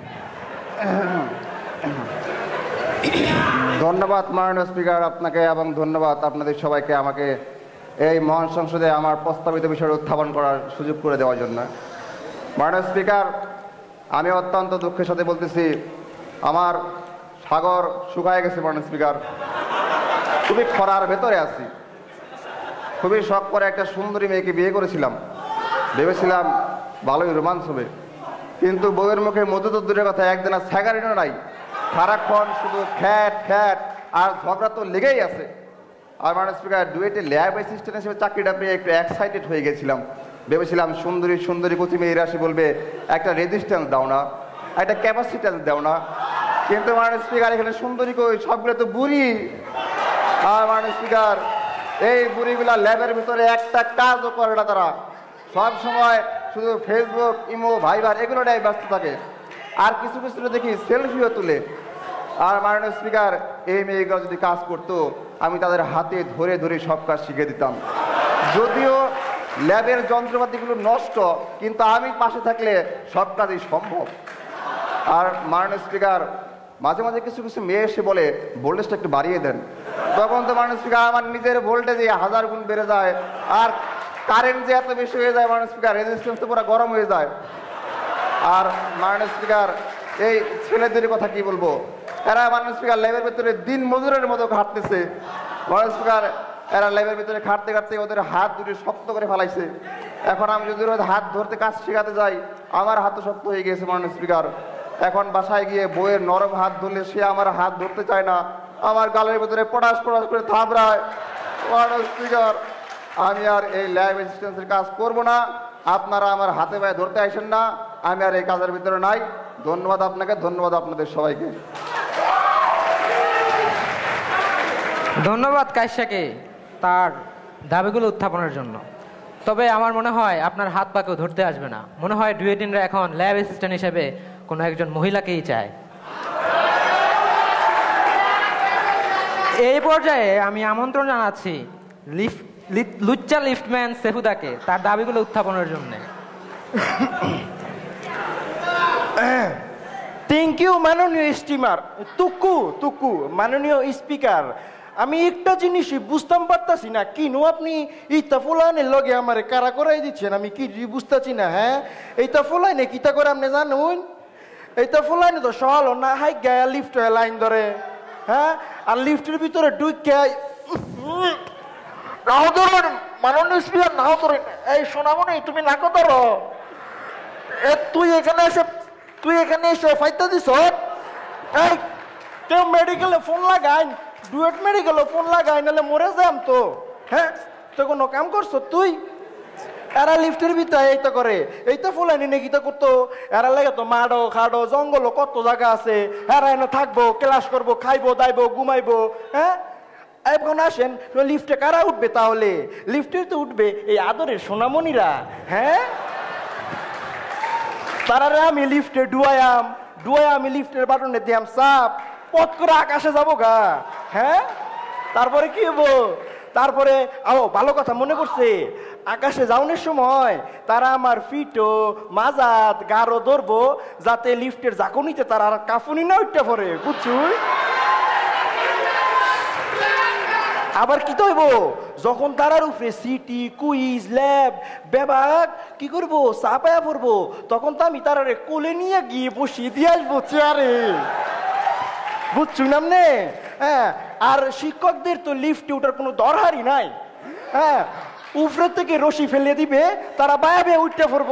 ধন্যবাদ মাননীয় স্পিকার আপনাকে, এবং ধন্যবাদ আপনাদের সবাইকে আমাকে এই মহান সংসদে আমার প্রস্তাবিত বিষয় উত্থাপন করার সুযোগ করে দেওয়ার জন্য। মাননীয় স্পিকার, আমি অত্যন্ত দুঃখের সাথে বলতেছি আমার সাগর শুকায় গেছে। মাননীয় স্পিকার, খুবই খরার ভেতরে আছি। খুবই শখ করে একটা সুন্দরী মেয়েকে বিয়ে করেছিলাম, ভেবেছিলাম ভালোই রোমান্স হবে, কিন্তু বউয়ের মুখে মধু তো দূরের কথা, একদিন আর স্যাগারিনও নাই। সারাক্ষণ শুধু খ্যাট খ্যাট আর ঝগড়া তো লেগেই আছে। আর মাননীয় স্পিকার, ডুয়েটে ল্যাব অ্যাসিস্ট্যান্ট হিসেবে চাকরিটা পেয়ে একটু এক্সাইটেড হয়ে গেছিলাম। ভেবেছিলাম সুন্দরী সুন্দরী কচি মেয়েরা এসে বলবে একটা রেজিস্ট্যান্স দাও না, একটা ক্যাপাসিট্যান্স দাও না। কিন্তু মাননীয় স্পিকার, এখানে সুন্দরী কই, সবগুলো তো বুড়ি। আর মাননীয় স্পিকার, এই বুড়িগুলা ল্যাবের ভিতরে একটা কাজও করে না, তারা সব সময় শুধু ফেসবুক, ইমো, ভাইবার এগুলোটাই ব্যস্ত থাকে। আর কিছু কিছু দেখি সেলফিও তুলে। আর মাননীয় স্পিকার, এই মেয়েগুলো যদি কাজ করতো আমি তাদের হাতে ধরে ধরে সব কাজ শিখে দিতাম। যদিও ল্যাবের যন্ত্রপাতিগুলো নষ্ট, কিন্তু আমি পাশে থাকলে সব কাজই সম্ভব। আর মাননীয় স্পিকার, মাঝে মাঝে কিছু কিছু মেয়ে এসে বলে ভোল্টেজটা একটু বাড়িয়ে দেন, তখন তো মাননীয় স্পিকার আমার নিজের ভোল্টেজে হাজার গুণ বেড়ে যায়। আর কারেন্ট যে এত বেশি হয়ে যায় মাননীয় স্পিকার, রেজিস্ট্যান্স তো পুরো গরম হয়ে যায়। আর মাননীয় স্পিকার, এই ছেলেদের কথা কি বলবো, এরা মাননীয় স্পিকার ল্যাবের ভিতরে দিন মজুরের মতো খাটতেছে। মাননীয় স্পিকার, এরা ল্যাবের ভিতরে খাটতে খাটতে ওদের হাত দুটো শক্ত করে ফেলাইছে। এখন আমি যদি ওদের হাত ধরতে কাজ শেখাতে যাই, আমার হাতও শক্ত হয়ে গেছে। মাননীয় স্পিকার, এখন বাসায় গিয়ে বইয়ের নরম হাত ধরলে সে আমার হাত ধরতে চায় না, আমার গালের ভিতরে পটাশ পটাশ করে থাবড়ায়। মাননীয় স্পিকার, আমি আর এই ল্যাব অ্যাসিস্ট্যান্সের কাজ করব না। আপনারা আমার হাতে পায়ে ধরতে আসেন না, আমি আর এই কাজের ভিতরে নাই। ধন্যবাদ আপনাকে, ধন্যবাদ আপনাদের সবাইকে। ধন্যবাদ কাইসাকে তার দাবিগুলো উত্থাপনের জন্য। তবে আমার মনে হয় আপনার হাত পাকেও ধরতে আসবে না। মনে হয় ডুয়েটিনরা এখন ল্যাব অ্যাসিস্ট্যান্ট হিসেবে কোনো একজন মহিলাকেই চায়। এই পর্যায়ে আমি আমন্ত্রণ জানাচ্ছি লিফট লুচ্চা লিফটম্যান সেফুদাকে তার দাবিগুলো উত্থাপনের জন্য। থ্যাংক ইউ মাননীয় স্টিমার তুকু তুকু মাননীয় স্পিকার। আমি একটা জিনিসই বুঝতাম পারতাছি না কিনো আপনি এইটা ফোলাইনের লগে আমার কারা করাই দিচ্ছেন, আমি কি বুঝতেছি না। হ্যাঁ এইটা ফোলাইনে কিতা করে আপনি জানুন? এইটা ফোলাইনে তো সহল না, হাই গায়া লিফট লাইন ধরে। হ্যাঁ আর লিফটের ভিতরে ঢুকে নাও ধরেন মাননীয় স্পিকার, নাও ধরেন। এই শোনামনি তুমি নাকো ধরো। এ তুই এখানে এসে তুই এখানে এসে ফাইতে দিস। এই কেউ মেডিকেলে ফোন লাগাই, ডুয়েট মেডিকেলে ফোন লাগাই, নাহলে মরে যাম তো। হ্যাঁ তো কোনো কাম করছো তুই? এরা লিফটের ভিতরে এইটা করে, এইটা ফোলাইনি নাকি তা করতো। এরা লাগে তো মাডো খাডো জঙ্গল কত জায়গা আছে, এরা এনে থাকবো, ক্লাস করবো, খাইবো দাইবো ঘুমাইবো। হ্যাঁ এখন আসেন লিফটে কারা উঠবে? তাহলে লিফটে তো উঠবে এই আদরের সোনামণিরা। হ্যাঁ তারারে আমি লিফটে ডুয়ায়াম ডুয়ায় আমি লিফটের বাটনে দিয়াম চাপ, পথ করে আকাশে যাবো গা। হ্যাঁ তারপরে কি হবো? তারপরে আও ভালো কথা মনে করছে, আকাশে যাওয়ার সময় তারা আমার ফিটো মাজাত গাঢ় ধরবো, যাতে লিফটের ঝাঁকুনিতে তারা আর কাফুনি না উঠতে পড়ে, বুঝছুই? আবার কি হইব যখন তারার উপরে সিটি কুইজ ল্যাব বিভাগ কি করবো চাপায়া পড়বো, তখন তো আমি তারারে কোলে নিয়ে গিয়ে বসিয়ে দিয়ে আসবো চেয়ারে, বুঝছুই নামনে? হ্যাঁ আর শিক্ষকদের তো লিফটে ওঠার কোনো দরকারই নাই। হ্যাঁ উপরে থেকে রশি ফেলে দিবে, তারা বায়া বেয়ে উঠতে পড়বো।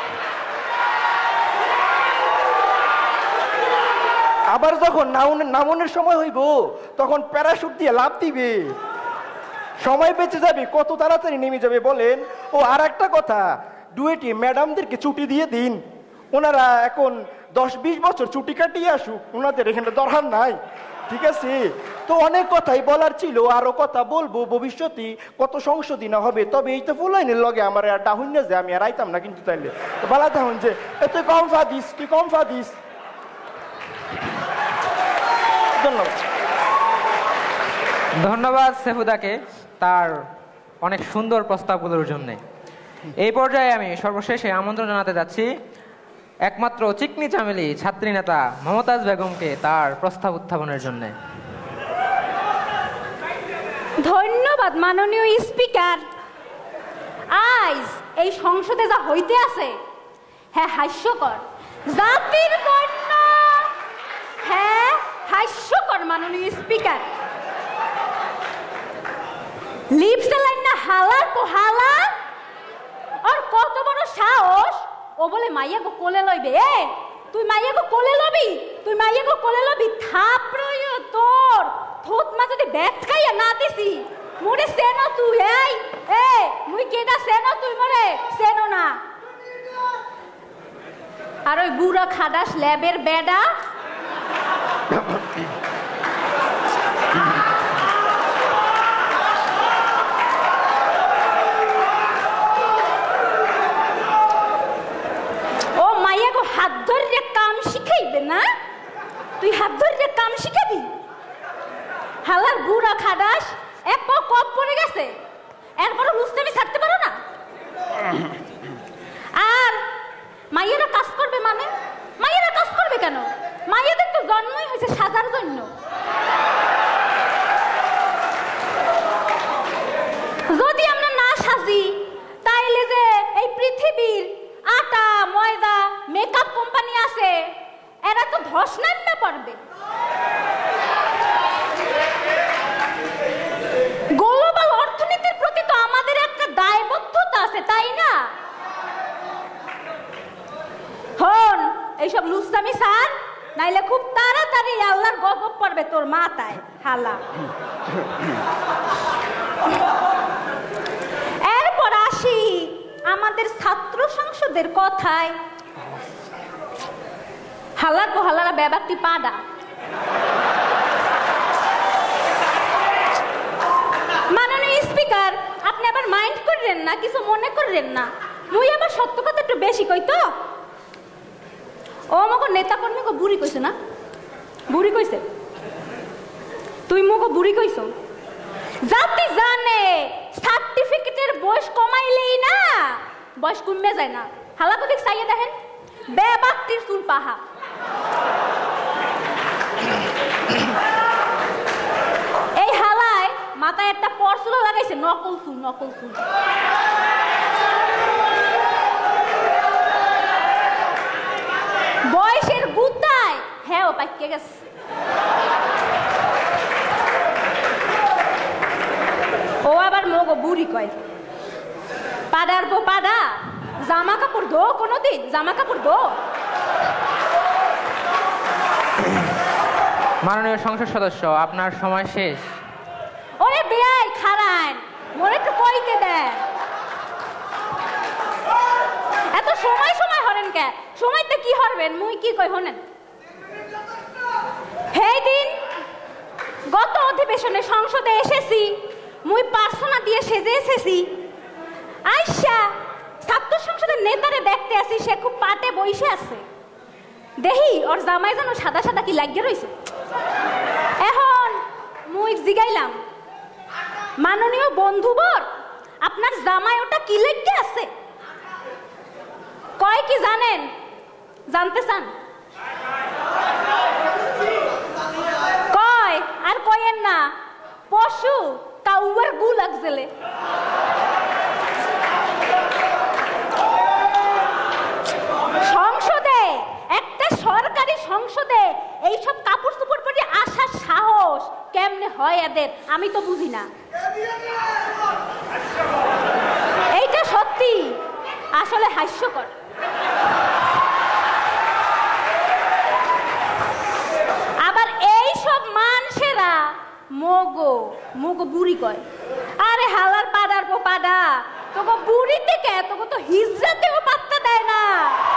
আবার যখন নামনের সময় হইব তখন প্যারাশুট দিয়ে লাফ দিবে, সময় বেঁচে যাবে, কত তাড়াতাড়ি নেমে যাবে বলেন। ও আর একটা কথা, ডুয়েটে ম্যাডামদেরকে ছুটি দিয়ে দিন, ওনারা এখন দশ বিশ বছর ছুটি কাটিয়ে আসুক, ওনাদের এখানে দরকার নাই, ঠিক আছে? তো অনেক কথাই বলার ছিল, আরো কথা বলবো ভবিষ্যতে, কত সংশোধন হবে। তবে এই তো ফুলাইনের লগে আমার আর ডাহুন না যে আমি আর আইতাম না, কিন্তু তাইলে বলা থাকুন যে তুই কম ফা দিস, তুই কম ফা দিস। ধন্যবাদ ধন্যবাদ সেফুদাকে তার অনেক সুন্দর প্রস্তাবগুলোর জন্য। এই পর্যায়ে আমি সর্বশেষে আমন্ত্রণ জানাতে যাচ্ছি একমাত্র চিকনি চামেলি ছাত্রী নেতা মমতাজ বেগমকে তার প্রস্তাব উত্থাপনের জন্য। ধন্যবাদ মাননীয় স্পিকার। আজ এই সংসদে যা হইতে আছে, হ্যাঁ হাস্যকর, জাতির জন্য হ্যাঁ হাস্যকর। মাননীয় স্পিকার লিপ চালাইন না হালার পো হালা, আর কত বড় সাহস ও বলে মাইয়াগো কোলে লইবে। এ তুই মাইয়াগো কোলে লবি, তুই মাইয়াগো কোলে লবি, থাপড়ইও তোর থোত মা যদি ব্যাট খাইয়া না দিছি মোরে সেনো তুই। এই এ মুই কেডা সেনো তুই মোরে সেনো না। আর ওই বুড়া খাদাস ল্যাবের বেডা ও মাইয়াগো হাত ধরে কাম শিখাইবে না, তুই হাত ধরে কাম শিখাবি? হালার বুড়া খাদাস এক পা কপ পড়ে গেছে, এরপরও রুস্তামি ছাড়তে পারো না। আর মাইয়েরা কাজ করবে মানে? মাইয়েরা কাজ করবে কেন? মাইয়াদের তো জন্মই হয়েছে সাজার জন্য। যদি আমরা না সাজি তাইলে যে এই পৃথিবীর আটা ময়দা মেকআপ কোম্পানি আছে, এরা তো ধস নামে পড়বে। গ্লোবাল অর্থনীতির প্রতি তো আমাদের একটা দায়বদ্ধতা আছে, তাই না? হন এইসব লুসামি সার, নাইলে খুব তাড়াতাড়ি আল্লাহর গজব পড়বে তোর মাথায় হালা। এরপর আসি আমাদের ছাত্র সংসদের কথায়। হালার গো হালারা ব্যাপারটি পাডা। মাননীয় স্পিকার আপনি আবার মাইন্ড করেন করেন না, কিছু মনে করেন না। মুই আবার সত্য কথা একটু বেশি কই তো। ও আমাকে নেতা কর্মী গো বুড়ি কইছে না? বুড়ি কইছে? তুই মোকে বুড়ি কইছ? জাতি জানে সার্টিফিকেটের বয়স কমাইলেই না বয়স কমে যায় না। হালা তো দেখ চাইয়ে দেখেন বেবাক্তির চুল পাহা। এই হালায় মাথায় একটা পরচুলা লাগাইছে, নকল চুল, নকল চুল। বয়সের গুতায় হ্যাঁ ও পাইকে গেছে। ও আবার মগো বুড়ি কয়। পাড়ার পো পাড়া, জামা কাপড় ধো কোনোদিন, জামা কাপড় ধো। মাননীয় সংসদ সদস্য, আপনার সময় শেষ। ওরে বেয়াই খারান, মোরে একটু কইতে দেন। এত সময় সময় হরেন কে? সময়তে কি হরবেন? মুই কি কই হনেন। সেই দিন গত অধিবেশনে সংসদে এসেছি, মুই পার্সোনা দিয়ে সেজে এসেছি। আইসা ছাত্র সংসদের নেতারে দেখতে আসি, সে খুব পাটে বইসে আছে। দেহি ওর জামাই যেন সাদা সাদা কি লাগিয়ে রয়েছে। এখন মুই জিগাইলাম, মাননীয় বন্ধুবর, আপনার জামাই ওটা কি লাগিয়ে আছে? কয় কি জানেন? জানতে চান? কয় আর কয়েন না, পশু কাউয়ার গু লাগজেলে। সংসদে, একটা সরকারি সংসদে এইসব কাপড় চোপড় পরে আসার সাহস কেমনে হয় এদের, আমি তো বুঝি না। এইটা সত্যি আসলে হাস্যকর। আবার এইসব মানুষেরা মগো মগো বুড়ি কয়। আরে হালার পাড়ার পো পাড়া, তোকে বুড়িতে কে, তোকে তো হিজরাতেও পাত্তা দেয় না।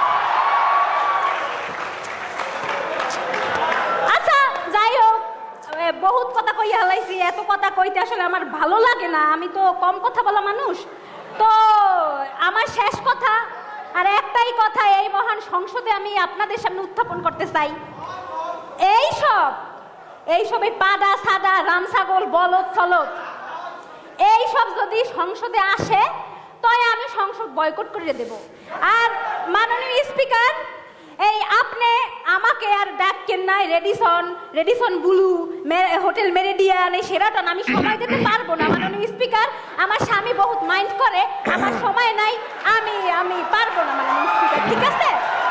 আচ্ছা যাই হোক, বহুত কথা কইয়া হালাইছি, এত কথা কইতে আসলে আমার ভালো লাগে না, আমি তো কম কথা বলা মানুষ। তো আমার শেষ কথা আর একটাই কথা এই মহান সংসদে আমি আপনাদের সামনে উত্থাপন করতে চাই। এইসব এইসব এই পাডা সাদা রাম ছাগল বলদ ফলদ এইসব যদি সংসদে আসে তাই আমি সংসদ বয়কট করে দেব। আর মাননীয় স্পিকার, এই আপনি আমাকে আর ডাকেন নাই Radisson Radisson Blu hotel Meridien এই সেরাটন, আমি সময় দিতে পারবো না মাননীয় স্পিকার। আমার স্বামী বহুত মাইন্ড করে, আমার সময় নাই, আমি আমি পারবো না মাননীয় স্পিকার, ঠিক আছে?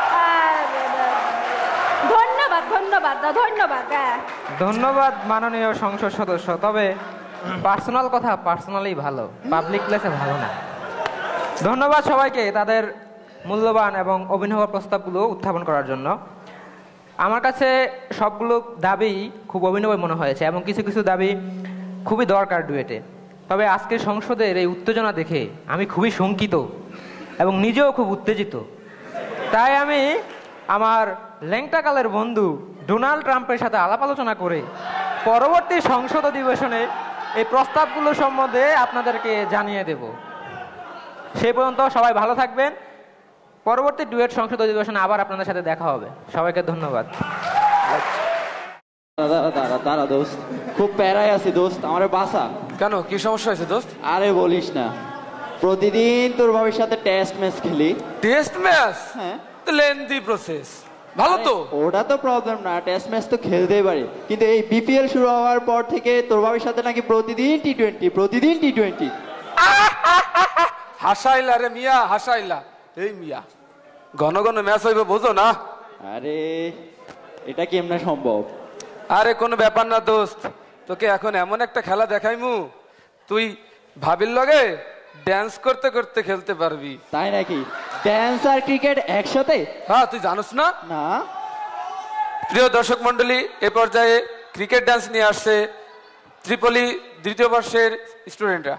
ধন্যবাদ ধন্যবাদ ধন্যবাদ ধন্যবাদ মাননীয় সংসদ সদস্য। তবে পার্সোনাল কথা পার্সোনালি ভালো, পাবলিক প্লেসে ভালো না। ধন্যবাদ সবাইকে তাদের মূল্যবান এবং অভিনব প্রস্তাবগুলো উত্থাপন করার জন্য। আমার কাছে সবগুলো দাবি খুব অভিনব মনে হয়েছে এবং কিছু কিছু দাবি খুবই দরকার ডুয়েটে। তবে আজকের সংসদের এই উত্তেজনা দেখে আমি খুবই শঙ্কিত এবং নিজেও খুব উত্তেজিত। তাই আমি আমার ল্যাংটাকালের বন্ধু ডোনাল্ড ট্রাম্পের সাথে আলাপ আলোচনা করে পরবর্তী সংসদ অধিবেশনে এই প্রস্তাবগুলো সম্বন্ধে আপনাদেরকে জানিয়ে দেব। সেই পর্যন্ত সবাই ভালো থাকবেন। পরবর্তী ডুয়েট সংসদ অধিবেশনে আবার আপনাদের সাথে দেখা হবে। সবাইকে ধন্যবাদ। দাঁড়া দাঁড়া দাঁড়া দোস্ত, খুব প্যারায় আছি দোস্ত, আমার বাসা। কেন, কি সমস্যা হয়েছে দোস্ত? আরে বলিস না, প্রতিদিন তোর ভাবির সাথে টেস্ট ম্যাচ খেলি। Test match? হ্যাঁ, লেন্দি প্রসেস। ভালো তো, ওটা তো প্রবলেম না, টেস্ট ম্যাচ তো খেলতেই পারি, কিন্তু এই বিপিএল শুরু হওয়ার পর থেকে তোর ভাবির সাথে নাকি প্রতিদিন টি টোয়েন্টি প্রতিদিন টি টোয়েন্টি। হাসাইলা রে মিয়া, হাসাইলা। এই মিয়া ঘন ঘন ম্যাচ হইবে বোঝো না? আরে এটা কেমনে সম্ভব? আরে কোনো ব্যাপার না দোস্ত, তোকে এখন এমন একটা খেলা দেখাইমু তুই ভাবির লগে ড্যান্স করতে করতে খেলতে পারবি। তাই নাকি? ড্যান্স আর ক্রিকেট একসাথে? হ্যাঁ, তুই জানোস না? না। প্রিয় দর্শক মন্ডলী, এ পর্যায়ে ক্রিকেট ড্যান্স নিয়ে আসছে ত্রিপলি দ্বিতীয় বর্ষের স্টুডেন্টরা।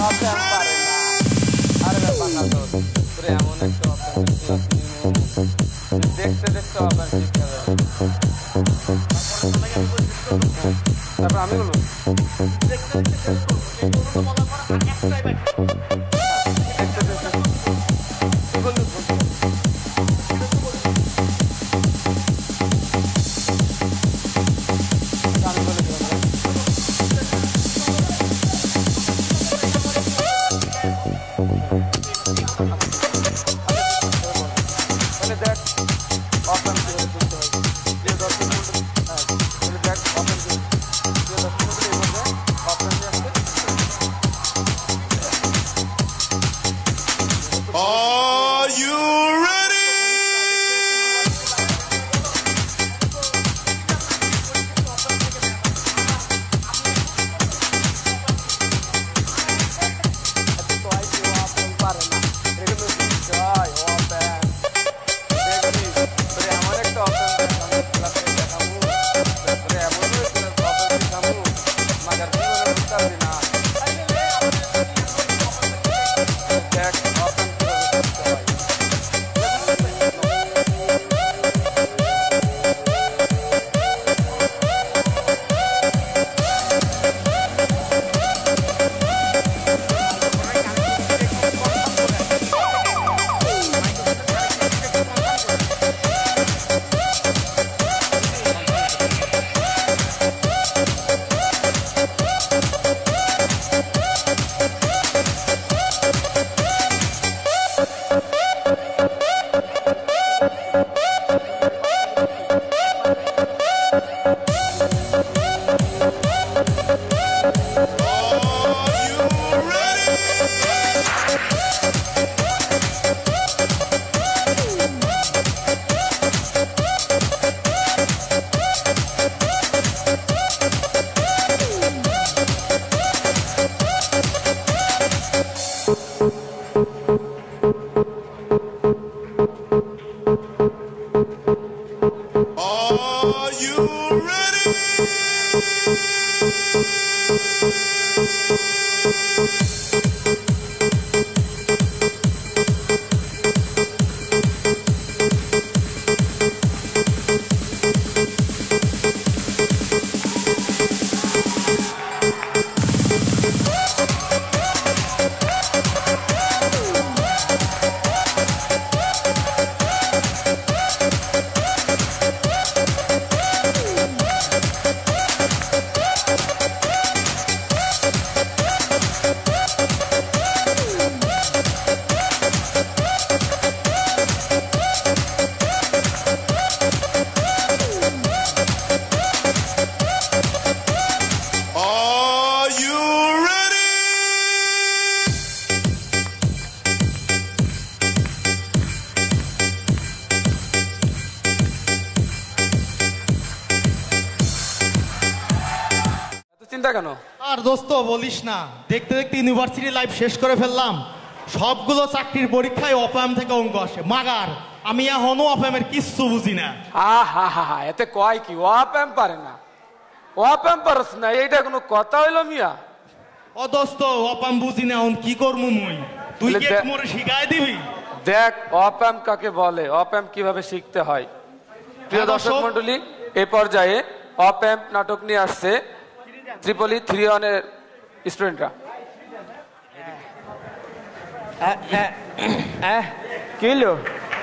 অফেম পারে না। আরে ব্যাপার না তো, তোর এমন একটা অফেম দেখতে দেখতে অফেম শিখতে হবে। তারপর আমি বলবো দেখতে Are you ready? Are you ready? Are you ready? এত চিন্তা কেন? আর দোস্ত বলিস না, দেখতে দেখতে ইউনিভার্সিটি লাইফ শেষ করে ফেললাম। সবগুলো চাকরির পরীক্ষায় অপাম থেকে অঙ্ক আসে। মাগার আমি এখনো অপামের কিচ্ছু বুঝি না। আহা হা হা, এতে কয় কি ওয়াপেম পারে না? ওয়াপেম পারস না, এইটা কোনো কথা হইলো মিয়া? ও দোস্ত অপাম বুঝি না, এখন কি করবো মুই? তুই কি একটু মোরে শিখাই দিবি? দেখ অপাম কাকে বলে, অপাম কিভাবে শিখতে হয়। প্রিয় দর্শক মন্ডলী, এ পর্যায়ে অপাম নাটক নিয়ে আসছে ত্রিপলি থ্রি ওয়ানের স্টুডেন্টরা। কি হলো?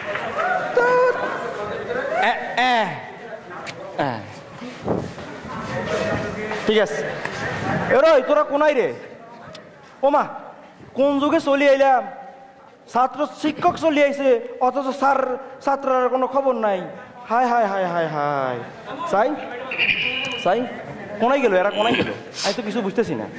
ঠিক আছে। এরই তোরা কোনাই রে? ওমা কোন যুগে চলি আইলাম? ছাত্র শিক্ষক চলি আইছে, অথচ স্যার ছাত্রের কোনো খবর নাই। হাই হাই হাই হাই হাই সাই সাই কোনাই গেল? এরা কোনাই গেল? আমি তো কিছু বুঝতেছি না।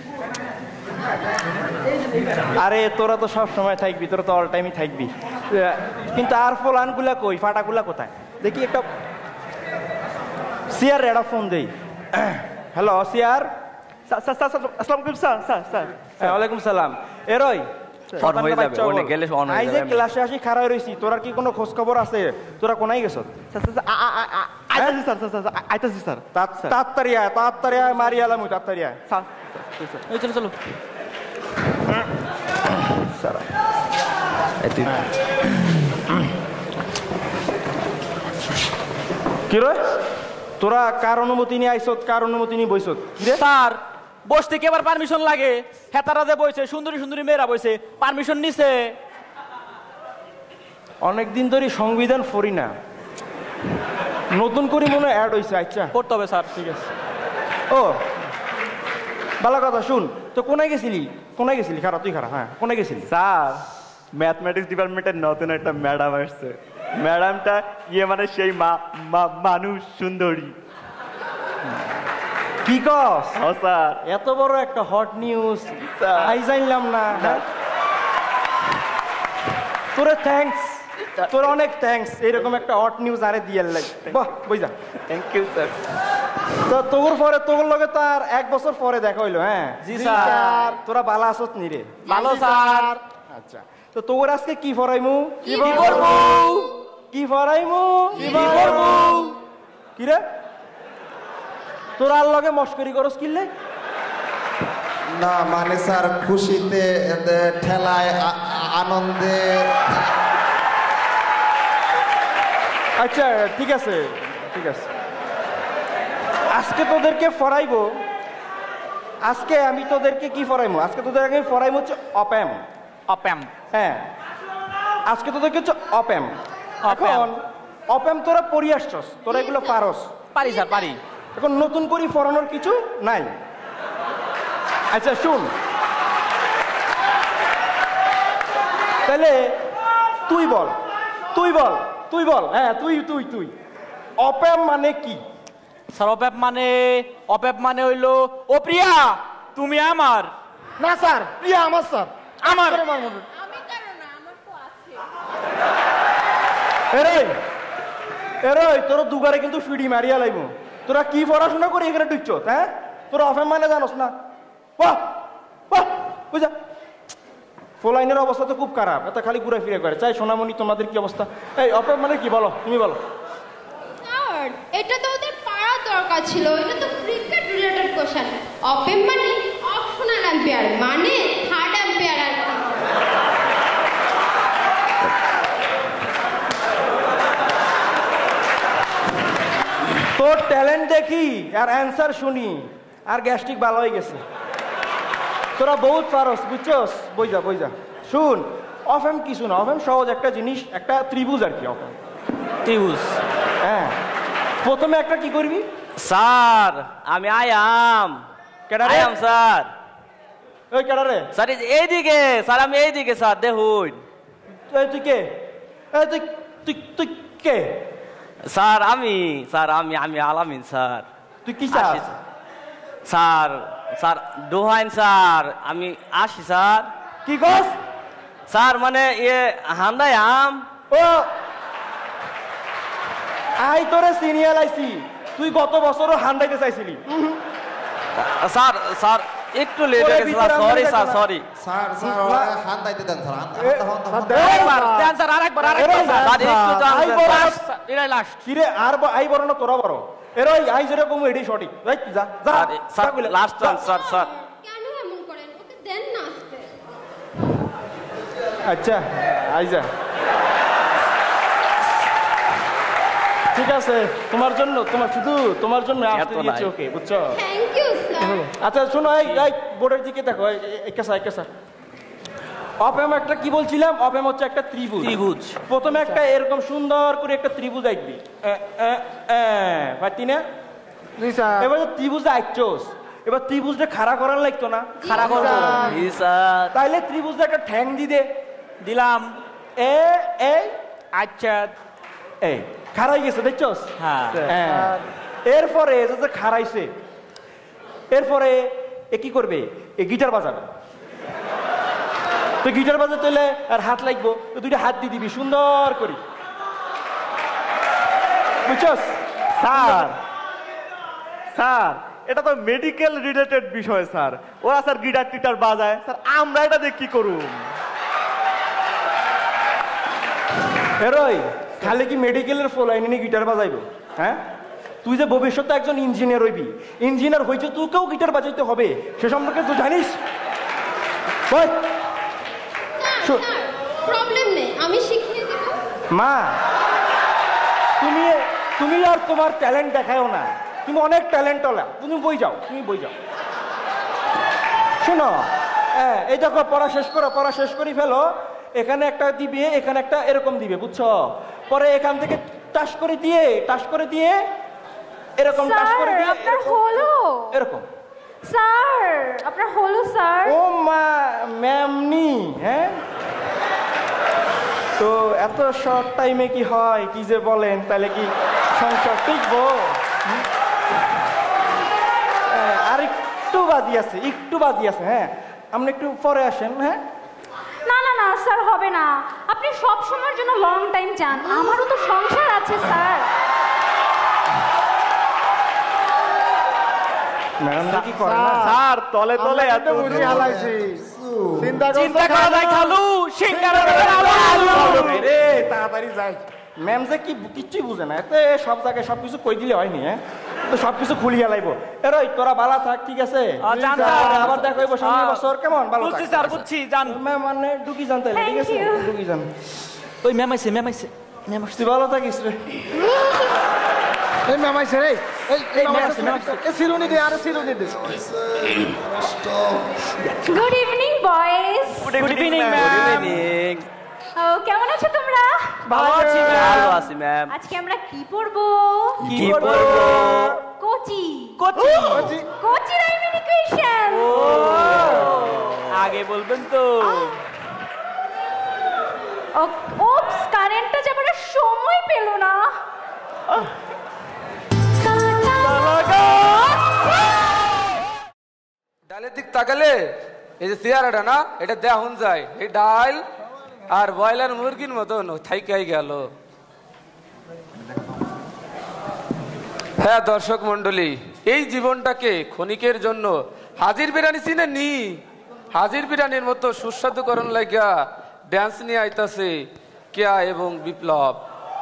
আরে তোরা তো সব সময় থাকবি, তোরা তো অল টাইমই থাকবি, কিন্তু আর ফলানগুলা কই? ফাটাগুলা কোথায় দেখি? একটা সিয়ার একটা ফোন দেই। Hello sir. আসসালামু আলাইকুম স্যার। স্যার স্যার ওয়ালাইকুম সালাম। এরই ক্লাসে আসি খারাপ রয়েছি, তোরা কি কোনো খোঁজ খবর আছে? তোরা কোনাই গেছ? আইতাছি স্যার, তাড়াতাড়ি আয়, তাড়াতাড়ি আয়, মারি আলাম তাড়াতাড়ি আয়। চলো চলো। কি রে তোরা কার অনুমতি নিয়ে আইসত কার অনুমতি নিয়ে বইসত স্যার বসতে কি আবার পারমিশন লাগে হেতারা যে বইছে সুন্দরী সুন্দরী মেয়েরা বইছে পারমিশন নিছে অনেকদিন ধরে সংবিধান পড়ি না নতুন করে মনে অ্যাড হয়েছে আচ্ছা পড়তে হবে স্যার ঠিক আছে ও ভালো কথা শুন তো কোনায় গেছিলি কোনায় গেছিলি খারাপ তুই খারাপ হ্যাঁ কোনায় গেছিলি স্যার ম্যাথমেটিক্স ডিপার্টমেন্টের নতুন একটা ম্যাডাম আসছে ম্যাডামটা ইয়ে মানে সেই মানুষ সুন্দরী কি কস স্যার এত বড় একটা হট নিউজ আই জানলাম না তোরে থ্যাঙ্কস তোর অনেক থ্যাঙ্কস এরকম একটা হট নিউজ আরে দিয়ে বাহ বুঝা থ্যাংক ইউ স্যার তো তোর পরে তোর লগে তো আর এক বছর পরে দেখা হইলো হ্যাঁ জি স্যার তোরা বালা আসত নি রে ভালো স্যার আচ্ছা তো তোর আজকে কি ফরাইমু কি করবো কি ফরাইমু কি করবো কি রে তোর আর লগে মস্করি করস কিনলে না মানে স্যার খুশিতে ঠেলায় আনন্দে আচ্ছা ঠিক আছে ঠিক আছে আজকে তোদেরকে ফরাইবো আজকে আমি তোদেরকে কি ফরাইবো আজকে তোদেরকে ফরাইবো হচ্ছে অপ্যাম অপ্যাম হ্যাঁ আজকে তোদেরকে হচ্ছে অপ্যাম এখন অপ্যাম তোরা পড়ি আসছস তোরা এগুলো পারস পারি স্যার পারি এখন নতুন করে ফরানোর কিছু নাই আচ্ছা শুন তাহলে তুই বল তুই বল তুই বল হ্যাঁ তুই তুই তুই অপ্যাম মানে কি স্যার অপ্যাপ মানে অপ্যাপ মানে হইলো ও প্রিয়া তুমি আমার না স্যার প্রিয়া আমার স্যার আমার এরই এরই তোর দুগারে কিন্তু ফিডি মারিয়া লাইব তোরা কি পড়াশোনা করি এখানে ঢুকছ হ্যাঁ তোরা অফেম মানে জানোস না বাহ বাহ বুঝা ফোলাইনের অবস্থা তো খুব খারাপ এটা খালি ঘুরে ফিরে করে চাই সোনামণি তোমাদের কি অবস্থা এই অফেম মানে কি বলো তুমি বলো স্যার এটা তো ওদের পারা দরকার ছিল এটা তো ক্রিকেট রিলেটেড কোশ্চেন অপেম মানে অপশনাল এম্পায়ার মানে থার্ড এম্পায়ার আর কি তোর ট্যালেন্ট দেখি আর অ্যান্সার শুনি আর গ্যাস্ট্রিক ভালো হয়ে গেছে তোরা বহুত পারস বুঝছস বইজা বইজা শুন অফেম কিছু না অফেম সহজ একটা জিনিস একটা ত্রিভুজ আর কি অফেম ত্রিভুজ হ্যাঁ প্রথমে একটা কি করবি স্যার আমি আয়াম কেডা রে আয়াম স্যার ওই কেডা রে স্যার এইদিকে স্যার আমি এইদিকে স্যার দেখুন এই তুই কে এই তুই তুই তুই কে স্যার আমি স্যার আমি আমি আলামিন স্যার তুই কি স্যার স্যার স্যার দোহাইন স্যার আমি আসি স্যার কি কস স্যার মানে ইয়ে হান্দাই আম ও আই তোরে সিনিয়র আইছি তুই গত বছরও হান্দাইতে চাইছিলি স্যার স্যার একটু লেট হয়ে গেছে sir sorry sir sorry sir sir ওরা হাত দাইতে দেন স্যার আরেকবার দেন স্যার আরেকবার আরেকবার স্যার একটু তো আই বড় এটাই লাস্ট কি রে আর আই বড় না তোরা বড় এর ওই আই যেরকম এডি সঠিক রাইট যা যা sir last chance sir sir কেন এমন করেন ওকে দেন না আসতে আচ্ছা আই যা ঠিক আছে তোমার জন্য তোমার শুধু তোমার জন্য আসতে দিয়েছি ওকে বুঝছো থ্যাংক ইউ স্যার আচ্ছা শোনো এই এই বোর্ডের দিকে দেখো এই কেসা এই কেসা অপেম একটা কি বলছিলাম অপেম হচ্ছে একটা ত্রিভুজ ত্রিভুজ প্রথমে একটা এরকম সুন্দর করে একটা ত্রিভুজ আঁকবি পারতি না এবার ত্রিভুজ আঁকছোস এবার ত্রিভুজটা খাড়া করার লাগতো না খাড়া করবো তাইলে ত্রিভুজটা একটা ঠ্যাং দি দে দিলাম এ এই আচ্ছা এই খাড়াই গেছে দেখছোস হ্যাঁ এরপরে যে খাড়াইছে এরপরে এ কি করবে এ গিটার বাজাবে তো গিটার বাজাতে হলে আর হাত লাগবো তো দুইটা হাত দিয়ে দিবি সুন্দর করি বুঝছস স্যার স্যার এটা তো মেডিকেল রিলেটেড বিষয় স্যার ওরা স্যার গিটার টিটার বাজায় স্যার আমরা এটা দিয়ে কি করুম এরই খালি কি মেডিকেলের ফলাইনি নিয়ে গিটার বাজাইবো হ্যাঁ তুই যে ভবিষ্যতে একজন ইঞ্জিনিয়ার হইবি ইঞ্জিনিয়ার হয়েছে তোকেও গিটার বাজাইতে হবে সে সম্পর্কে তুই জানিস প্রবলেম নেই, আমি শিখিয়ে দেব। মা তুমি তুমি আর তোমার ট্যালেন্ট দেখাও না, তুমি অনেক ট্যালেন্ট ওলা, তুমি বই যাও, তুমি বই যাও। শোনো, হ্যাঁ এই দেখো পড়া শেষ করো, পড়া শেষ করে ফেলো, এখানে একটা দিবে, এখানে একটা এরকম দিবে, বুঝছো? পরে এখান থেকে টাস করে দিয়ে টাস করে দিয়ে এরকম টাস করে দিয়ে আপনার হলো এরকম। স্যার আপনার হলো স্যার। ও মা ম্যামনি, হ্যাঁ তো এত শর্ট টাইমে কি হয় কি যে বলেন, তাহলে কি সংসার টিকবো? আর একটু বাজি আছে, একটু বাজি আছে, হ্যাঁ আপনি একটু পরে আসেন। হ্যাঁ না না না স্যার, হবে না, আপনি সব সময়ের জন্য লং টাইম চান, আমারও তো সংসার আছে স্যার। ম্যাডাম কি করে না স্যার, তলে তলে এত বুঝি হালাইছি। চিন্তা চিন্তা করো যাই খালু, সিঙ্গারা আলু রে, তাড়াতাড়ি যাই। ম্যাম যে কি কিচ্ছুই বুঝে না, এতে সব জায়গায় সবকিছু কই দিলে হয়নি, হ্যাঁ তো সবকিছু খুলিয়া লাইব। এরই তোরা বালা থাক, ঠিক আছে? আবার দেখো এই সামনের বছর কেমন ভালো থাক। বুঝছি স্যার, বুঝছি, জান ম্যাম মানে ঢুকি যান তাইলে, ঠিক আছে? ঢুকি যান। ওই ম্যাম আইছে, ম্যাম আইছে, ম্যাম আসছে। তুই ভালো থাকিস রে। এই ম্যাম আইছে রে, এই এই ম্যাম আইছে, এই সিরুনি দে, আরে সিরুনি দে। Good evening boys. Good evening ma'am. ও কেমন আছো তোমরা? ভালো আছি ম্যাম। ভালো আছি ম্যাম। আজকে আমরা কি পড়বো? কি পড়বো? কোচি। কোচি কোচি রাইমিং ইকুয়েশন। ও আগে বলবেন তো। ওপস, কারেন্টটা যাবার সময় পেল না। ডালের দিক তাকালে এই যে চেয়ারাটা না, এটা দেহন যায়, এই ডাল আর ব্রয়লার মুরগির মতন থাইকাই গেল। হ্যাঁ দর্শক মন্ডলী, এই জীবনটাকে ক্ষণিকের জন্য হাজির বিরিয়ানি চিনে নি, হাজির বিরিয়ানির মতো সুস্বাদুকরণ লাগিয়া ড্যান্স নিয়ে আইতাছে কেয়া এবং বিপ্লব।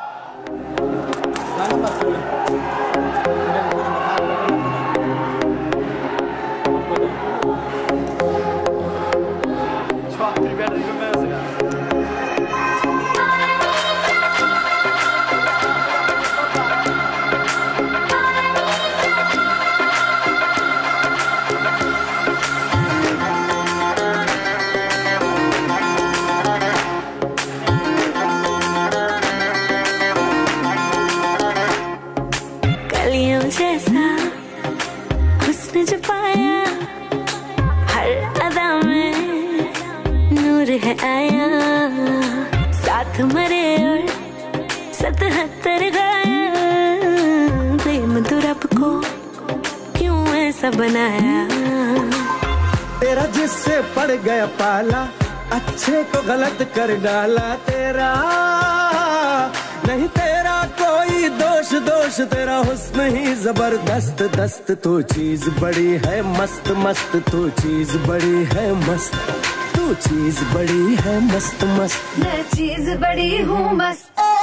जैसा हुस्न जो पाया, हर अदा में नूर है आया, साथ मरे और सतहत्तर गाया, प्रेम तो रब को क्यों ऐसा बनाया। तेरा जिससे पड़ गया पाला, अच्छे को गलत कर डाला, तेरा नहीं तेरा कोई दोष, दोष तेरा हुस्न ही जबरदस्त, दस्त तो चीज बड़ी है मस्त, मस्त तो चीज बड़ी है मस्त, तू चीज बड़ी है मस्त मस्त, मैं चीज बड़ी हूँ मस्त।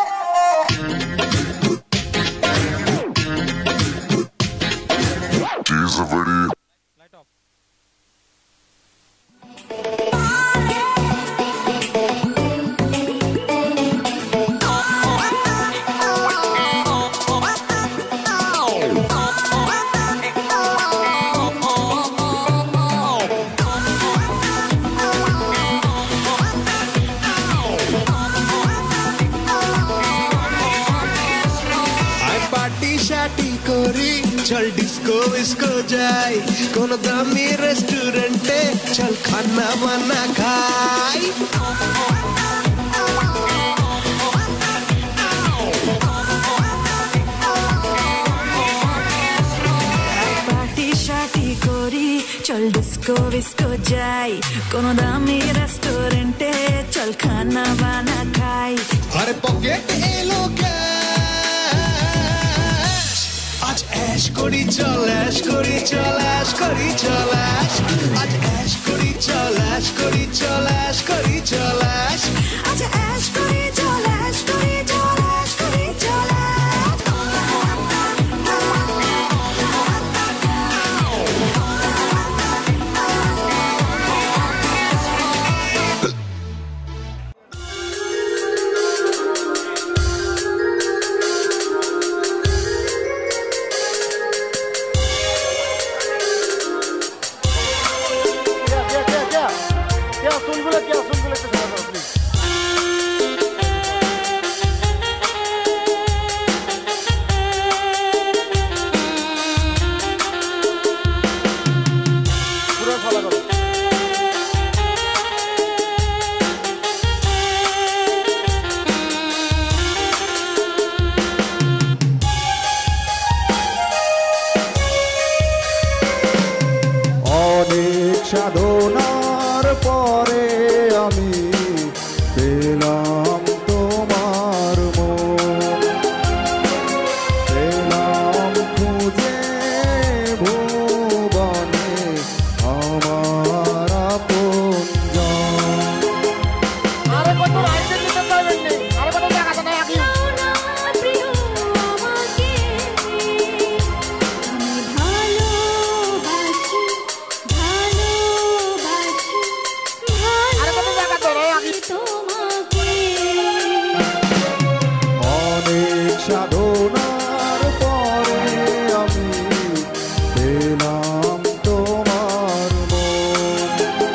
चीज बड़ी चल डिस्को विस्को जाए, कोनो दामी रेस्टोरेंटे चल खाना वाना खाई, पार्टी शार्टी कोरी चल डिस्को विस्को जाए, कोनो दामी रेस्टोरेंटे चल खाना वाना खाई। अरे पॉकेट एलो आज ऐश करी चल, ऐश करी चल, ऐश करी चल, ऐश आज ऐश करी चल, ऐश करी चल, ऐश करी चल, ऐश आज ऐश करी चल, ऐश करी चल, ऐश करी चल, আমি পেলাম তোমার মন, পেলাম খুঁজে ভুবনে আমার আপনজন। আরে কত রাইতে দিতে পারবেন নি, আরে কত টাকা দেন আগে। অনেক সাধনার পরে আমি পেলাম তোমার মন,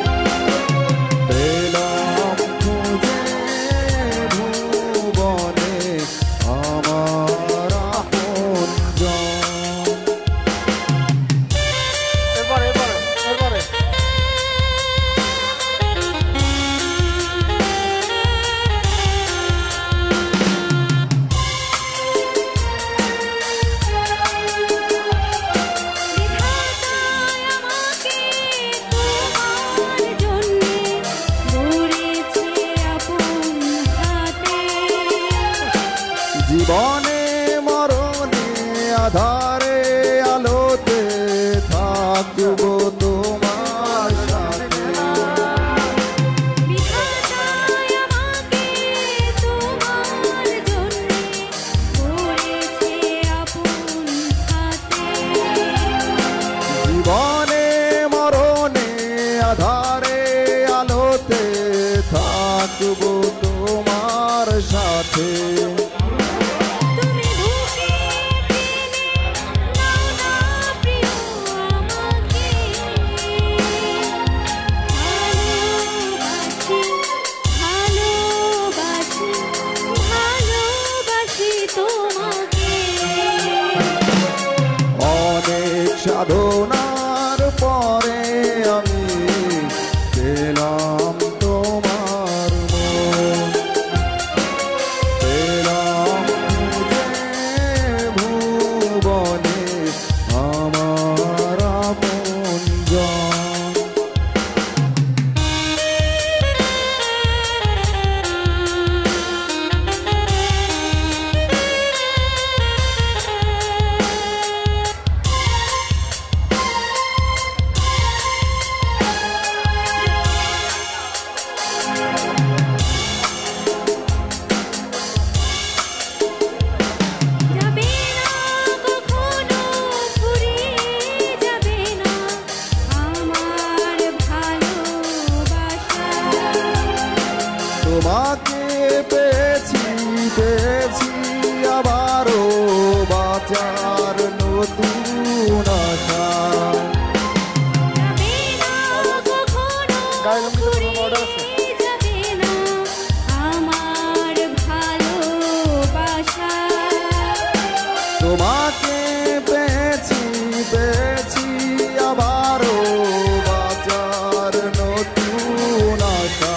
পেলাম খুঁজে ভুবনে আমার আপনজন। এরপরে এরপরে এরপরে জীবনে মরণে আধারে আলোতে থাকব তোমার সাথে। জীবনে মরণে আধারে আলোতে থাকব তোমার সাথে। অনেক সাধনার পরে আমি পেলাম তোমার মন, পেলাম খুঁজে ভুবনে আমার আপনজন। তোমাকে পেয়েছি পেয়েছি আবারও বাঁচার নতুন আশা। তোমাকে পেয়েছি পেয়েছি আবারও বাঁচার নতুন আশা।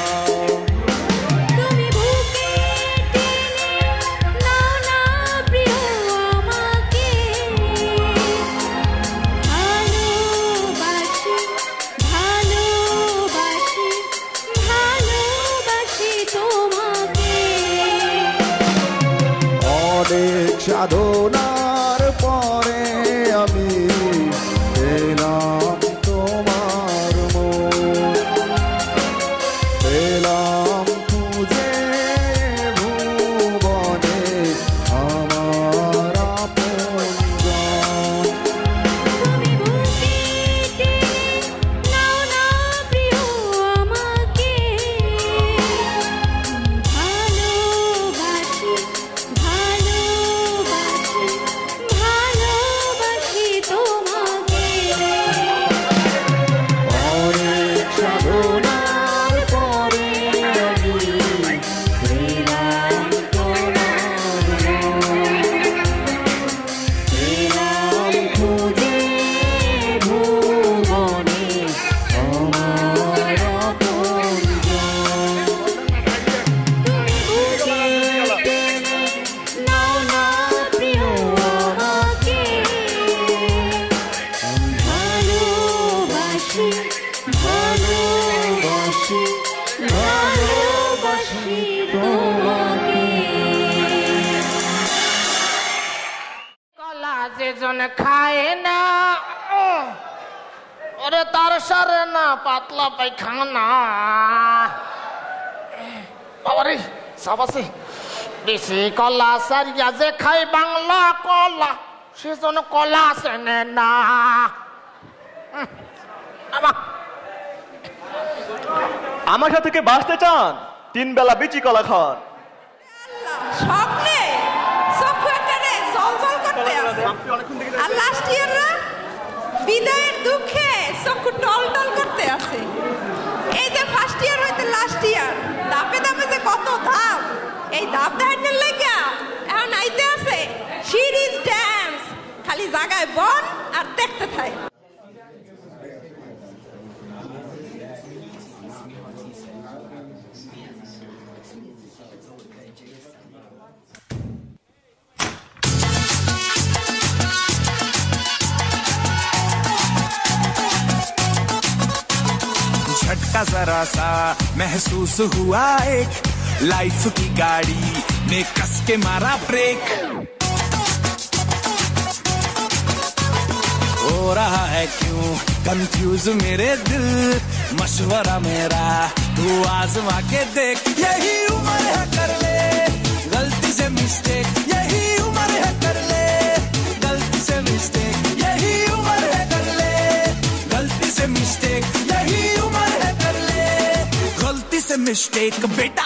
অনেক সাধনার পরে আমি পেলাম তোমার মন, পেলাম খুঁজে ভুবনে আমার আপনজন। অনেক সাধনার পরে তোমাকে। কলা যেজন খায় না ওরে তার সারে না পাতলা পায়খানা। বাবারে সাবাসে বেশি কলা সারিয়া যে খায় বাংলা কলা সেজন্য কলা চেনে না। আমার সাথে থেকে বাঁচতে চান তিন বেলা বিচি কলা খান। স্বপ্নে চক্ষু এখানে জলজল করতে আছে আর লাস্ট ইয়াররা বিদায়ের দুঃখে চক্ষু টল টল করতে আছে। এই যে ফার্স্ট ইয়ার হইতে লাস্ট ইয়ার ধাপে ধাপে যে কত ধাপ, এই ধাপ ধাপের লেগা এখন আইতে আছে সিরিজ ড্যান্স, খালি জায়গায় বন আর দেখতে থাকে। झटका जरा सा महसूस हुआ एक, लाइफ की गाड़ी ने कस के मारा ब्रेक। हो रहा है क्यों कंफ्यूज मेरे दिल, मशवरा मेरा तू आजमा के देख। यही उम्र है कर ले गलती से मिस्टेक, यही उम्र है कर ले गलती से मिस्टेक, यही उम्र है कर ले गलती से मिस्टेक, यही उम्र है कर ले गलती से मिस्टेक बेटा।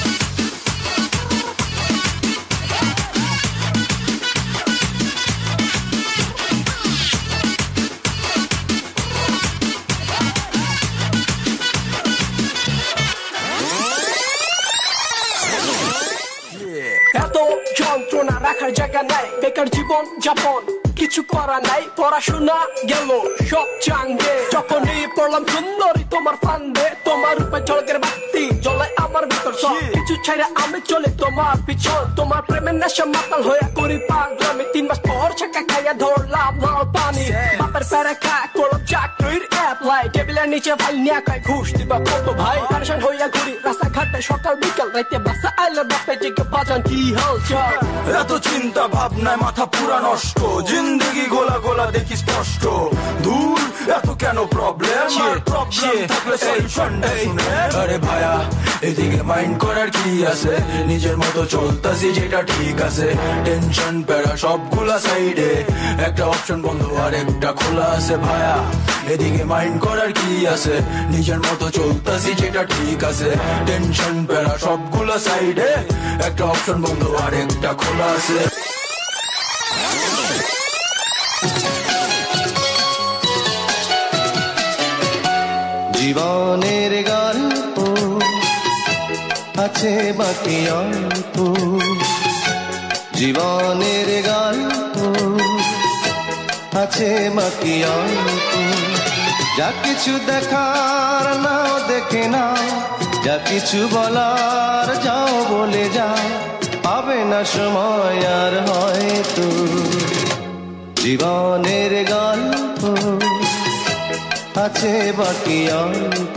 এত যন্ত্রণা রাখার জায়গা নাই, বেকার জীবন যাপন কিছু করা নাই, পড়াশোনা গেল সব চাঙ্গে। যখনই পড়লাম সুন্দরী তোমার ফান্দে, তোমার রূপে ঝলকের বাতি জ্বলে আমার ভিতর, সব কিছু ছেড়ে আমি চলে তোমার পিছন। তোমার প্রেমের নেশা মাতাল হয়ে করি পাগলামি, তিন মাস পর ছেঁকা খাইয়া ধরলাম লাল পানি। বাপের প্যারে খায় করলাম চাকরির অ্যাপ্লাই, টেবিলের নিচে ভাই নিয়ে খায় ঘুষ দিবা কত ভাই। প্যারেশান হইয়া ঘুরি রাস্তাঘাটে সকাল বিকাল, রাইতে বাসা আইলে বাপে জিজ্ঞে বাজান কি হাল চাল। এত চিন্তা ভাবনায় মাথা পুরা নষ্ট, জিন্দগি গোলা গোলা দেখি স্পষ্ট। দূর এত কেন প্রবলেম, প্রবলেম থাকলে সলিউশন শুনে। আরে ভাইয়া এদিকে মাইন্ড করার কি আছে, নিজের মতো চলতাছি যেটা ঠিক আছে। টেনশন প্যারা সবগুলা সাইডে, একটা অপশন বন্ধ আর একটা খোলা আছে ভাইয়া। এদিকে মাইন্ড করার কি আছে, নিজের মতো চলতাছি যেটা ঠিক আছে। টেনশন প্যারা সবগুলা সাইডে, একটা অপশন বন্ধ আর একটা খোলা আছে। জীবনের গল্প আছে বাকি অল্প, জীবনের গল্প আছে বাকি অল্প। যা কিছু দেখার নাও দেখে নাও, যা কিছু বলার যাও বলে যাও, পাবে না সময় আর হয়তো। জীবনের গল্প আছে বাকি অল্প,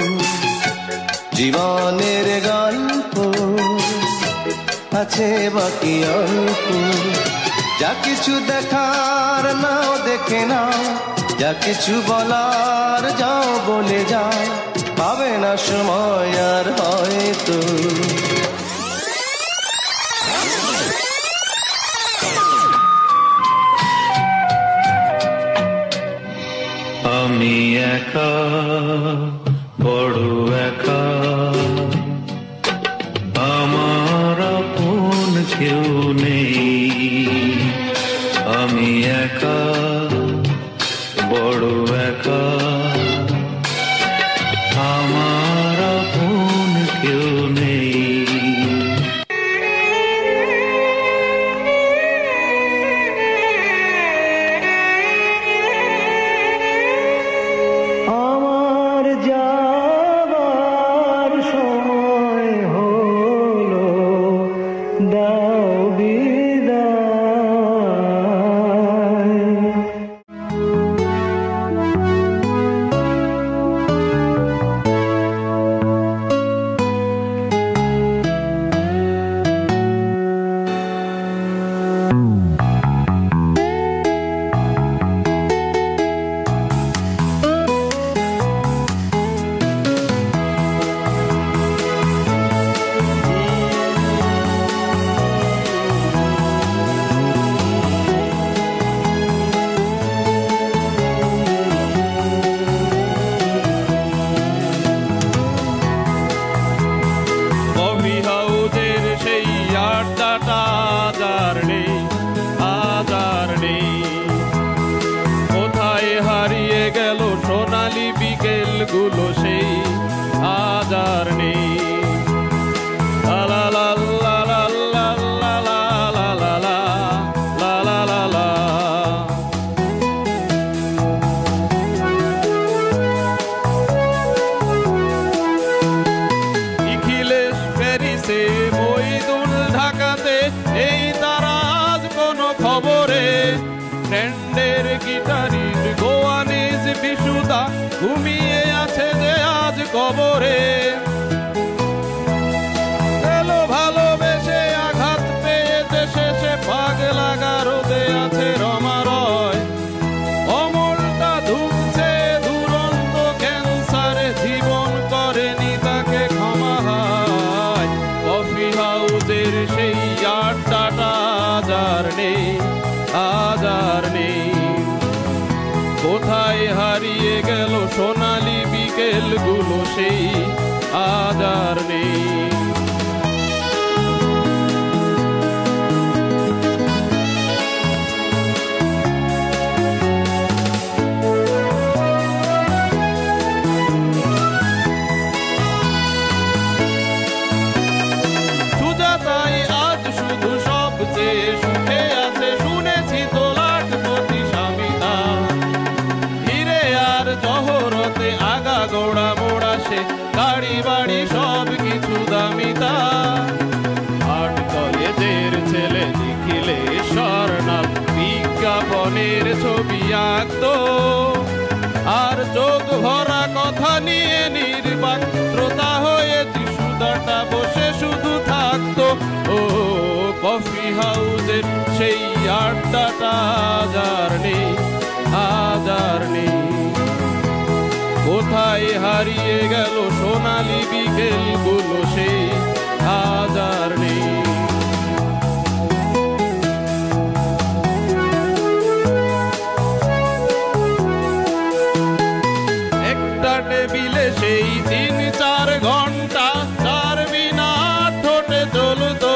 জীবনের গল্প আছে বাকি অল্প। যা কিছু দেখার নাও দেখে নাও, যা কিছু বলার যাও বলে যাও, পাবে না সময় আর হয়তো। আমি একা বড় একা, আমার আপন কেউ নেই। আমি একা বড় একা, আমার আপন কেউ নেই। ঘুমিয়ে আছে যে আজ কবরে, এলো ভালোবেসে আঘাত পেয়েছে শেষে পাগলা গারদে আছে রমারয়, অমলটা ধুকছে দুরন্ত ক্যান্সারে, জীবন করেনি তাকে ক্ষমা হয়। কফি হাউসের সেই আড্ডাটা আজ আর নেই, আজ আর নেই। কোথায় হারিয়ে গেল সোনালি বিকেলগুলো সেই আজ আর নেই। সুজাতাই আজ শুধু সবচেয়ে সুখে আছে, শুনেছি তো লাখপতি স্বামীতা, হিরে আর জহরতে আগা গোড়া মোড়া সে, গাড়ি বাড়ি সব কিছু দামিতা। আর্ট কলেজের ছেলে দেখিলে স্বর্ণাল বিজ্ঞাপনের ছবি আঁকতো, আর চোখ ভরা কথা নিয়ে নির্বাক শ্রোতা হয়ে যিশুদাটা বসে শুধু থাকতো। ও কফি হাউসের সেই আড্ডাটা আজ আর নেই, আজ আর নেই। কোথায় হারিয়ে গেল সোনালি বিকেলগুলো সেই আজ আর নেই। একটা টেবিলে সেই তিন চার ঘন্টা চার মিনার ঠোঁটে চলতো,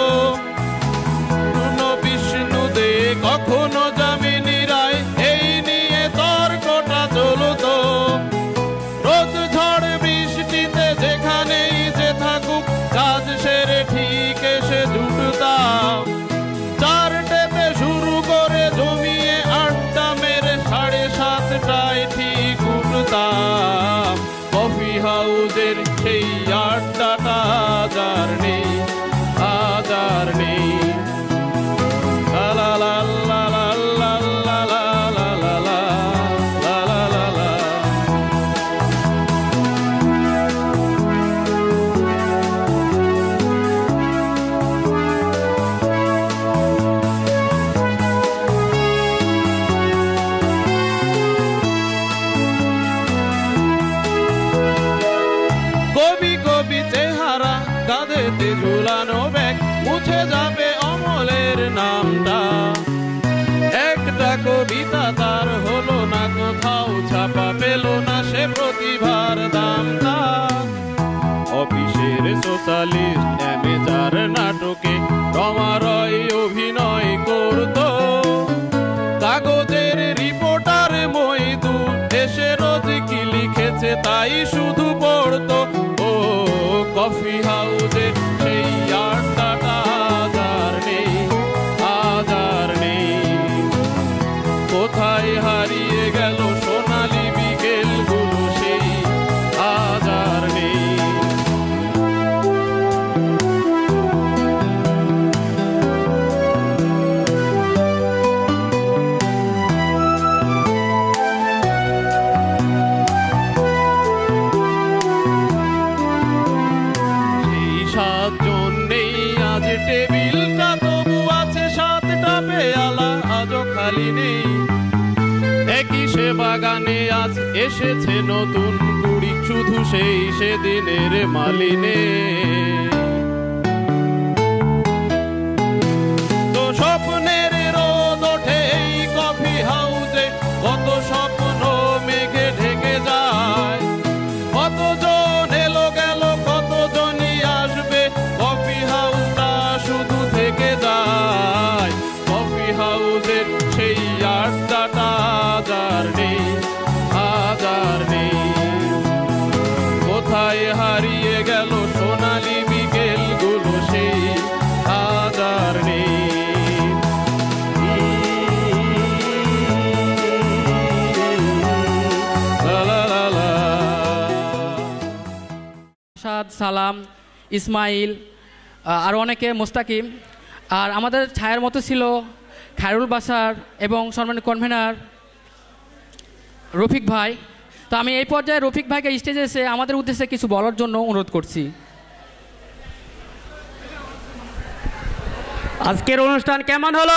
বিষ্ণু দে কখনো যামিনী রায়, এই নিয়ে তর্কটা চলতো। রোদ ঝড় বৃষ্টিতে যেখানেই যে থাকুক, কাজ সেরে ঠিক এসে জুটতাম, চার টেপে শুরু করে জমিয়ে আড্ডা মেরে সাড়ে সাতটায় ঠিক উঠতাম। কফি হাউসের সেই আড্ডাটা আজ আর নেই, আজ আর নেই। লা লা লা লা লা লা লা লা লা লা লা লা লা লা। কবি কবি চেহারা, কাঁধেতে ঝুলানো ব্যাগ, মুছে যাবে অমলের নামটা। একটা কবিতা তার হলো না কোথাও ছাপা, পেল না সে প্রতিভার দামটা। অফিসের সোশ্যালিস্ট অ্যামেজার নাটকে রমারয় অভিনয় করতো, কাগজের রিপোর্টার মইদু এসে রোজ কি লিখেছে তাই শুধু পড়তো। ও কফি হাউসের সেই আড্ডাটা আজ আর নেই, আজ আর নেই। কোথায় হারিয়ে গেল সোনালি বিকেলগুলো সেই আজ আর নেই। টেবিলটা তবু আছে সাতটা পেয়ালা আজও খালি নেই, একই সে বাগানে আজ এসেছে নতুন কুড়ি, শুধু সেই সেদিনের মালিনে। তো স্বপ্নের রোদ ওঠে এই কফি হাউসে, কত স্বপ্ন মেঘে ঢেকে যায়, কতজন এলো গেল কতজনই আসবে, কফি হাউসটা শুধু থেকে যায়। কফি হাউসের সেই আড্ডাটা আজ আর নেই, আজ আর নেই। কোথায় হারিয়ে গেল সোনালি বিকেলগুলো সেই আজ আর নেই। সালাম, ইসমাইল, আর অনেকে, মোস্তাকিম, আর আমাদের ছায়ার মতো ছিল খায়রুল বাসার এবং সম্মানিত কনভেনার রফিক ভাই। তো আমি এই পর্যায়ে রফিক ভাইকে স্টেজে এসে আমাদের উদ্দেশ্যে কিছু বলার জন্য অনুরোধ করছি। আজকের অনুষ্ঠান কেমন হলো?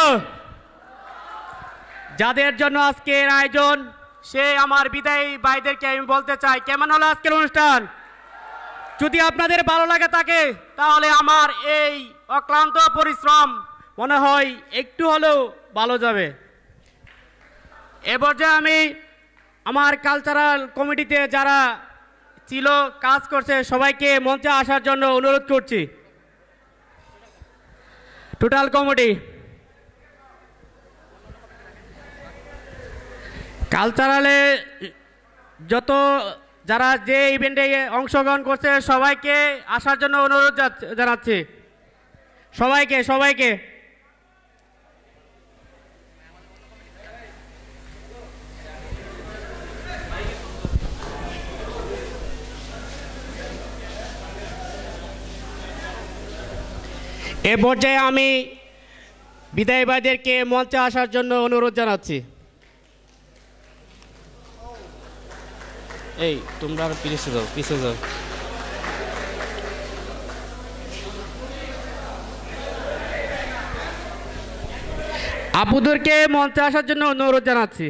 যাদের জন্য আজকের আয়োজন সে আমার বিদায়ী ভাইদেরকে আমি বলতে চাই, কেমন হলো আজকের অনুষ্ঠান? যদি আপনাদের ভালো লাগে থাকে তাহলে আমার এই অক্লান্ত পরিশ্রম মনে হয় একটু হলেও ভালো যাবে। এ পর্যায়ে আমি আমার কালচারাল কমিটিতে যারা ছিল, কাজ করছে, সবাইকে মঞ্চে আসার জন্য অনুরোধ করছি। টোটাল কমিটি, কালচারালে যত যারা যে ইভেন্টে অংশগ্রহণ করছে সবাইকে আসার জন্য অনুরোধ জানাচ্ছি। সবাইকে সবাইকে এ পর্যায়ে আমি বিদায়ী ভাইদেরকে মঞ্চে আসার জন্য অনুরোধ জানাচ্ছি। এই তোমরা পিছিয়ে যাও, পিছিয়ে যাও। আপুদেরকে মঞ্চে আসার জন্য অনুরোধ জানাচ্ছি।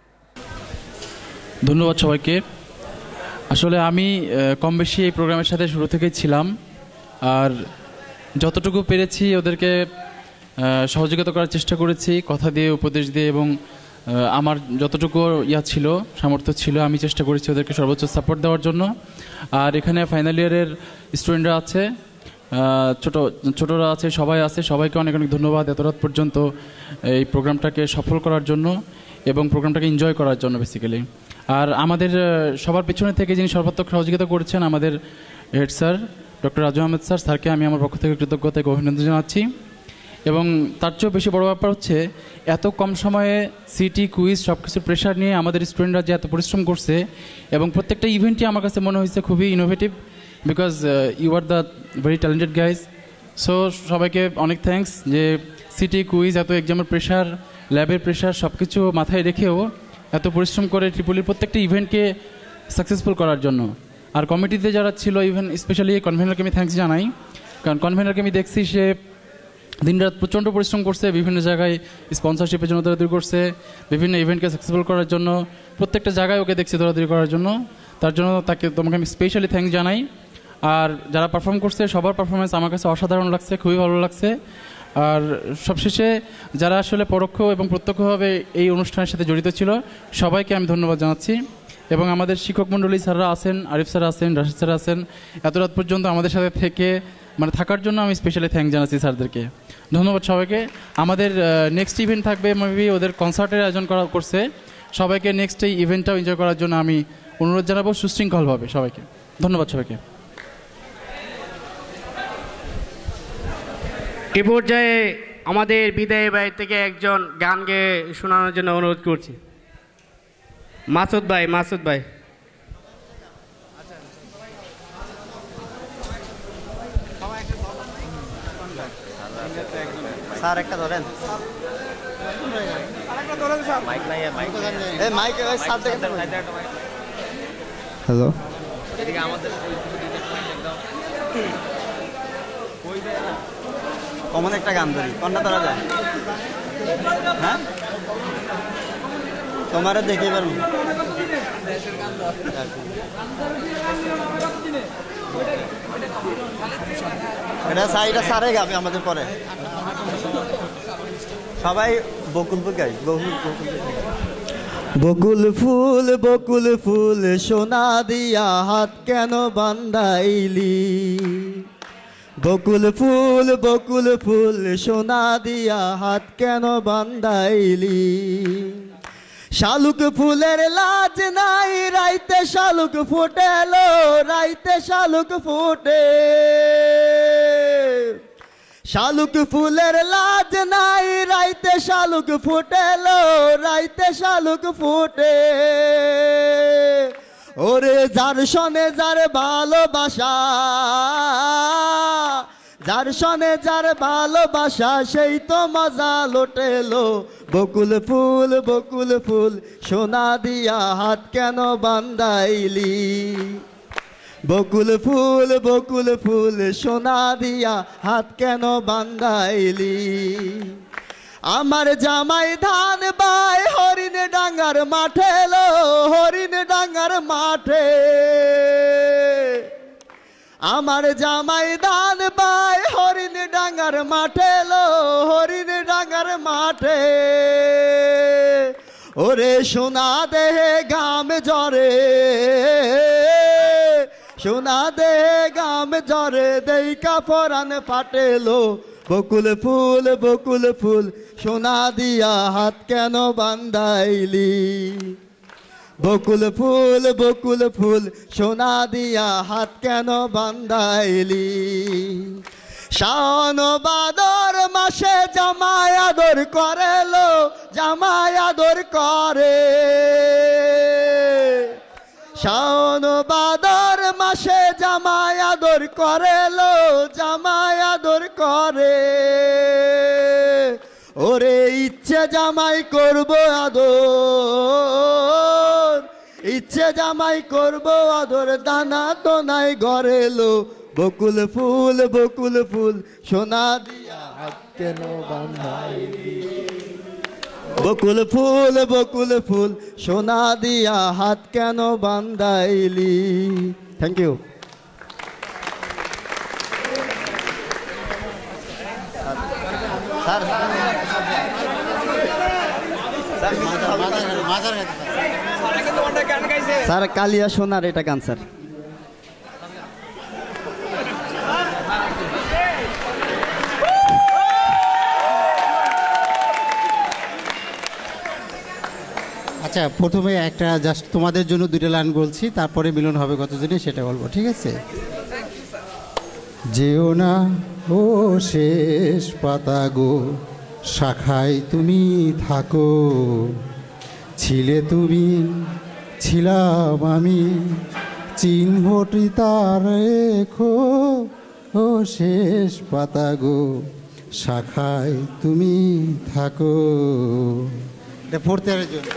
ধন্যবাদ সবাইকে। আসলে আমি কম বেশি এই প্রোগ্রামের সাথে শুরু থেকেই ছিলাম, আর যতটুকু পেরেছি ওদেরকে সহযোগিতা করার চেষ্টা করেছি, কথা দিয়ে, উপদেশ দিয়ে, এবং আমার যতটুকু ইয়া ছিল, সামর্থ্য ছিল, আমি চেষ্টা করেছি ওদেরকে সর্বোচ্চ সাপোর্ট দেওয়ার জন্য। আর এখানে ফাইনাল ইয়ারের স্টুডেন্টরা আছে, ছোট ছোটরা আছে, সবাই আছে, সবাইকে অনেক অনেক ধন্যবাদ এত রাত পর্যন্ত এই প্রোগ্রামটাকে সফল করার জন্য এবং প্রোগ্রামটাকে এনজয় করার জন্য বেসিক্যালি। আর আমাদের সবার পিছনে থেকে যিনি সর্বাত্মক সহযোগিতা করেছেন আমাদের head sir doctor Raju Ahmed sir, স্যারকে আমি আমার পক্ষ থেকে কৃতজ্ঞতা ও অভিনন্দন জানাচ্ছি। এবং তার চেয়েও বেশি বড় ব্যাপার হচ্ছে এত কম সময়ে সিটি কুইজ সব কিছুর প্রেশার নিয়ে আমাদের স্টুডেন্টরা যে এত পরিশ্রম করছে, এবং প্রত্যেকটা ইভেন্টই আমার কাছে মনে হয়েছে খুবই innovative, because you are the very talented guys. So সবাইকে অনেক থ্যাঙ্কস যে সিটি কুইজ এত এক্সামের প্রেশার, ল্যাবের প্রেশার সব কিছু মাথায় রেখেও এত পরিশ্রম করে ট্রিপলির প্রত্যেকটা ইভেন্টকে সাকসেসফুল করার জন্য। আর কমিটিতে যারা ছিল, ইভেন স্পেশালি কনভেনারকে আমি থ্যাঙ্কস জানাই, কারণ কনভেনারকে আমি দেখছি সে দিনরাত প্রচণ্ড পরিশ্রম করছে, বিভিন্ন জায়গায় স্পন্সরশিপের জন্য দৌড়াদৌড়ি করছে, বিভিন্ন ইভেন্টকে সাকসেসফুল করার জন্য, প্রত্যেকটা জায়গায় ওকে দেখছি দৌড়াদৌড়ি করার জন্য। তার জন্য তাকে তোমাকে আমি স্পেশালি থ্যাঙ্কস জানাই। আর যারা পারফর্ম করছে সবার পারফরমেন্স আমার কাছে অসাধারণ লাগছে, খুবই ভালো লাগছে। আর সবশেষে যারা আসলে পরোক্ষ এবং প্রত্যক্ষভাবে এই অনুষ্ঠানের সাথে জড়িত ছিল সবাইকে আমি ধন্যবাদ জানাচ্ছি। এবং আমাদের শিক্ষক মণ্ডলী স্যাররা আছেন, আরিফ স্যার আছেন, রাশিদ স্যার আছেন, এত রাত পর্যন্ত আমাদের সাথে থেকে মানে থাকার জন্য আমি স্পেশালি থ্যাঙ্ক জানাচ্ছি স্যারদেরকে। ধন্যবাদ সবাইকে। আমাদের নেক্সট ইভেন্ট থাকবে, মেবি ওদের কনসার্টের আয়োজন করা করছে, সবাইকে নেক্সট এই ইভেন্টটাও এনজয় করার জন্য আমি অনুরোধ জানাবো সুশৃঙ্খলভাবে সবাইকে। ধন্যবাদ সবাইকে। এ পর্যায়ে আমাদের বিদায়ী ভাই থেকে একজন গান গেয়ে শোনানোর জন্য অনুরোধ করছি। মাসুদ ভাই, মাসুদ ভাই। স্যার একটা ধরেন, হ্যালো, কমন একটা গান ধরি, কোনটা ধরা যায়? হ্যাঁ, তোমারে দেখে পারবো। এটা সাইডা সারে গাবে আমাদের পরে সবাই বকুল ফুল গাই। বকুল ফুল, বকুল ফুল, সোনা দিয়া হাত কেন বান্ধাইলি? বকুল ফুল, বকুল ফুল, সোনা দিয়া হাত কেন বান্ধাইলি? শালুক ফুলের লাজ নাই, রাইতে শালুক ফুটেলো, রাইতে শালুক ফুটে। শালুক ফুলের লাজ নাই, রাইতে শালুক ফুটেলো, রাইতে শালুক ফুটে। ওরে যার সনে যার ভালোবাসা, যার সনে যার ভালোবাসা সেই তো মজা লোটেলো বকুল ফুল বকুল ফুল সোনা দিয়া হাত কেন বান্ধাইলি বকুল ফুল বকুল ফুল সোনা দিয়া হাত কেন বান্ধাইলি আমার জামাই ধান বাই হরিণ ডাঙ্গার মাঠে লো হরিণ ডাঙ্গার মাঠে আমার জামাই ধান বাই হরিণ ডাঙ্গার মাঠে লো হরিণ ডাঙ্গার মাঠে ওরে সোনা দেহে গাম জরে সোনা দেহে গাম জরে দেইকা পরান ফাটেলো বকুল ফুল বকুল ফুল সোনা দিয়া হাত কেন বান্ধাইলি বকুল ফুল বকুল ফুল সোনা দিয়া হাত কেন বান্ধাইলি শাওন বাদর মাসে জামাই আদর করেলো জামাই আদর করে শাওন বাদর মাসে জামাই আদর করেলো জামাই আদর করে ওরে ইচ্ছে জামাই করব আদর ইচ্ছে জামাই করব আদর দানা তো নাই গড়েলো বকুল ফুল বকুল ফুল সোনা দিয়া হাত কেন বান্ধাইলি বকুল ফুল বকুল ফুল সোনা দিয়া হাত কেন বান্ধাইলি থ্যাংক ইউ স্যার কালিয়া সোনার এটা গান স্যার আচ্ছা প্রথমে একটা জাস্ট তোমাদের জন্য দুইটা লাইন বলছি তারপরে মিলন হবে কতজনে সেটা বলবো ঠিক আছে যেও না ও শেষ পাতা গো শাখায় তুমি থাকো ছিলে তুমি ছিলাম আমি চিহ্নটি তার রেখো ও শেষ পাতা গো শাখায় তুমি থাকো এটা ফোর্থ ইয়ারের জন্য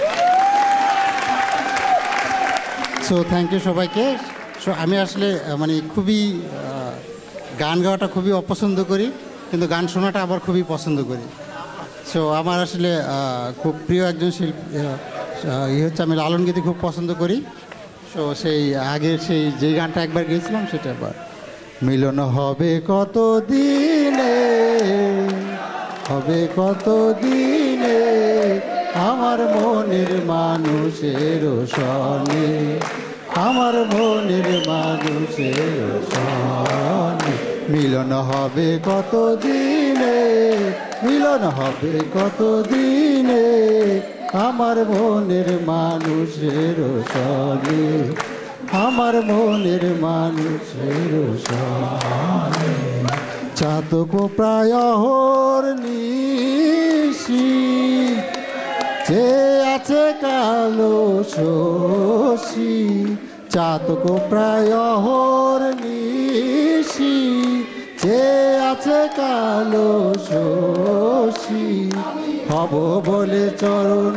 সো থ্যাংক ইউ সবাইকে সো আমি আসলে মানে খুবই গান গাওয়াটা খুবই অপছন্দ করি কিন্তু গান শোনাটা আবার খুবই পছন্দ করি সো আমার আসলে খুব প্রিয় একজন শিল্পী ইয়ে হচ্ছে আমি লালন গীতি খুব পছন্দ করি সো সেই আগের সেই যে গানটা একবার গেয়েছিলাম সেটা আবার মিলন হবে কত দিনে হবে কত দিনে আমার মনের মানুষের সনে আমার মনের মানুষের সনে মিলন হবে কত দিনে মিলন হবে কত দিনে আমার মনের মানুষের সনে আমার মনের মানুষের সনে চাতক প্রায় নিশি যে আছে কালো শশী চাতক প্রায় নিশি যে আছে কালো শশী হব বলে চরণ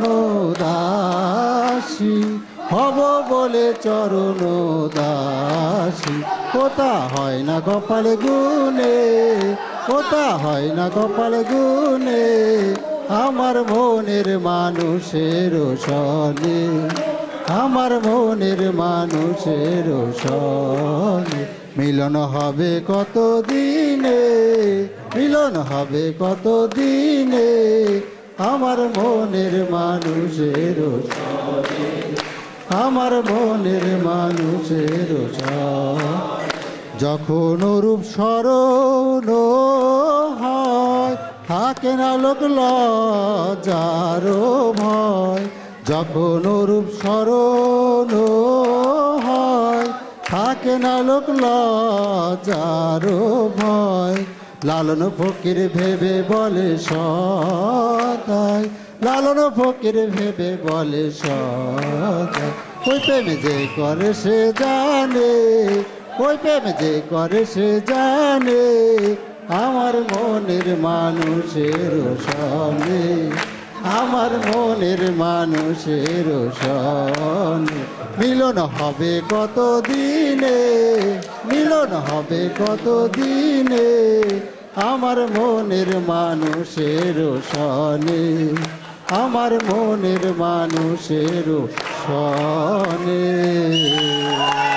দাসী হব বলে চরণ দাসী কোথা হয় না কপালে গুনে কোথা হয় না কপালে গুনে আমার মনের মানুষের সনে আমার মনের মানুষের সনে মিলন হবে কত দিনে মিলন হবে কত দিনে আমার মনের মানুষের সনে আমার মনের মানুষের সনে যখন রূপ স্মরণ হয় থাকে না লোক লজ্জার ভয় যখন রূপ স্মরণ হয় থাকে না লোক লজ্জার ভয় লালন ফকির ভেবে বলে সদাই লালন ফকির ভেবে বলে সদাই ওই প্রেমে যে করে সে জানে ওই প্রেমে যে করে সে জানে আমার মনের মানুষের সনে, আমার মনের মানুষের সনে। মিলন হবে কত দিনে, মিলন হবে কত দিনে, আমার মনের মানুষের সনে, আমার মনের মানুষের সনে।